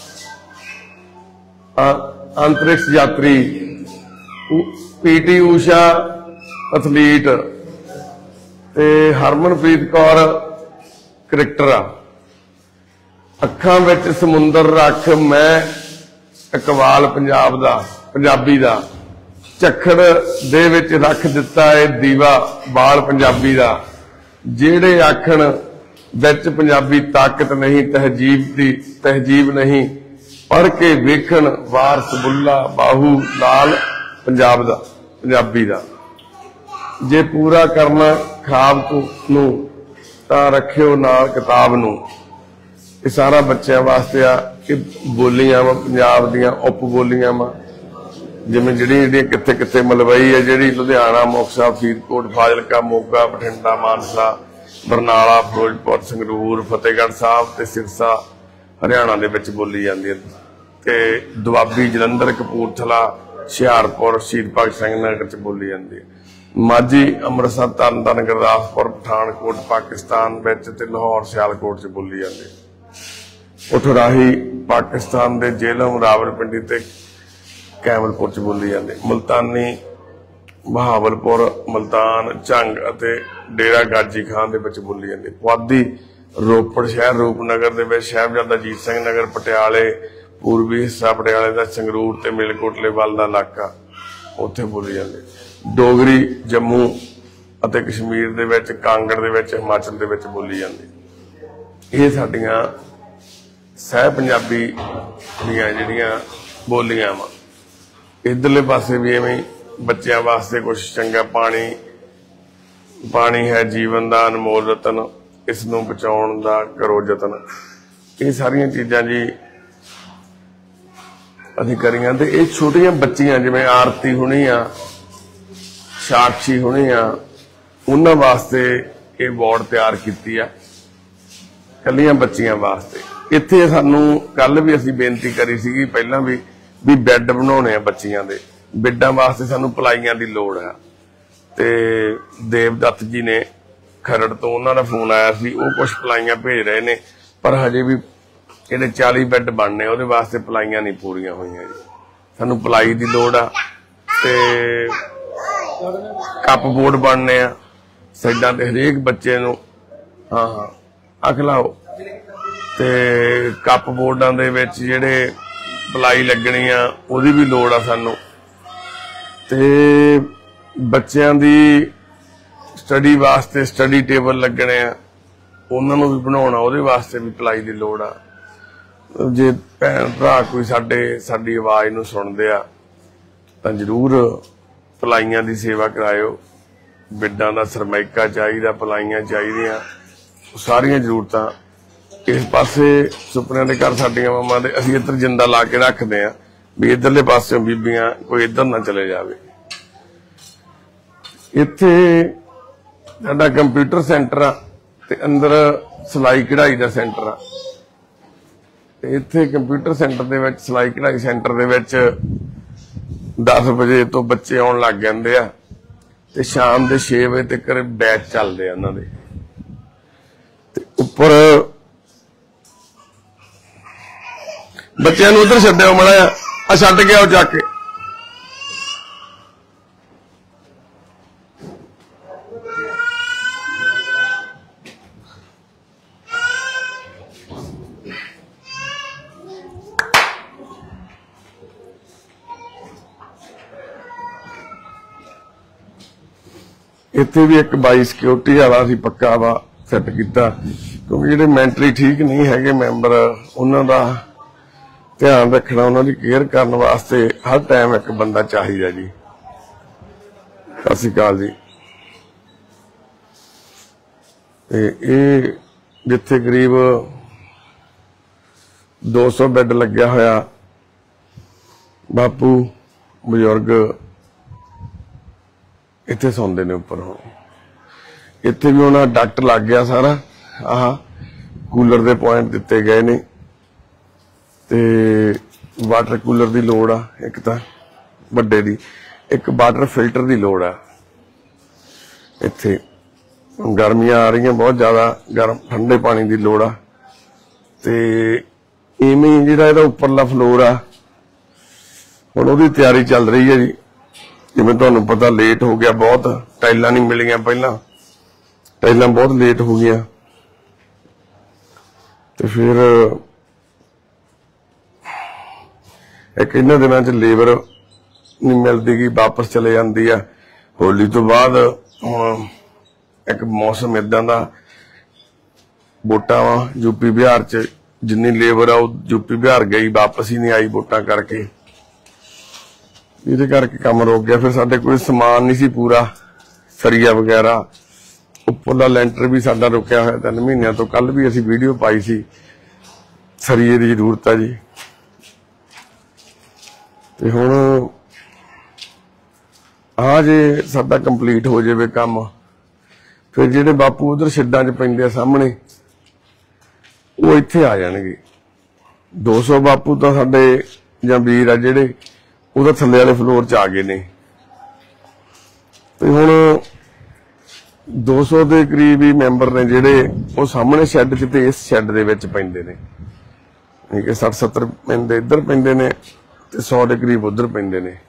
अंतरिक्ष यात्री, पीटी ऊषा एथलीट ते हरमनप्रीत कौर क्रिकेटर। अखां विच समुंदर रख मैं इकबाल पंजाब दा, पंजाबी दा। झक्खड़ दे विच रख दिता है दीवा बाल पंजाबी दा। जेड़े आखण विच पंजाबी ताकत नहीं, तहजीब नहीं, पढ़ के वेखण वारस बुल्ला बाहू लाल पंजाब दा, पंजाबी दा। जे पूरा करना खाब नूं तां रखियो नाल किताब नूं। ये सारा बच्चों वास्ते आ कि बोलियां वा पंजाब दियां उप बोलियां वा, जिवें जिहड़ी कित्थे कित्थे मलवई है, जिहड़ी लुधियाना, मुक्तसर, फरीदकोट, फाजिलका, मोगा, बठिंडा, मानसा, बरनाला, फिरोजपुर, संगरूर, फतेहगढ़ साहब ते सिरसा हरियाणा दे विच बोली जांदी है। ते दुआबी जलंधर, कपूरथला, हुशियारपुर, शहीद भगत सिंह नगर च बोली जांदी है। माझी, अमृतसर, तरनताਰਨ, गुरदासपुर, पठानकोट, पाकिस्तान विच ते लाहौर, सियालकोट च बोली जांदी है। उठराही पाकिस्तान दे जेलम, रावलपिंडी ते कैमलपुर च बोली जाती। मुल्तानी, बहावलपुर, मुल्तान, झंग अते डेरा गाजी खान दे विच बोली जाती। पुआधी, रोपड़ शहर, रूपनगर दे विच साहिबजादा अजीत सिंह नगर, पटियाले पूर्वी हिस्सा पटियाले दा, संगरूर ते मेलकोटले वाल दा इलाका उत्थे बोली जाती। डोगरी जम्मू अते कश्मीर दे विच, कांगड़ दे विच, हिमाचल दे विच बोली जाती। ये साडियां सह पंजाबी दीयां जिहड़ियां बोलियां वा। इधरले पासे भी इवें बच्चों वास्ते कुछ चंगा पानी, पानी है जीवन का अनमोल रतन, इसनूं बचाउण दा करो जतन। ये सारियां चीज़ां जी असीं करियां। ते ये छोटियां बच्चियां जिवें आरती होनी आ, साक्षी होनी आ, उन्हां वास्ते ये बोर्ड तैयार कीती आ, कल्लियां बच्चियां वास्ते। इत्थे सानूं कल भी असीं बेनती करी सीगी पहलां भी बैड बनाने बच्चियां दे। बेडां वास्ते सानू पलाइयां दी लोड़ है। ते देवदत्त जी ने खरड़ तो उन्हां दा फोन आया सी, वो कुछ पलाइयां भेज रहे ने, पर हजे भी इहदे 40 बैड बनने, उहदे वास्ते पलाइयां नहीं पूरियां होईयां जी। सानू पलाई दी लोड़ आ। ते कप बोर्ड बनने आ साइडां ते हरेक बच्चे नू, हाँ अखलाओ। ते कप बोर्डां दे विच जिहड़े पलाई लगनी आ, उहदी भी लोड़ आ सानू। ते बच्चों दी स्टडी वास्ते स्टडी टेबल लगने आ, उन्हां नूं भी बनाउणा, उहदे वास्ते भी पलाई दी लोड़ आ। जे भैण भरा कोई साडी आवाज़ नूं सुणदे आ तां जरूर पलाइयां दी सेवा करायो। बेडां दा सरमाइका चाहीदा, पलाइयां चाहीदियां, सारियां जरूरतां इस पासे सुपने के घर साडियां मामा दे असीं इधर जिंदा ला के रखते हैं भी इधरले पासे बीबियां कोई इधर ना चले जावे। इत्थे साडा कंप्यूटर सेंटर आ ते अंदर सिलाई कढ़ाई दा सेंटर आ। ते इत्थे कंप्यूटर सेंटर दे विच, सिलाई कढ़ाई सेंटर दे विच 10 बजे तो बच्चे आउण लग जांदे आ ते शाम दे 6 बजे तक बैच चलदे आ उन्हां दे। ते उपर बच्चों उधर छड्डिओ माड़ा आ, छड्ड के आओ जाके। ਇੱਥੇ ਵੀ ਇੱਕ ਬਾਈ ਸਿਕਿਉਰਿਟੀ ਵਾਲਾ ਸੀ ਪੱਕਾ ਵਾ ਸੈੱਟ ਕੀਤਾ, ਕਿਉਂਕਿ ਜਿਹੜੇ ਮੈਂਟਲੀ ਠੀਕ ਨਹੀਂ ਹੈਗੇ ਮੈਂਬਰ ਉਹਨਾਂ ਦਾ ਧਿਆਨ ਰੱਖਣਾ, ਉਹਨਾਂ ਦੀ ਕੇਅਰ ਕਰਨ ਵਾਸਤੇ ਹਰ ਟਾਈਮ ਇੱਕ ਬੰਦਾ ਚਾਹੀਦਾ ਜੀ। ਸਤਿ ਸ਼੍ਰੀ ਅਕਾਲ ਜੀ। ਤੇ ਇਹ ਜਿੱਥੇ ਕਰੀਬ 200 ਬੈੱਡ ਲੱਗਿਆ ਹੋਇਆ, ਬਾਪੂ ਬਜ਼ੁਰਗ ਇੱਥੇ ਸੌਂਦੇ ਨੇ ਉੱਪਰ। ਹੁਣ ਇੱਥੇ ਵੀ ਉਹਨਾਂ ਡਾਕਟਰ ਲੱਗ ਗਿਆ ਸਾਰਾ, ਆਹ ਕੂਲਰ ਦੇ ਪੁਆਇੰਟ ਦਿੱਤੇ ਗਏ ਨੇ ਤੇ ਵਾਟਰ ਕੂਲਰ ਦੀ ਲੋੜ ਆ ਇੱਕ ਤਾਂ ਵੱਡੇ ਦੀ, ਇੱਕ ਵਾਟਰ ਫਿਲਟਰ ਦੀ ਲੋੜ ਆ। ਇੱਥੇ ਗਰਮੀਆਂ ਆ ਰਹੀਆਂ ਬਹੁਤ ਜ਼ਿਆਦਾ, ਗਰਮ ਠੰਡੇ ਪਾਣੀ ਦੀ ਲੋੜ ਆ। ਤੇ ਇਵੇਂ ਜਿਹੜਾ ਇਹਦਾ ਉੱਪਰਲਾ ਫਲੋਰ ਆ ਹੁਣ ਉਹਦੀ ਤਿਆਰੀ ਚੱਲ ਰਹੀ ਹੈ ਜੀ। ਜਿਵੇਂ ਤੁਹਾਨੂੰ ਪਤਾ ਲੇਟ ਹੋ ਗਿਆ ਬਹੁਤ, ਟਾਈਲਾਂ ਨਹੀਂ ਮਿਲੀਆਂ ਪਹਿਲਾਂ, ਟਾਈਲਾਂ ਬਹੁਤ ਲੇਟ ਹੋ ਗਈਆਂ ਤੇ ਫਿਰ ਇੱਕ ਇਹਨਾਂ ਦਿਨਾਂ 'ਚ ਲੇਬਰ ਨਹੀਂ ਮਿਲਦੀ ਗੀ, ਵਾਪਸ ਚਲੇ ਜਾਂਦੀ ਆ। ਹੋਲੀ ਤੋਂ ਬਾਅਦ ਹੁਣ ਇੱਕ ਮੌਸਮ ਇਦਾਂ ਦਾ, ਵੋਟਾਂ ਵਾ ਯੂਪੀ ਬਿਹਾਰ 'ਚ, ਜਿੰਨੀ ਲੇਬਰ ਆ ਉਹ ਯੂਪੀ ਬਿਹਾਰ ਗਈ, ਵਾਪਸ ਹੀ ਨਹੀਂ ਆਈ ਵੋਟਾਂ ਕਰਕੇ। ਇਹਦੇ ਕਰਕੇ ਕੰਮ ਰੁਕ ਗਿਆ। ਫਿਰ ਸਾਡੇ ਕੋਲ ਸਮਾਨ ਨਹੀਂ ਸੀ ਪੂਰਾ, ਸਰੀਆ ਵਗੈਰਾ, ਉੱਪਰਲਾ ਲੈਂਟਰ ਵੀ ਸਾਡਾ ਰੁਕਿਆ ਹੋਇਆ 3 ਮਹੀਨਿਆਂ ਤੋਂ। ਕੱਲ ਵੀ ਅਸੀਂ ਵੀਡੀਓ ਪਾਈ ਸੀ, ਸਰੀਏ ਦੀ ਜ਼ਰੂਰਤ ਆ ਜੀ। ਤੇ ਹੁਣ ਆ ਜੇ ਸਾਡਾ ਕੰਪਲੀਟ ਹੋ ਜਾਵੇ ਕੰਮ, ਫਿਰ ਜਿਹੜੇ ਬਾਪੂ ਉਧਰ ਛੱਡਾਂ 'ਚ ਪੈਂਦੇ ਆ ਸਾਹਮਣੇ, ਉਹ ਇੱਥੇ ਆ ਜਾਣਗੇ। 200 ਬਾਪੂ ਤਾਂ ਸਾਡੇ ਜਾਂ ਵੀਰ ਆ ਜਿਹੜੇ ਉਹਦਾ ਥੱਲੇ ਵਾਲੇ ਫਲੋਰ 'ਚ ਆ ਗਏ ਨੇ। ਤੇ ਹੁਣ 200 ਦੇ ਕਰੀਬ ਹੀ ਮੈਂਬਰ ਨੇ ਜਿਹੜੇ ਉਹ ਸਾਹਮਣੇ ਸ਼ੈੱਡ 'ਚ ਤੇ ਇਸ ਸ਼ੈੱਡ ਦੇ ਵਿੱਚ ਪੈਂਦੇ ਨੇ। ਠੀਕ ਹੈ, 60-70 ਪੈਂਦੇ ਇੱਧਰ ਪੈਂਦੇ ਨੇ ਤੇ 100 ਦੇ ਕਰੀਬ ਉਧਰ ਪੈਂਦੇ ਨੇ।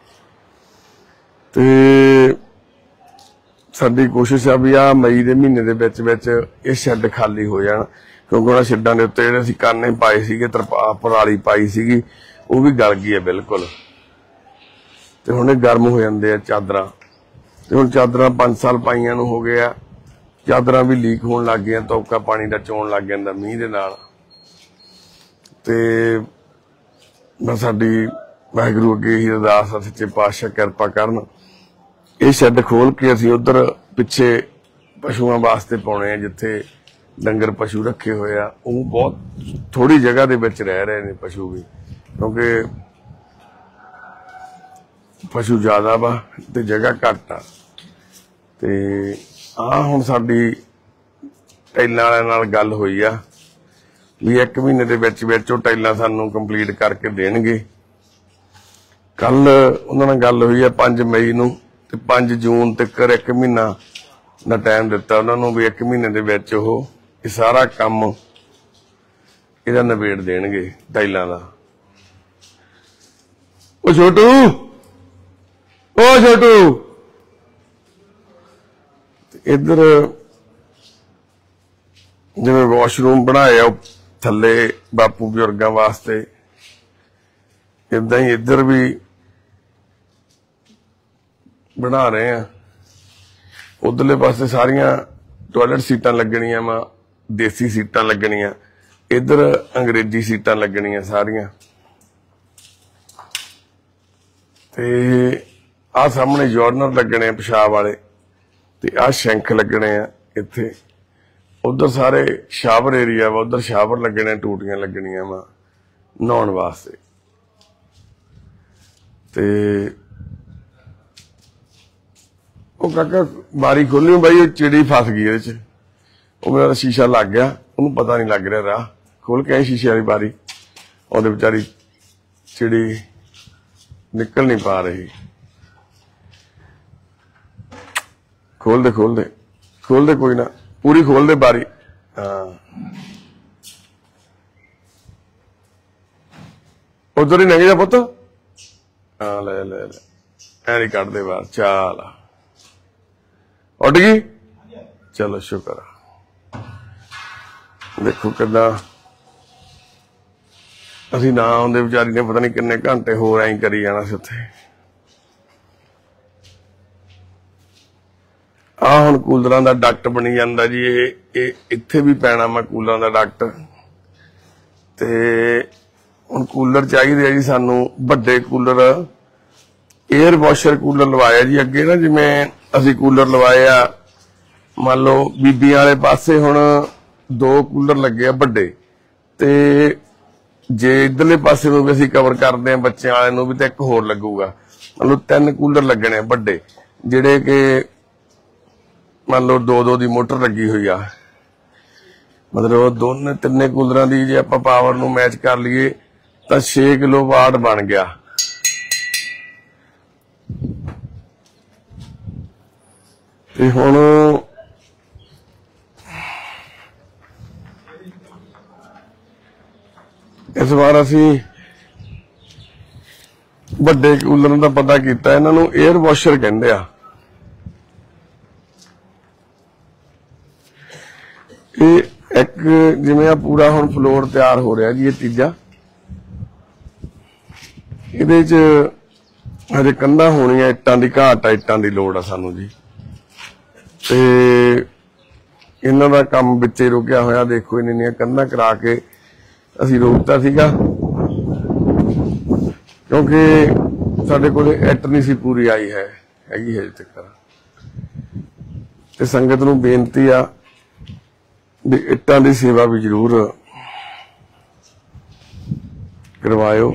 ਤੇ ਸਾਡੀ ਕੋਸ਼ਿਸ਼ ਆ ਵੀ ਆ ਮਈ ਦੇ ਮਹੀਨੇ ਦੇ ਵਿੱਚ ਵਿੱਚ ਇਹ ਸ਼ੈੱਡ ਖਾਲੀ ਹੋ ਜਾਣ, ਕਿਉਂਕਿ ਉਹਨਾਂ ਸ਼ੈੱਡਾਂ ਦੇ ਉੱਤੇ ਜਿਹੜੇ ਅਸੀਂ ਕਾਨੇ ਪਾਏ ਸੀਗੇ, ਪਰਾਲੀ ਪਾਈ ਸੀਗੀ, ਉਹ ਵੀ ਗਲ ਗਈ ਹੈ ਬਿਲਕੁਲ। ਤੇ ਹੁਣ ਇਹ ਗਰਮ ਹੋ ਜਾਂਦੇ ਆ ਚਾਦਰਾਂ। ਤੇ ਹੁਣ ਚਾਦਰਾਂ 5 ਸਾਲ ਪਾਈਆਂ ਨੂੰ ਹੋ ਗਏ ਆ, ਚਾਦਰਾਂ ਵੀ ਲੀਕ ਹੋਣ ਲੱਗ ਗਈਆਂ, ਤੌਕਾ ਪਾਣੀ ਦਾ ਚੋਣ ਲੱਗ ਜਾਂਦਾ ਮੀਂਹ ਦੇ ਨਾਲ। ਤੇ ਬਸ ਸਾਡੀ ਵਾਹਿਗੁਰੂ ਅੱਗੇ ਹੀ ਅਰਦਾਸ ਆ, ਸੱਚੇ ਪਾਤਸ਼ਾਹ ਕਿਰਪਾ ਕਰਨ। ਇਹ ਸ਼ੈੱਡ ਖੋਲ ਕੇ ਅਸੀਂ ਉਧਰ ਪਿੱਛੇ ਪਸ਼ੂਆਂ ਵਾਸਤੇ ਪਾਉਣੇ ਆ, ਜਿੱਥੇ ਡੰਗਰ ਪਸ਼ੂ ਰੱਖੇ ਹੋਏ ਆ। ਉਹ ਬਹੁਤ ਥੋੜੀ ਜਗ੍ਹਾ ਦੇ ਵਿੱਚ ਰਹਿ ਰਹੇ ਨੇ ਪਸ਼ੂ ਵੀ, ਕਿਉਂਕਿ ਪਸ਼ੂ ਜ਼ਿਆਦਾ ਵਾ ਤੇ ਜਗ੍ਹਾ ਘੱਟ ਆ। ਤੇ ਆ ਹੁਣ ਸਾਡੀ ਟਾਈਲਾਂ ਵਾਲਿਆਂ ਨਾਲ ਗੱਲ ਹੋਈ ਆ ਵੀ 1 ਮਹੀਨੇ ਦੇ ਵਿੱਚ ਵਿੱਚ ਉਹ ਟਾਈਲਾਂ ਸਾਨੂੰ ਕੰਪਲੀਟ ਕਰਕੇ ਦੇਣਗੇ। ਕੱਲ ਉਹਨਾਂ ਨਾਲ ਗੱਲ ਹੋਈ ਆ 5 ਮਈ ਨੂੰ, ਤੇ 5 ਜੂਨ ਤੱਕ 1 ਮਹੀਨਾ ਦਾ ਟਾਈਮ ਦਿੱਤਾ ਉਹਨਾਂ ਨੂੰ ਵੀ 1 ਮਹੀਨੇ ਦੇ ਵਿੱਚ ਉਹ ਇਹ ਸਾਰਾ ਕੰਮ ਇਹਦਾ ਨਿਬੇੜ ਦੇਣਗੇ ਟਾਈਲਾਂ ਦਾ। ਉਹ ਛੋਟੂ, ਉਹ ਛੋਟੂ, ਇੱਧਰ ਜਿਵੇਂ ਵਾਸ਼ਰੂਮ ਬਣਾਏ ਆ ਥੱਲੇ ਬਾਪੂ ਬਜ਼ੁਰਗਾਂ ਵਾਸਤੇ, ਏਦਾਂ ਹੀ ਇੱਧਰ ਵੀ ਬਣਾ ਰਹੇ ਆ। ਉਧਰਲੇ ਪਾਸੇ ਸਾਰੀਆਂ ਟਾਇਲਟ ਸੀਟਾਂ ਲੱਗਣੀਆਂ ਵਾ, ਦੇਸੀ ਸੀਟਾਂ ਲੱਗਣੀਆਂ, ਇੱਧਰ ਅੰਗਰੇਜ਼ੀ ਸੀਟਾਂ ਲੱਗਣੀਆਂ ਸਾਰੀਆਂ। ਤੇ ਆਹ ਸਾਹਮਣੇ ਯੂਰਨਲ ਲੱਗਣੇ ਪਿਸ਼ਾਬ ਵਾਲੇ, ਤੇ ਆਹ ਸ਼ੈਂਖ ਲੱਗਣੇ ਆ ਇੱਥੇ। ਉਧਰ ਸਾਰੇ ਸ਼ਾਵਰ ਏਰੀਆ ਵਾ, ਉਧਰ ਸ਼ਾਵਰ ਲੱਗਣੇ, ਟੂਟੀਆਂ ਲੱਗਣੀਆਂ ਵਾ ਨਹਾਉਣ ਵਾਸਤੇ। ਤੇ ਉਹ ਕਾਕਾ ਬਾਰੀ ਖੋਲੀ ਬਾਈ, ਉਹ ਚਿੜੀ ਫਸ ਗਈ ਇਹਦੇ 'ਚ। ਉਹ ਮੇਰਾ ਸ਼ੀਸ਼ਾ ਲੱਗ ਗਿਆ, ਉਹਨੂੰ ਪਤਾ ਨਹੀਂ ਲੱਗ ਰਿਹਾ ਰਾਹ। ਖੋਲ ਕੇ ਆਈ ਸ਼ੀਸ਼ੇ ਵਾਲੀ ਬਾਰੀ, ਉਹਦੇ ਵਿਚਾਰੀ ਚਿੜੀ ਨਿਕਲ ਨਹੀਂ ਪਾ ਰਹੀ। ਖੋਲ ਦੇ ਖੋਲ ਦੇ ਖੋਲ ਦੇ, ਕੋਈ ਨਾ, ਪੂਰੀ ਖੋਲ ਦੇ ਬਾਰੀ। ਹਾਂ, ਉਧਰ ਹੀ ਲੰਘ ਜਾ ਪੁੱਤ। ਹਾਂ, ਲੈ ਲੈ ਲੈ, ਐ ਨਹੀਂ ਕੱਢਦੇ ਬਾਹਰ। ਚਾਲ ਉੱਡ ਗਈ, ਚਲੋ ਸ਼ੁਕਰ ਆ। ਦੇਖੋ ਕਿੱਦਾਂ ਅਸੀਂ ਨਾ ਆਉਂਦੇ, ਵਿਚਾਰੀ ਨੇ ਪਤਾ ਨਹੀਂ ਕਿੰਨੇ ਘੰਟੇ ਹੋਰ ਐਂ ਕਰੀ ਜਾਣਾ ਸੀ ਉੱਥੇ। ਆ ਹੁਣ ਕੂਲਰਾਂ ਦਾ ਡਕਟ ਬਣੀ ਜਾਂਦਾ ਜੀ। ਇਹ ਇੱਥੇ ਵੀ ਪੈਣਾ ਮੈਂ ਕੂਲਰਾਂ ਦਾ ਡਕਟ। ਤੇ ਹੁਣ ਕੂਲਰ ਚਾਹੀਦੇ ਆ ਜੀ ਸਾਨੂੰ ਵੱਡੇ ਕੂਲਰ, 에ਅਰ ਵਾਸ਼ਰ ਕੂਲਰ ਲਵਾਇਆ ਜੀ। ਅੱਗੇ ਨਾ ਜਿਵੇਂ ਅਸੀਂ ਕੂਲਰ ਲਵਾਏ ਆ, ਮੰਨ ਲਓ ਬੀਬੀਆਂ ਵਾਲੇ ਪਾਸੇ ਹੁਣ 2 ਕੂਲਰ ਲੱਗੇ ਆ ਵੱਡੇ, ਤੇ ਜੇ ਇਧਰਲੇ ਪਾਸੇ ਨੂੰ ਵੀ ਅਸੀਂ ਕਵਰ ਕਰਦੇ ਆ ਬੱਚਿਆਂ ਵਾਲੇ ਨੂੰ ਵੀ ਤਾਂ ਇੱਕ ਹੋਰ ਲੱਗੂਗਾ। ਮੰਨ ਲਓ 3 ਕੂਲਰ ਲੱਗਣੇ ਵੱਡੇ, ਜਿਹੜੇ ਕਿ ਮੰਨ ਲਓ 2-2 ਦੀ ਮੋਟਰ ਲੱਗੀ ਹੋਈ ਆ। ਮਤਲਬ 2-3 ਕੂਲਰਾਂ ਦੀ ਜੇ ਆਪਾਂ ਪਾਵਰ ਨੂੰ ਮੈਚ ਕਰ ਲਈਏ ਤਾਂ 6 ਕਿਲੋਵਾਟ ਬਣ ਗਿਆ। ਤੇ ਹੁਣ ਇਸ ਵਾਰ ਅਸੀਂ ਵੱਡੇ ਕੂਲਰਾਂ ਦਾ ਪਤਾ ਕੀਤਾ, ਇਹਨਾਂ ਨੂੰ 에ਅਰ ਵਾਸ਼ਰ ਕਹਿੰਦੇ ਆ। ਇਹ ਇੱਕ ਜਿਵੇਂ ਆ ਪੂਰਾ ਹੁਣ ਫਲੋਰ ਤਿਆਰ ਹੋ ਰਿਹਾ ਜੀ। ਇਹ ਤੀਜਾ, ਇਹਦੇ ਚ ਹਜੇ ਕੰਧਾਂ ਹੋਣੀਆਂ, ਇੱਟਾਂ ਦੀ ਘਾਟ ਆ, ਇੱਟਾਂ ਦੀ ਲੋੜ ਆ ਸਾਨੂੰ ਜੀ। ਤੇ ਇਹਨਾਂ ਦਾ ਕੰਮ ਵਿੱਚੇ ਰੁਕਿਆ ਹੋਇਆ। ਦੇਖੋ ਇੰਨੀਆਂ ਕੰਧਾਂ ਕਰਾ ਕੇ ਅਸੀਂ ਰੋਕਤਾ ਸੀਗਾ, ਕਿਉਂਕਿ ਸਾਡੇ ਕੋਲ ਇੱਟ ਨਹੀਂ ਸੀ ਪੂਰੀ ਆਈ ਹੈਗੀ ਹਜੇ ਤੱਕ। ਤੇ ਸੰਗਤ ਨੂੰ ਬੇਨਤੀ ਆ ਵੀ ਇੱਟਾਂ ਦੀ ਸੇਵਾ ਵੀ ਜ਼ਰੂਰ ਕਰਵਾਇਓ।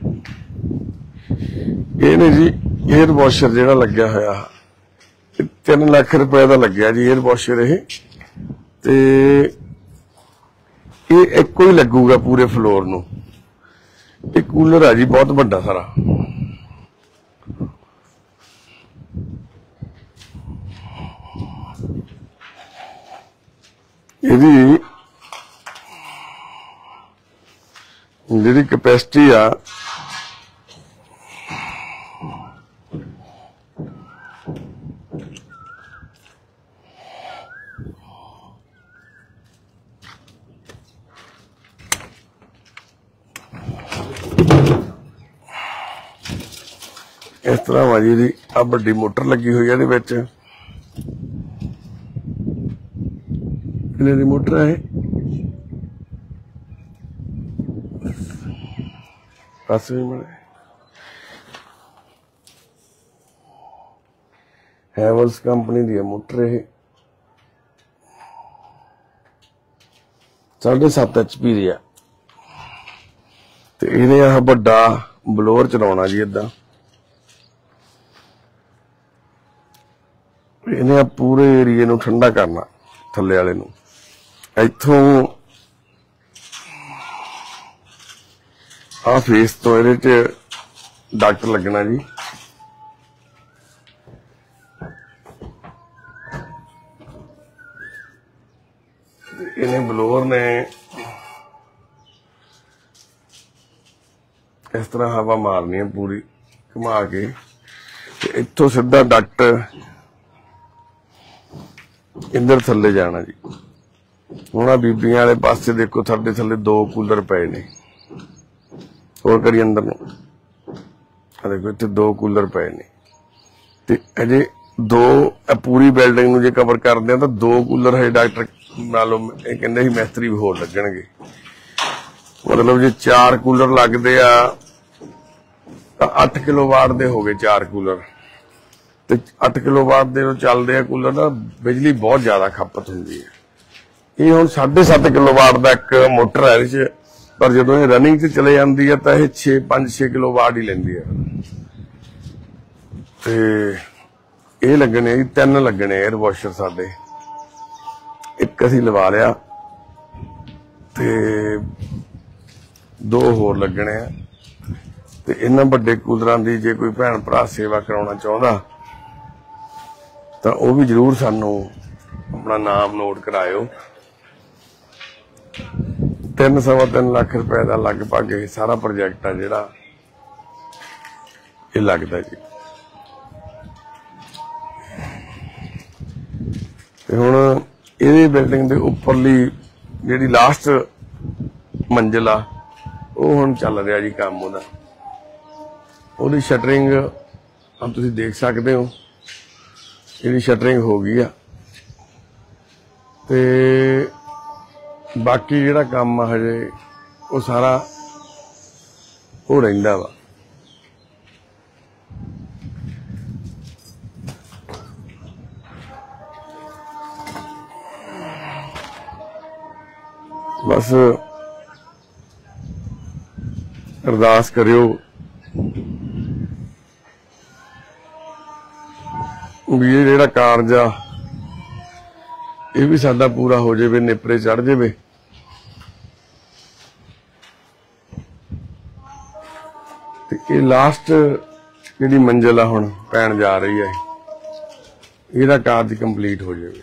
ਇਹ ਨੇ ਜੀ 에ਅਰ ਵਾਸ਼ਰ ਜਿਹੜਾ ਲੱਗਿਆ ਹੋਇਆ, 3 ਲੱਖ ਰੁਪਏ ਦਾ ਲੱਗਿਆ ਜੀ 에ਅਰ ਵਾਸ਼ਰ ਇਹ। ਤੇ ਇਹ ਇੱਕੋ ਹੀ ਲੱਗੂਗਾ ਪੂਰੇ ਫਲੋਰ ਨੂੰ। ਇਹ ਕੂਲਰ ਆ ਜੀ ਬਹੁਤ ਵੱਡਾ ਸਾਰਾ। ਇਹਦੀ ਜਿਹੜੀ ਕੈਪੈਸਿਟੀ ਆ ਇਸ ਤਰ੍ਹਾਂ ਵਾ ਜੀ। ਇਹਦੀ ਆ ਵੱਡੀ ਮੋਟਰ ਲੱਗੀ ਹੋਈ ਆ ਇਹਦੇ ਵਿੱਚ। ਕਿੰਨੇ ਦੀ ਮੋਟਰ ਹੈ? ਪਾਸੇ ਮਿਲੇ ਹੈਵਲਸ ਕੰਪਨੀ ਦੀ ਹੈ ਮੋਟਰ। ਇਹ 7.5 HP ਦੀ ਆ। ਤੇ ਇਹਨੇ ਆਹ ਵੱਡਾ ਬਲੋਰ ਚਲਾਉਣਾ ਜੀ। ਏਦਾਂ ਇਹਨੇ ਪੂਰੇ ਏਰੀਏ ਨੂੰ ਠੰਡਾ ਕਰਨਾ, ਥੱਲੇ ਵਾਲੇ ਨੂੰ। ਇੱਥੋਂ ਆ ਫੇਸ ਤੋਂ ਇਹਦੇ ਚ ਡਕਟ ਲੱਗਣਾ ਜੀ। ਇਹਨੇ ਬਲੋਰ ਨੇ ਇਸ ਤਰ੍ਹਾਂ ਹਵਾ ਮਾਰਨੀ ਹੈ ਪੂਰੀ ਘੁਮਾ ਕੇ, ਤੇ ਇੱਥੋਂ ਸਿੱਧਾ ਡਕਟ ਇੰਦਰ ਥੱਲੇ ਜਾਣਾ ਜੀ। ਹੁਣ ਆ ਬੀਬੀਆਂ ਵਾਲੇ ਪਾਸੇ ਦੇਖੋ, ਸਾਡੇ ਥੱਲੇ 2 ਕੂਲਰ ਪਏ ਨੇ। ਹੋਰ ਕਰੀ ਅੰਦਰ ਨੂੰ, ਆ ਦੇਖੋ ਇੱਥੇ 2 ਕੂਲਰ ਪਏ ਨੇ। ਤੇ ਅਜੇ 2 ਪੂਰੀ ਬਿਲਡਿੰਗ ਨੂੰ ਜੇ ਕਵਰ ਕਰਦੇ ਆ ਤਾਂ 2 ਕੂਲਰ ਹੈ ਡਾਕਟਰ ਨਾਲੋਂ। ਇਹ ਕਹਿੰਦੇ ਸੀ ਮਿਸਤਰੀ ਵੀ ਹੋਰ ਲੱਗਣਗੇ। ਮਤਲਬ ਜੇ 4 ਕੂਲਰ ਲੱਗਦੇ ਆ ਤਾਂ 8 ਕਿਲੋਵਾਟ ਦੇ ਹੋ ਗਏ 4 ਕੂਲਰ। ਤੇ 8 ਕਿਲੋਵਾਟ ਦੇ ਚੱਲਦੇ ਆ ਕੂਲਰ ਦਾ, ਬਿਜਲੀ ਬਹੁਤ ਜ਼ਿਆਦਾ ਖਪਤ ਹੁੰਦੀ ਹੈ। ਇਹ ਹੁਣ 7.5 ਕਿਲੋਵਾਟ ਦਾ ਇੱਕ ਮੋਟਰ ਹੈ ਇਹਦੇ ਚ, ਪਰ ਜਦੋਂ ਇਹ ਰਨਿੰਗ 'ਚ ਚਲੇ ਜਾਂਦੀ ਹੈ ਤਾਂ ਇਹ 5-6 ਕਿਲੋਵਾਟ ਹੀ ਲੈਂਦੀ ਹੈ। ਤੇ ਇਹ ਲੱਗਣੇ 3 ਲੱਗਣੇ 에ਅਰ ਵਾਸ਼ਰ ਸਾਡੇ। ਇੱਕ ਅਸੀਂ ਲਵਾ ਲਿਆ ਤੇ 2 ਹੋਰ ਲੱਗਣੇ ਆ। ਤੇ ਇਹਨਾਂ ਵੱਡੇ ਕੂਲਰਾਂ ਦੀ ਜੇ ਕੋਈ ਭੈਣ ਭਰਾ ਸੇਵਾ ਕਰਾਉਣਾ ਚਾਹੁੰਦਾ ਤਾਂ ਉਹ ਵੀ ਜ਼ਰੂਰ ਸਾਨੂੰ ਆਪਣਾ ਨਾਮ ਨੋਟ ਕਰਾਇਓ। 3-3.25 ਲੱਖ ਰੁਪਏ ਦਾ ਲਗਭਗ ਇਹ ਸਾਰਾ ਪ੍ਰੋਜੈਕਟ ਆ ਜਿਹੜਾ ਇਹ ਲੱਗਦਾ ਜੀ। ਤੇ ਹੁਣ ਇਹਦੀ ਬਿਲਡਿੰਗ ਦੇ ਉੱਪਰਲੀ ਜਿਹੜੀ ਲਾਸਟ ਮੰਜ਼ਿਲ ਆ ਉਹ ਹੁਣ ਚੱਲ ਰਿਹਾ ਜੀ ਕੰਮ ਉਹਦਾ। ਉਹਦੀ ਸ਼ਟਰਿੰਗ ਹੁਣ ਤੁਸੀਂ ਦੇਖ ਸਕਦੇ ਹੋ। ਜਿਹੜੀ ਸ਼ਟਰਿੰਗ ਹੋ ਗਈ ਆ ਤੇ ਬਾਕੀ ਜਿਹੜਾ ਕੰਮ ਆ ਹਜੇ ਉਹ ਸਾਰਾ ਹੋ ਰਹਿੰਦਾ ਵਾ। बस अरदास करियो भी ये जेड़ा कारज आ ये भी साडा पूरा हो जाए, नेपरे चढ़ जाए। ते ये लास्ट जिहड़ी मंजिल आ हुण पैण जा रही है, इहदा कारज कंप्लीट हो जाए।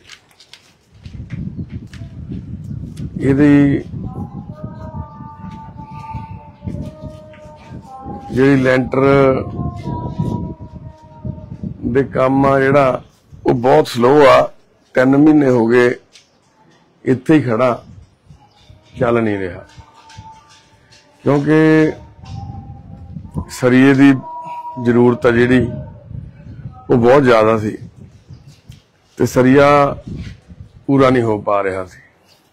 ਇਹਦੀ ਜਿਹੜੀ ਲੈਂਟਰ ਦੇ ਕੰਮ ਆ ਜਿਹੜਾ ਉਹ ਬਹੁਤ ਸਲੋ ਆ। 3 ਮਹੀਨੇ ਹੋ ਗਏ ਇੱਥੇ ਹੀ ਖੜਾ, ਚੱਲ ਨਹੀਂ ਰਿਹਾ ਕਿਉਂਕਿ ਸਰੀਏ ਦੀ ਜ਼ਰੂਰਤ ਆ ਜਿਹੜੀ ਉਹ ਬਹੁਤ ਜ਼ਿਆਦਾ ਸੀ ਤੇ ਸਰੀਆ ਪੂਰਾ ਨਹੀਂ ਹੋ ਪਾ ਰਿਹਾ ਸੀ।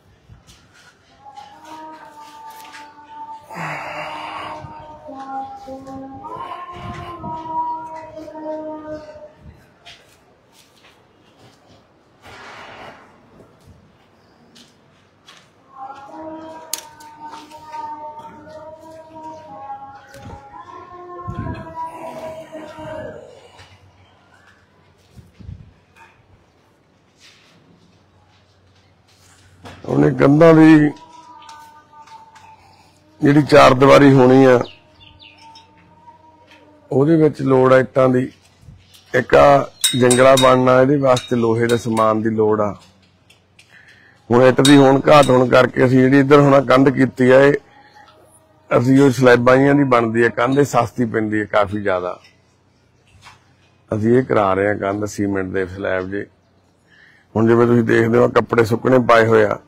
ਉਹਨੇ ਕੰਧਾਂ ਦੀ ਜਿਹੜੀ 4 ਦੀਵਾਰੀ ਹੋਣੀ ਆ ਉਹਦੇ ਵਿੱਚ ਲੋੜ ਆ ਇੱਟਾਂ ਦੀ। ਇੱਕ ਆ ਜੰਗਲਾ ਬਣਨਾ, ਇਹਦੇ ਵਾਸਤੇ ਲੋਹੇ ਦੇ ਸਮਾਨ ਦੀ ਲੋੜ ਆ। ਹੁਣ ਇੱਟ ਦੀ ਹੋਣ ਘਾਟ ਹੋਣ ਕਰਕੇ ਅਸੀਂ ਜਿਹੜੀ ਇੱਧਰ ਹੁਣ ਕੰਧ ਕੀਤੀ ਆ, ਇਹ ਅਸੀਂ ਉਹ ਸਲੈਬਾਂ ਦੀ ਬਣਦੀ ਆ ਕੰਧ, ਇਹ ਸਸਤੀ ਪੈਂਦੀ ਹੈ ਕਾਫੀ ਜ਼ਿਆਦਾ। ਅਸੀਂ ਇਹ ਕਰਾ ਰਹੇ ਹਾਂ ਕੰਧ ਸੀਮੈਂਟ ਦੇ ਸਲੈਬ ਜੇ। ਹੁਣ ਜਿਵੇਂ ਤੁਸੀਂ ਦੇਖਦੇ ਹੋ ਕੱਪੜੇ ਸੁੱਕਣੇ ਪਾਏ ਹੋਏ ਆ,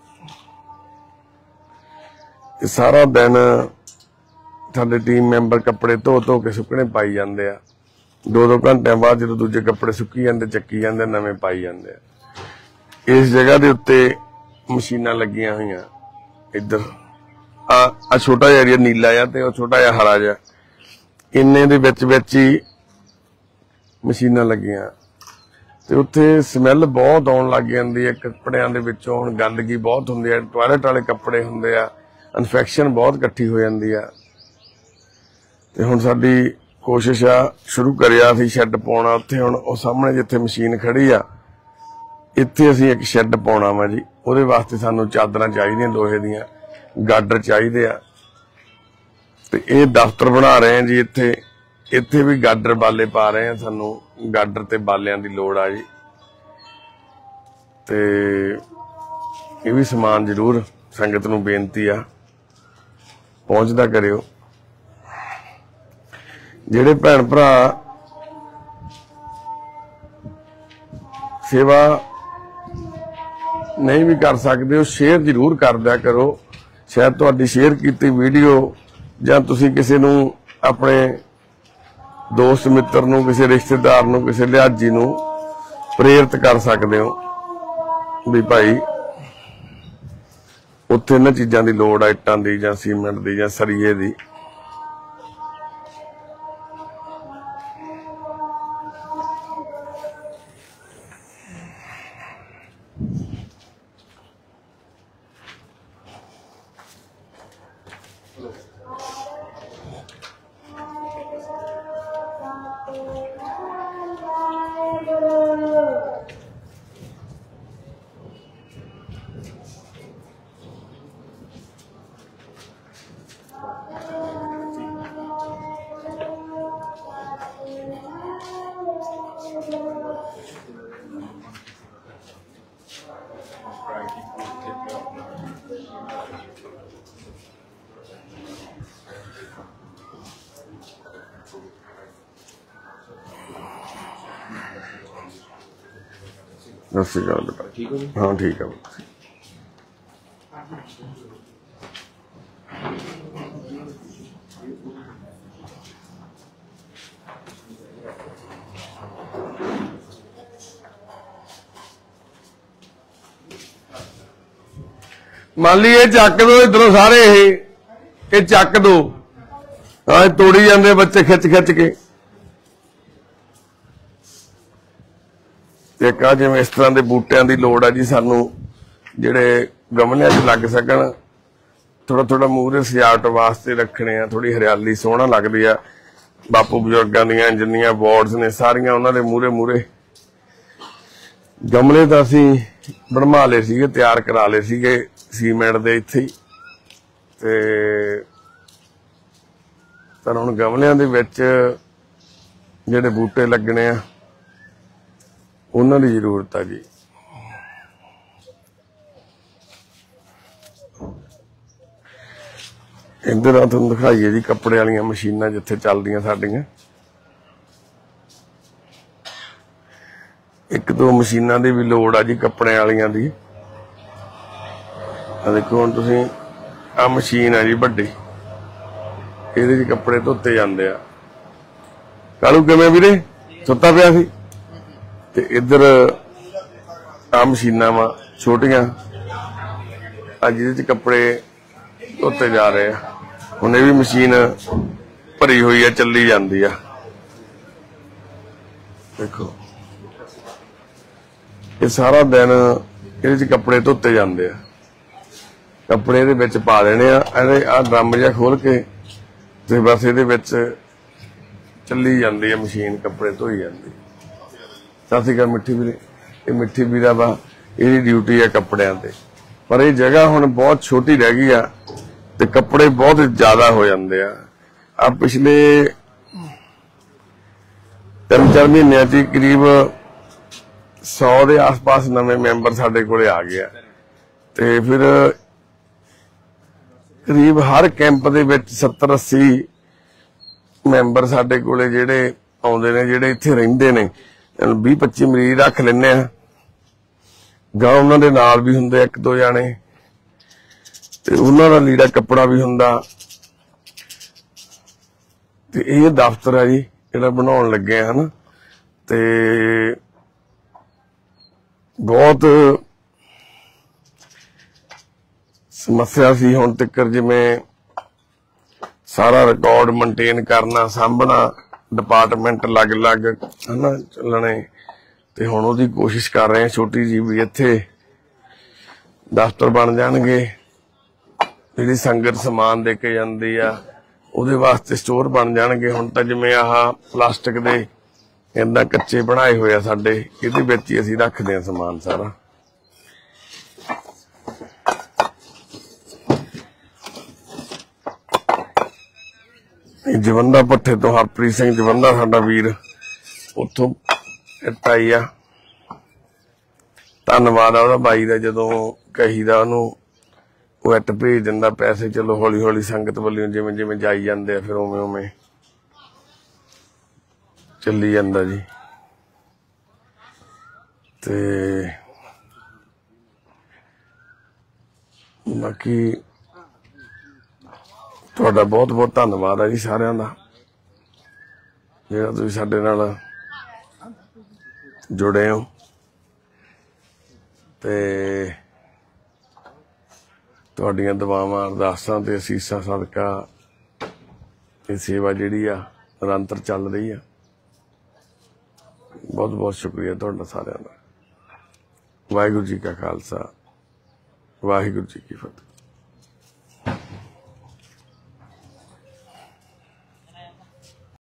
ਸਾਰਾ ਦਿਨ ਸਾਡੇ ਟੀਮ ਮੈਂਬਰ ਕੱਪੜੇ ਧੋ ਧੋ ਕੇ ਸੁੱਕਣੇ ਪਾਈ ਜਾਂਦੇ ਆ। 2-2 ਘੰਟਿਆਂ ਬਾਅਦ ਜਦੋਂ ਦੂਜੇ ਕੱਪੜੇ ਸੁੱਕੀ ਜਾਂਦੇ, ਚੱਕੀ ਜਾਂਦੇ, ਨਵੇਂ ਪਾਈ ਜਾਂਦੇ ਆ। ਇਸ ਜਗ੍ਹਾ ਦੇ ਉੱਤੇ ਮਸ਼ੀਨਾਂ ਲੱਗੀਆਂ ਹੋਈਆਂ। ਇੱਧਰ ਆ ਛੋਟਾ ਜਿਹਾ ਏਰੀਆ ਨੀਲਾ ਆ ਤੇ ਉਹ ਛੋਟਾ ਜਿਹਾ ਹਰਾ ਜਿਹਾ, ਇੰਨੇ ਦੇ ਵਿੱਚ ਹੀ ਮਸ਼ੀਨਾਂ ਲੱਗੀਆਂ ਤੇ ਉੱਥੇ ਸਮੈਲ ਬਹੁਤ ਆਉਣ ਲੱਗ ਜਾਂਦੀ ਹੈ ਕੱਪੜਿਆਂ ਦੇ ਵਿੱਚੋਂ। ਹੁਣ ਗੰਦਗੀ ਬਹੁਤ ਹੁੰਦੀ ਹੈ, ਟਾਇਲਟ ਵਾਲੇ ਕੱਪੜੇ ਹੁੰਦੇ ਆ, ਇਨਫੈਕਸ਼ਨ ਬਹੁਤ ਇਕੱਠੀ ਹੋ ਜਾਂਦੀ ਆ। ਤੇ ਹੁਣ ਸਾਡੀ ਕੋਸ਼ਿਸ਼ ਆ, ਸ਼ੁਰੂ ਕਰਿਆ ਸੀ ਸ਼ੈੱਡ ਪਾਉਣਾ ਉੱਥੇ। ਹੁਣ ਉਹ ਸਾਹਮਣੇ ਜਿੱਥੇ ਮਸ਼ੀਨ ਖੜੀ ਆ, ਇੱਥੇ ਅਸੀਂ ਇੱਕ ਸ਼ੈੱਡ ਪਾਉਣਾ ਵਾ ਜੀ। ਉਹਦੇ ਵਾਸਤੇ ਸਾਨੂੰ ਚਾਦਰਾਂ ਚਾਹੀਦੀਆਂ ਲੋਹੇ ਦੀਆਂ, ਗਾਡਰ ਚਾਹੀਦੇ ਆ ਤੇ ਇਹ ਦਫ਼ਤਰ ਬਣਾ ਰਹੇ ਆ ਜੀ। ਇੱਥੇ ਵੀ ਗਾਡਰ ਬਾਲੇ ਪਾ ਰਹੇ ਆ, ਸਾਨੂੰ ਗਾਡਰ ਤੇ ਬਾਲਿਆਂ ਦੀ ਲੋੜ ਆ ਜੀ। ਤੇ ਇਹ ਵੀ ਸਮਾਨ ਜ਼ਰੂਰ ਸੰਗਤ ਨੂੰ ਬੇਨਤੀ ਆ ਪਹੁੰਚਦਾ ਕਰਿਓ। ਜਿਹੜੇ ਭੈਣ ਭਰਾ ਸੇਵਾ ਨਹੀਂ ਵੀ ਕਰ ਸਕਦੇ, ਉਹ ਸ਼ੇਅਰ ਜ਼ਰੂਰ ਕਰ ਦਿਆ ਕਰੋ। ਸ਼ਾਇਦ ਤੁਹਾਡੀ ਸ਼ੇਅਰ ਕੀਤੀ ਵੀਡੀਓ ਜਾਂ ਤੁਸੀਂ ਕਿਸੇ ਨੂੰ, ਆਪਣੇ ਦੋਸਤ ਮਿੱਤਰ ਨੂੰ, ਕਿਸੇ ਰਿਸ਼ਤੇਦਾਰ ਨੂੰ, ਕਿਸੇ ਲਿਹਾਜੀ ਨੂੰ ਪ੍ਰੇਰਿਤ ਕਰ ਸਕਦੇ ਹੋ ਵੀ ਭਾਈ ਉੱਥੇ ਇਹਨਾਂ ਚੀਜ਼ਾਂ ਦੀ ਲੋੜ ਆ, ਇੱਟਾਂ ਦੀ ਜਾਂ ਸੀਮੈਂਟ ਦੀ ਜਾਂ ਸਰੀਏ ਦੀ। ਸਤਿ ਸ਼੍ਰੀ ਅਕਾਲ ਬੇਟਾ। ਠੀਕ ਹੋ? ਹਾਂ ਠੀਕ ਹੈ। ਮਾਲੀ ਇਹ ਚੱਕ ਦੋ ਇਧਰੋਂ ਸਾਰੇ, ਇਹ ਚੱਕ ਦੋ। ਆ ਤੋੜੀ ਜਾਂਦੇ ਬੱਚੇ ਖਿੱਚ ਖਿੱਚ ਕੇ। ਇੱਕ ਆ ਜਿਵੇਂ ਇਸ ਤਰ੍ਹਾਂ ਦੇ ਬੂਟਿਆਂ ਦੀ ਲੋੜ ਆ ਜੀ ਸਾਨੂੰ, ਜਿਹੜੇ ਗਮਲਿਆਂ 'ਚ ਲੱਗ ਸਕਣ। ਥੋੜਾ ਥੋੜਾ ਮੂਹਰੇ ਸਜਾਵਟ ਵਾਸਤੇ ਰੱਖਣੇ ਆ, ਥੋੜੀ ਹਰਿਆਲੀ ਸੋਹਣਾ ਲੱਗਦੀ ਆ। ਬਾਪੂ ਬਜ਼ੁਰਗਾਂ ਦੀਆਂ ਜਿੰਨੀਆਂ ਵਾਰਡਸ ਨੇ ਸਾਰੀਆਂ ਉਹਨਾਂ ਦੇ ਮੂਹਰੇ ਗਮਲੇ ਤਾਂ ਅਸੀਂ ਬਣਵਾ ਲਏ ਸੀਗੇ, ਤਿਆਰ ਕਰਾ ਲਏ ਸੀਗੇ ਸੀਮੈਂਟ ਦੇ ਇੱਥੇ ਹੀ। ਤੇ ਪਰ ਹੁਣ ਗਮਲਿਆਂ ਦੇ ਵਿੱਚ ਜਿਹੜੇ ਬੂਟੇ ਲੱਗਣੇ ਆ ਉਹਨਾਂ ਦੀ ਜ਼ਰੂਰਤ ਆ ਜੀ। ਇੱਧਰ ਆ ਤੁਹਾਨੂੰ ਦਿਖਾਈਏ ਜੀ ਕੱਪੜੇ ਵਾਲੀਆਂ ਮਸ਼ੀਨਾਂ ਜਿੱਥੇ ਚੱਲਦੀਆਂ ਸਾਡੀਆਂ। ਇੱਕ ਦੋ ਮਸ਼ੀਨਾਂ ਦੀ ਵੀ ਲੋੜ ਆ ਜੀ ਕੱਪੜੇ ਵਾਲੀਆਂ ਦੀ। ਆ ਦੇਖੋ ਹੁਣ ਤੁਸੀਂ, ਆ ਮਸ਼ੀਨ ਆ ਜੀ ਵੱਡੀ, ਇਹਦੇ 'ਚ ਕੱਪੜੇ ਧੋਤੇ ਜਾਂਦੇ ਆ। ਕਾਲੂ ਕਿਵੇਂ ਵੀਰੇ, ਸੁੱਤਾ ਪਿਆ ਸੀ? ਤੇ ਇੱਧਰ ਆ ਮਸ਼ੀਨਾਂ ਵਾ ਛੋਟੀਆਂ, ਆ ਜਿਹਦੇ 'ਚ ਕੱਪੜੇ ਧੋਤੇ ਜਾ ਰਹੇ ਆ। ਹੁਣ ਇਹ ਵੀ ਮਸ਼ੀਨ ਭਰੀ ਹੋਈ ਆ, ਚੱਲੀ ਜਾਂਦੀ ਆ। ਦੇਖੋ ਇਹ ਸਾਰਾ ਦਿਨ ਇਹਦੇ 'ਚ ਕੱਪੜੇ ਧੋਤੇ ਜਾਂਦੇ ਆ। ਕੱਪੜੇ ਇਹਦੇ ਵਿੱਚ ਪਾ ਦੇਣੇ ਆ, ਇਹਦੇ ਆ ਡਰਮ ਜਿਹਾ ਖੋਲ ਕੇ ਤੇ ਬਸ ਇਹਦੇ ਵਿੱਚ ਚੱਲੀ ਜਾਂਦੀ ਆ ਮਸ਼ੀਨ, ਕੱਪੜੇ ਧੋਈ ਜਾਂਦੀ। ਸਤਿ ਸ਼੍ਰੀ ਅਕਾਲ ਮਿੱਠੀ ਵੀਰੇ। ਇਹ ਮਿੱਠੀ ਵੀਰਾ ਵਾ, ਇਹਦੀ ਡਿਊਟੀ ਆ ਕੱਪੜਿਆਂ ਤੇ। ਪਰ ਇਹ ਜਗ੍ਹਾ ਹੁਣ ਬਹੁਤ ਛੋਟੀ ਰਹਿ ਗਈ ਆ ਤੇ ਕੱਪੜੇ ਬਹੁਤ ਜ਼ਿਆਦਾ ਹੋ ਜਾਂਦੇ ਆ। ਆ ਪਿਛਲੇ 3-4 ਮਹੀਨਿਆਂ 'ਚ ਕਰੀਬ 100 ਦੇ ਆਸ-ਪਾਸ ਨਵੇਂ ਮੈਂਬਰ ਸਾਡੇ ਕੋਲੇ ਆ ਗਏ ਆ। ਤੇ ਫਿਰ ਕਰੀਬ ਹਰ ਕੈਂਪ ਦੇ ਵਿੱਚ 70-80 ਮੈਂਬਰ ਸਾਡੇ ਕੋਲੇ ਜਿਹੜੇ ਆਉਂਦੇ ਨੇ, ਜਿਹੜੇ ਇੱਥੇ ਰਹਿੰਦੇ ਨੇ। 20-25 ਮਰੀਜ਼ ਰੱਖ ਲੈਂਦੇ ਆ, ਗਾਂ ਉਹਨਾਂ ਦੇ ਨਾਲ ਵੀ ਹੁੰਦੇ 1-2 ਜਾਣੇ, ਤੇ ਉਹਨਾਂ ਦਾ ਲੀੜਾ ਕੱਪੜਾ ਵੀ ਹੁੰਦਾ। ਤੇ ਇਹ ਦਫ਼ਤਰ ਆ ਜੀ ਜਿਹੜਾ ਬਣਾਉਣ ਲੱਗੇ ਆ ਹਨ। ਤੇ ਬਹੁਤ ਸਮੱਸਿਆ ਸੀ ਹੁਣ ਤੱਕ, ਜਿਵੇਂ ਸਾਰਾ ਰਿਕਾਰਡ ਮੇਨਟੇਨ ਕਰਨਾ, ਸਾਂਭਣਾ, ਡਿਪਾਰਟਮੈਂਟ ਅਲੱਗ-ਅਲੱਗ ਹਨਾ ਚੱਲਣੇ। ਤੇ ਹੁਣ ਉਹਦੀ ਕੋਸ਼ਿਸ਼ ਕਰ ਰਹੇ ਆ ਛੋਟੀ ਜਿਹੀ ਵੀ ਇੱਥੇ ਦਫ਼ਤਰ ਬਣ ਜਾਣਗੇ। ਜਿਹੜੀ ਸੰਗਤ ਸਮਾਨ ਦੇ ਕੇ ਜਾਂਦੀ ਆ ਉਹਦੇ ਵਾਸਤੇ ਸਟੋਰ ਬਣ ਜਾਣਗੇ। ਹੁਣ ਤਾਂ ਜਿਵੇਂ ਆਹ ਪਲਾਸਟਿਕ ਦੇ ਏਦਾਂ ਕੱਚੇ ਬਣਾਏ ਹੋਏ ਆ ਸਾਡੇ, ਇਹਦੇ ਵਿੱਚ ਹੀ ਅਸੀਂ ਰੱਖਦੇ ਆ ਸਮਾਨ ਸਾਰਾ। ਜਵੰਦਾ ਭੱਠੇ ਤੋਂ ਹਰਪ੍ਰੀਤ ਸਿੰਘ ਜਵੰਦਾ ਸਾਡਾ ਵੀਰ, ਉੱਥੋਂ ਇੱਟ ਆਈ ਆ। ਧੰਨਵਾਦ ਆ ਉਹਦਾ ਬਾਈ ਦਾ, ਜਦੋਂ ਕਹੀਦਾ ਉਹਨੂੰ ਉਹ ਇੱਟ ਭੇਜ ਦਿੰਦਾ ਪੈਸੇ। ਚਲੋ ਹੌਲੀ ਹੌਲੀ ਸੰਗਤ ਵੱਲੋਂ ਜਿਵੇਂ ਜਿਵੇਂ ਜਾਈ ਜਾਂਦੇ ਆ ਫਿਰ ਉਵੇਂ ਉਵੇਂ ਚੱਲੀ ਜਾਂਦਾ ਜੀ। ਤੇ ਬਾਕੀ ਤੁਹਾਡਾ ਬਹੁਤ ਬਹੁਤ ਧੰਨਵਾਦ ਹੈ ਜੀ ਸਾਰਿਆਂ ਦਾ, ਜਿਹੜਾ ਤੁਸੀਂ ਸਾਡੇ ਨਾਲ ਜੁੜੇ ਹੋ। ਤੇ ਤੁਹਾਡੀਆਂ ਦੁਆਵਾਂ, ਅਰਦਾਸਾਂ ਤੇ ਅਸੀਸਾਂ ਸਦਕਾ ਇਹ ਸੇਵਾ ਜਿਹੜੀ ਆ ਨਿਰੰਤਰ ਚੱਲ ਰਹੀ ਆ। ਬਹੁਤ ਬਹੁਤ ਸ਼ੁਕਰੀਆ ਤੁਹਾਡਾ ਸਾਰਿਆਂ ਦਾ। ਵਾਹਿਗੁਰੂ ਜੀ ਕਾ ਖਾਲਸਾ, ਵਾਹਿਗੁਰੂ ਜੀ ਕੀ ਫਤਿਹ।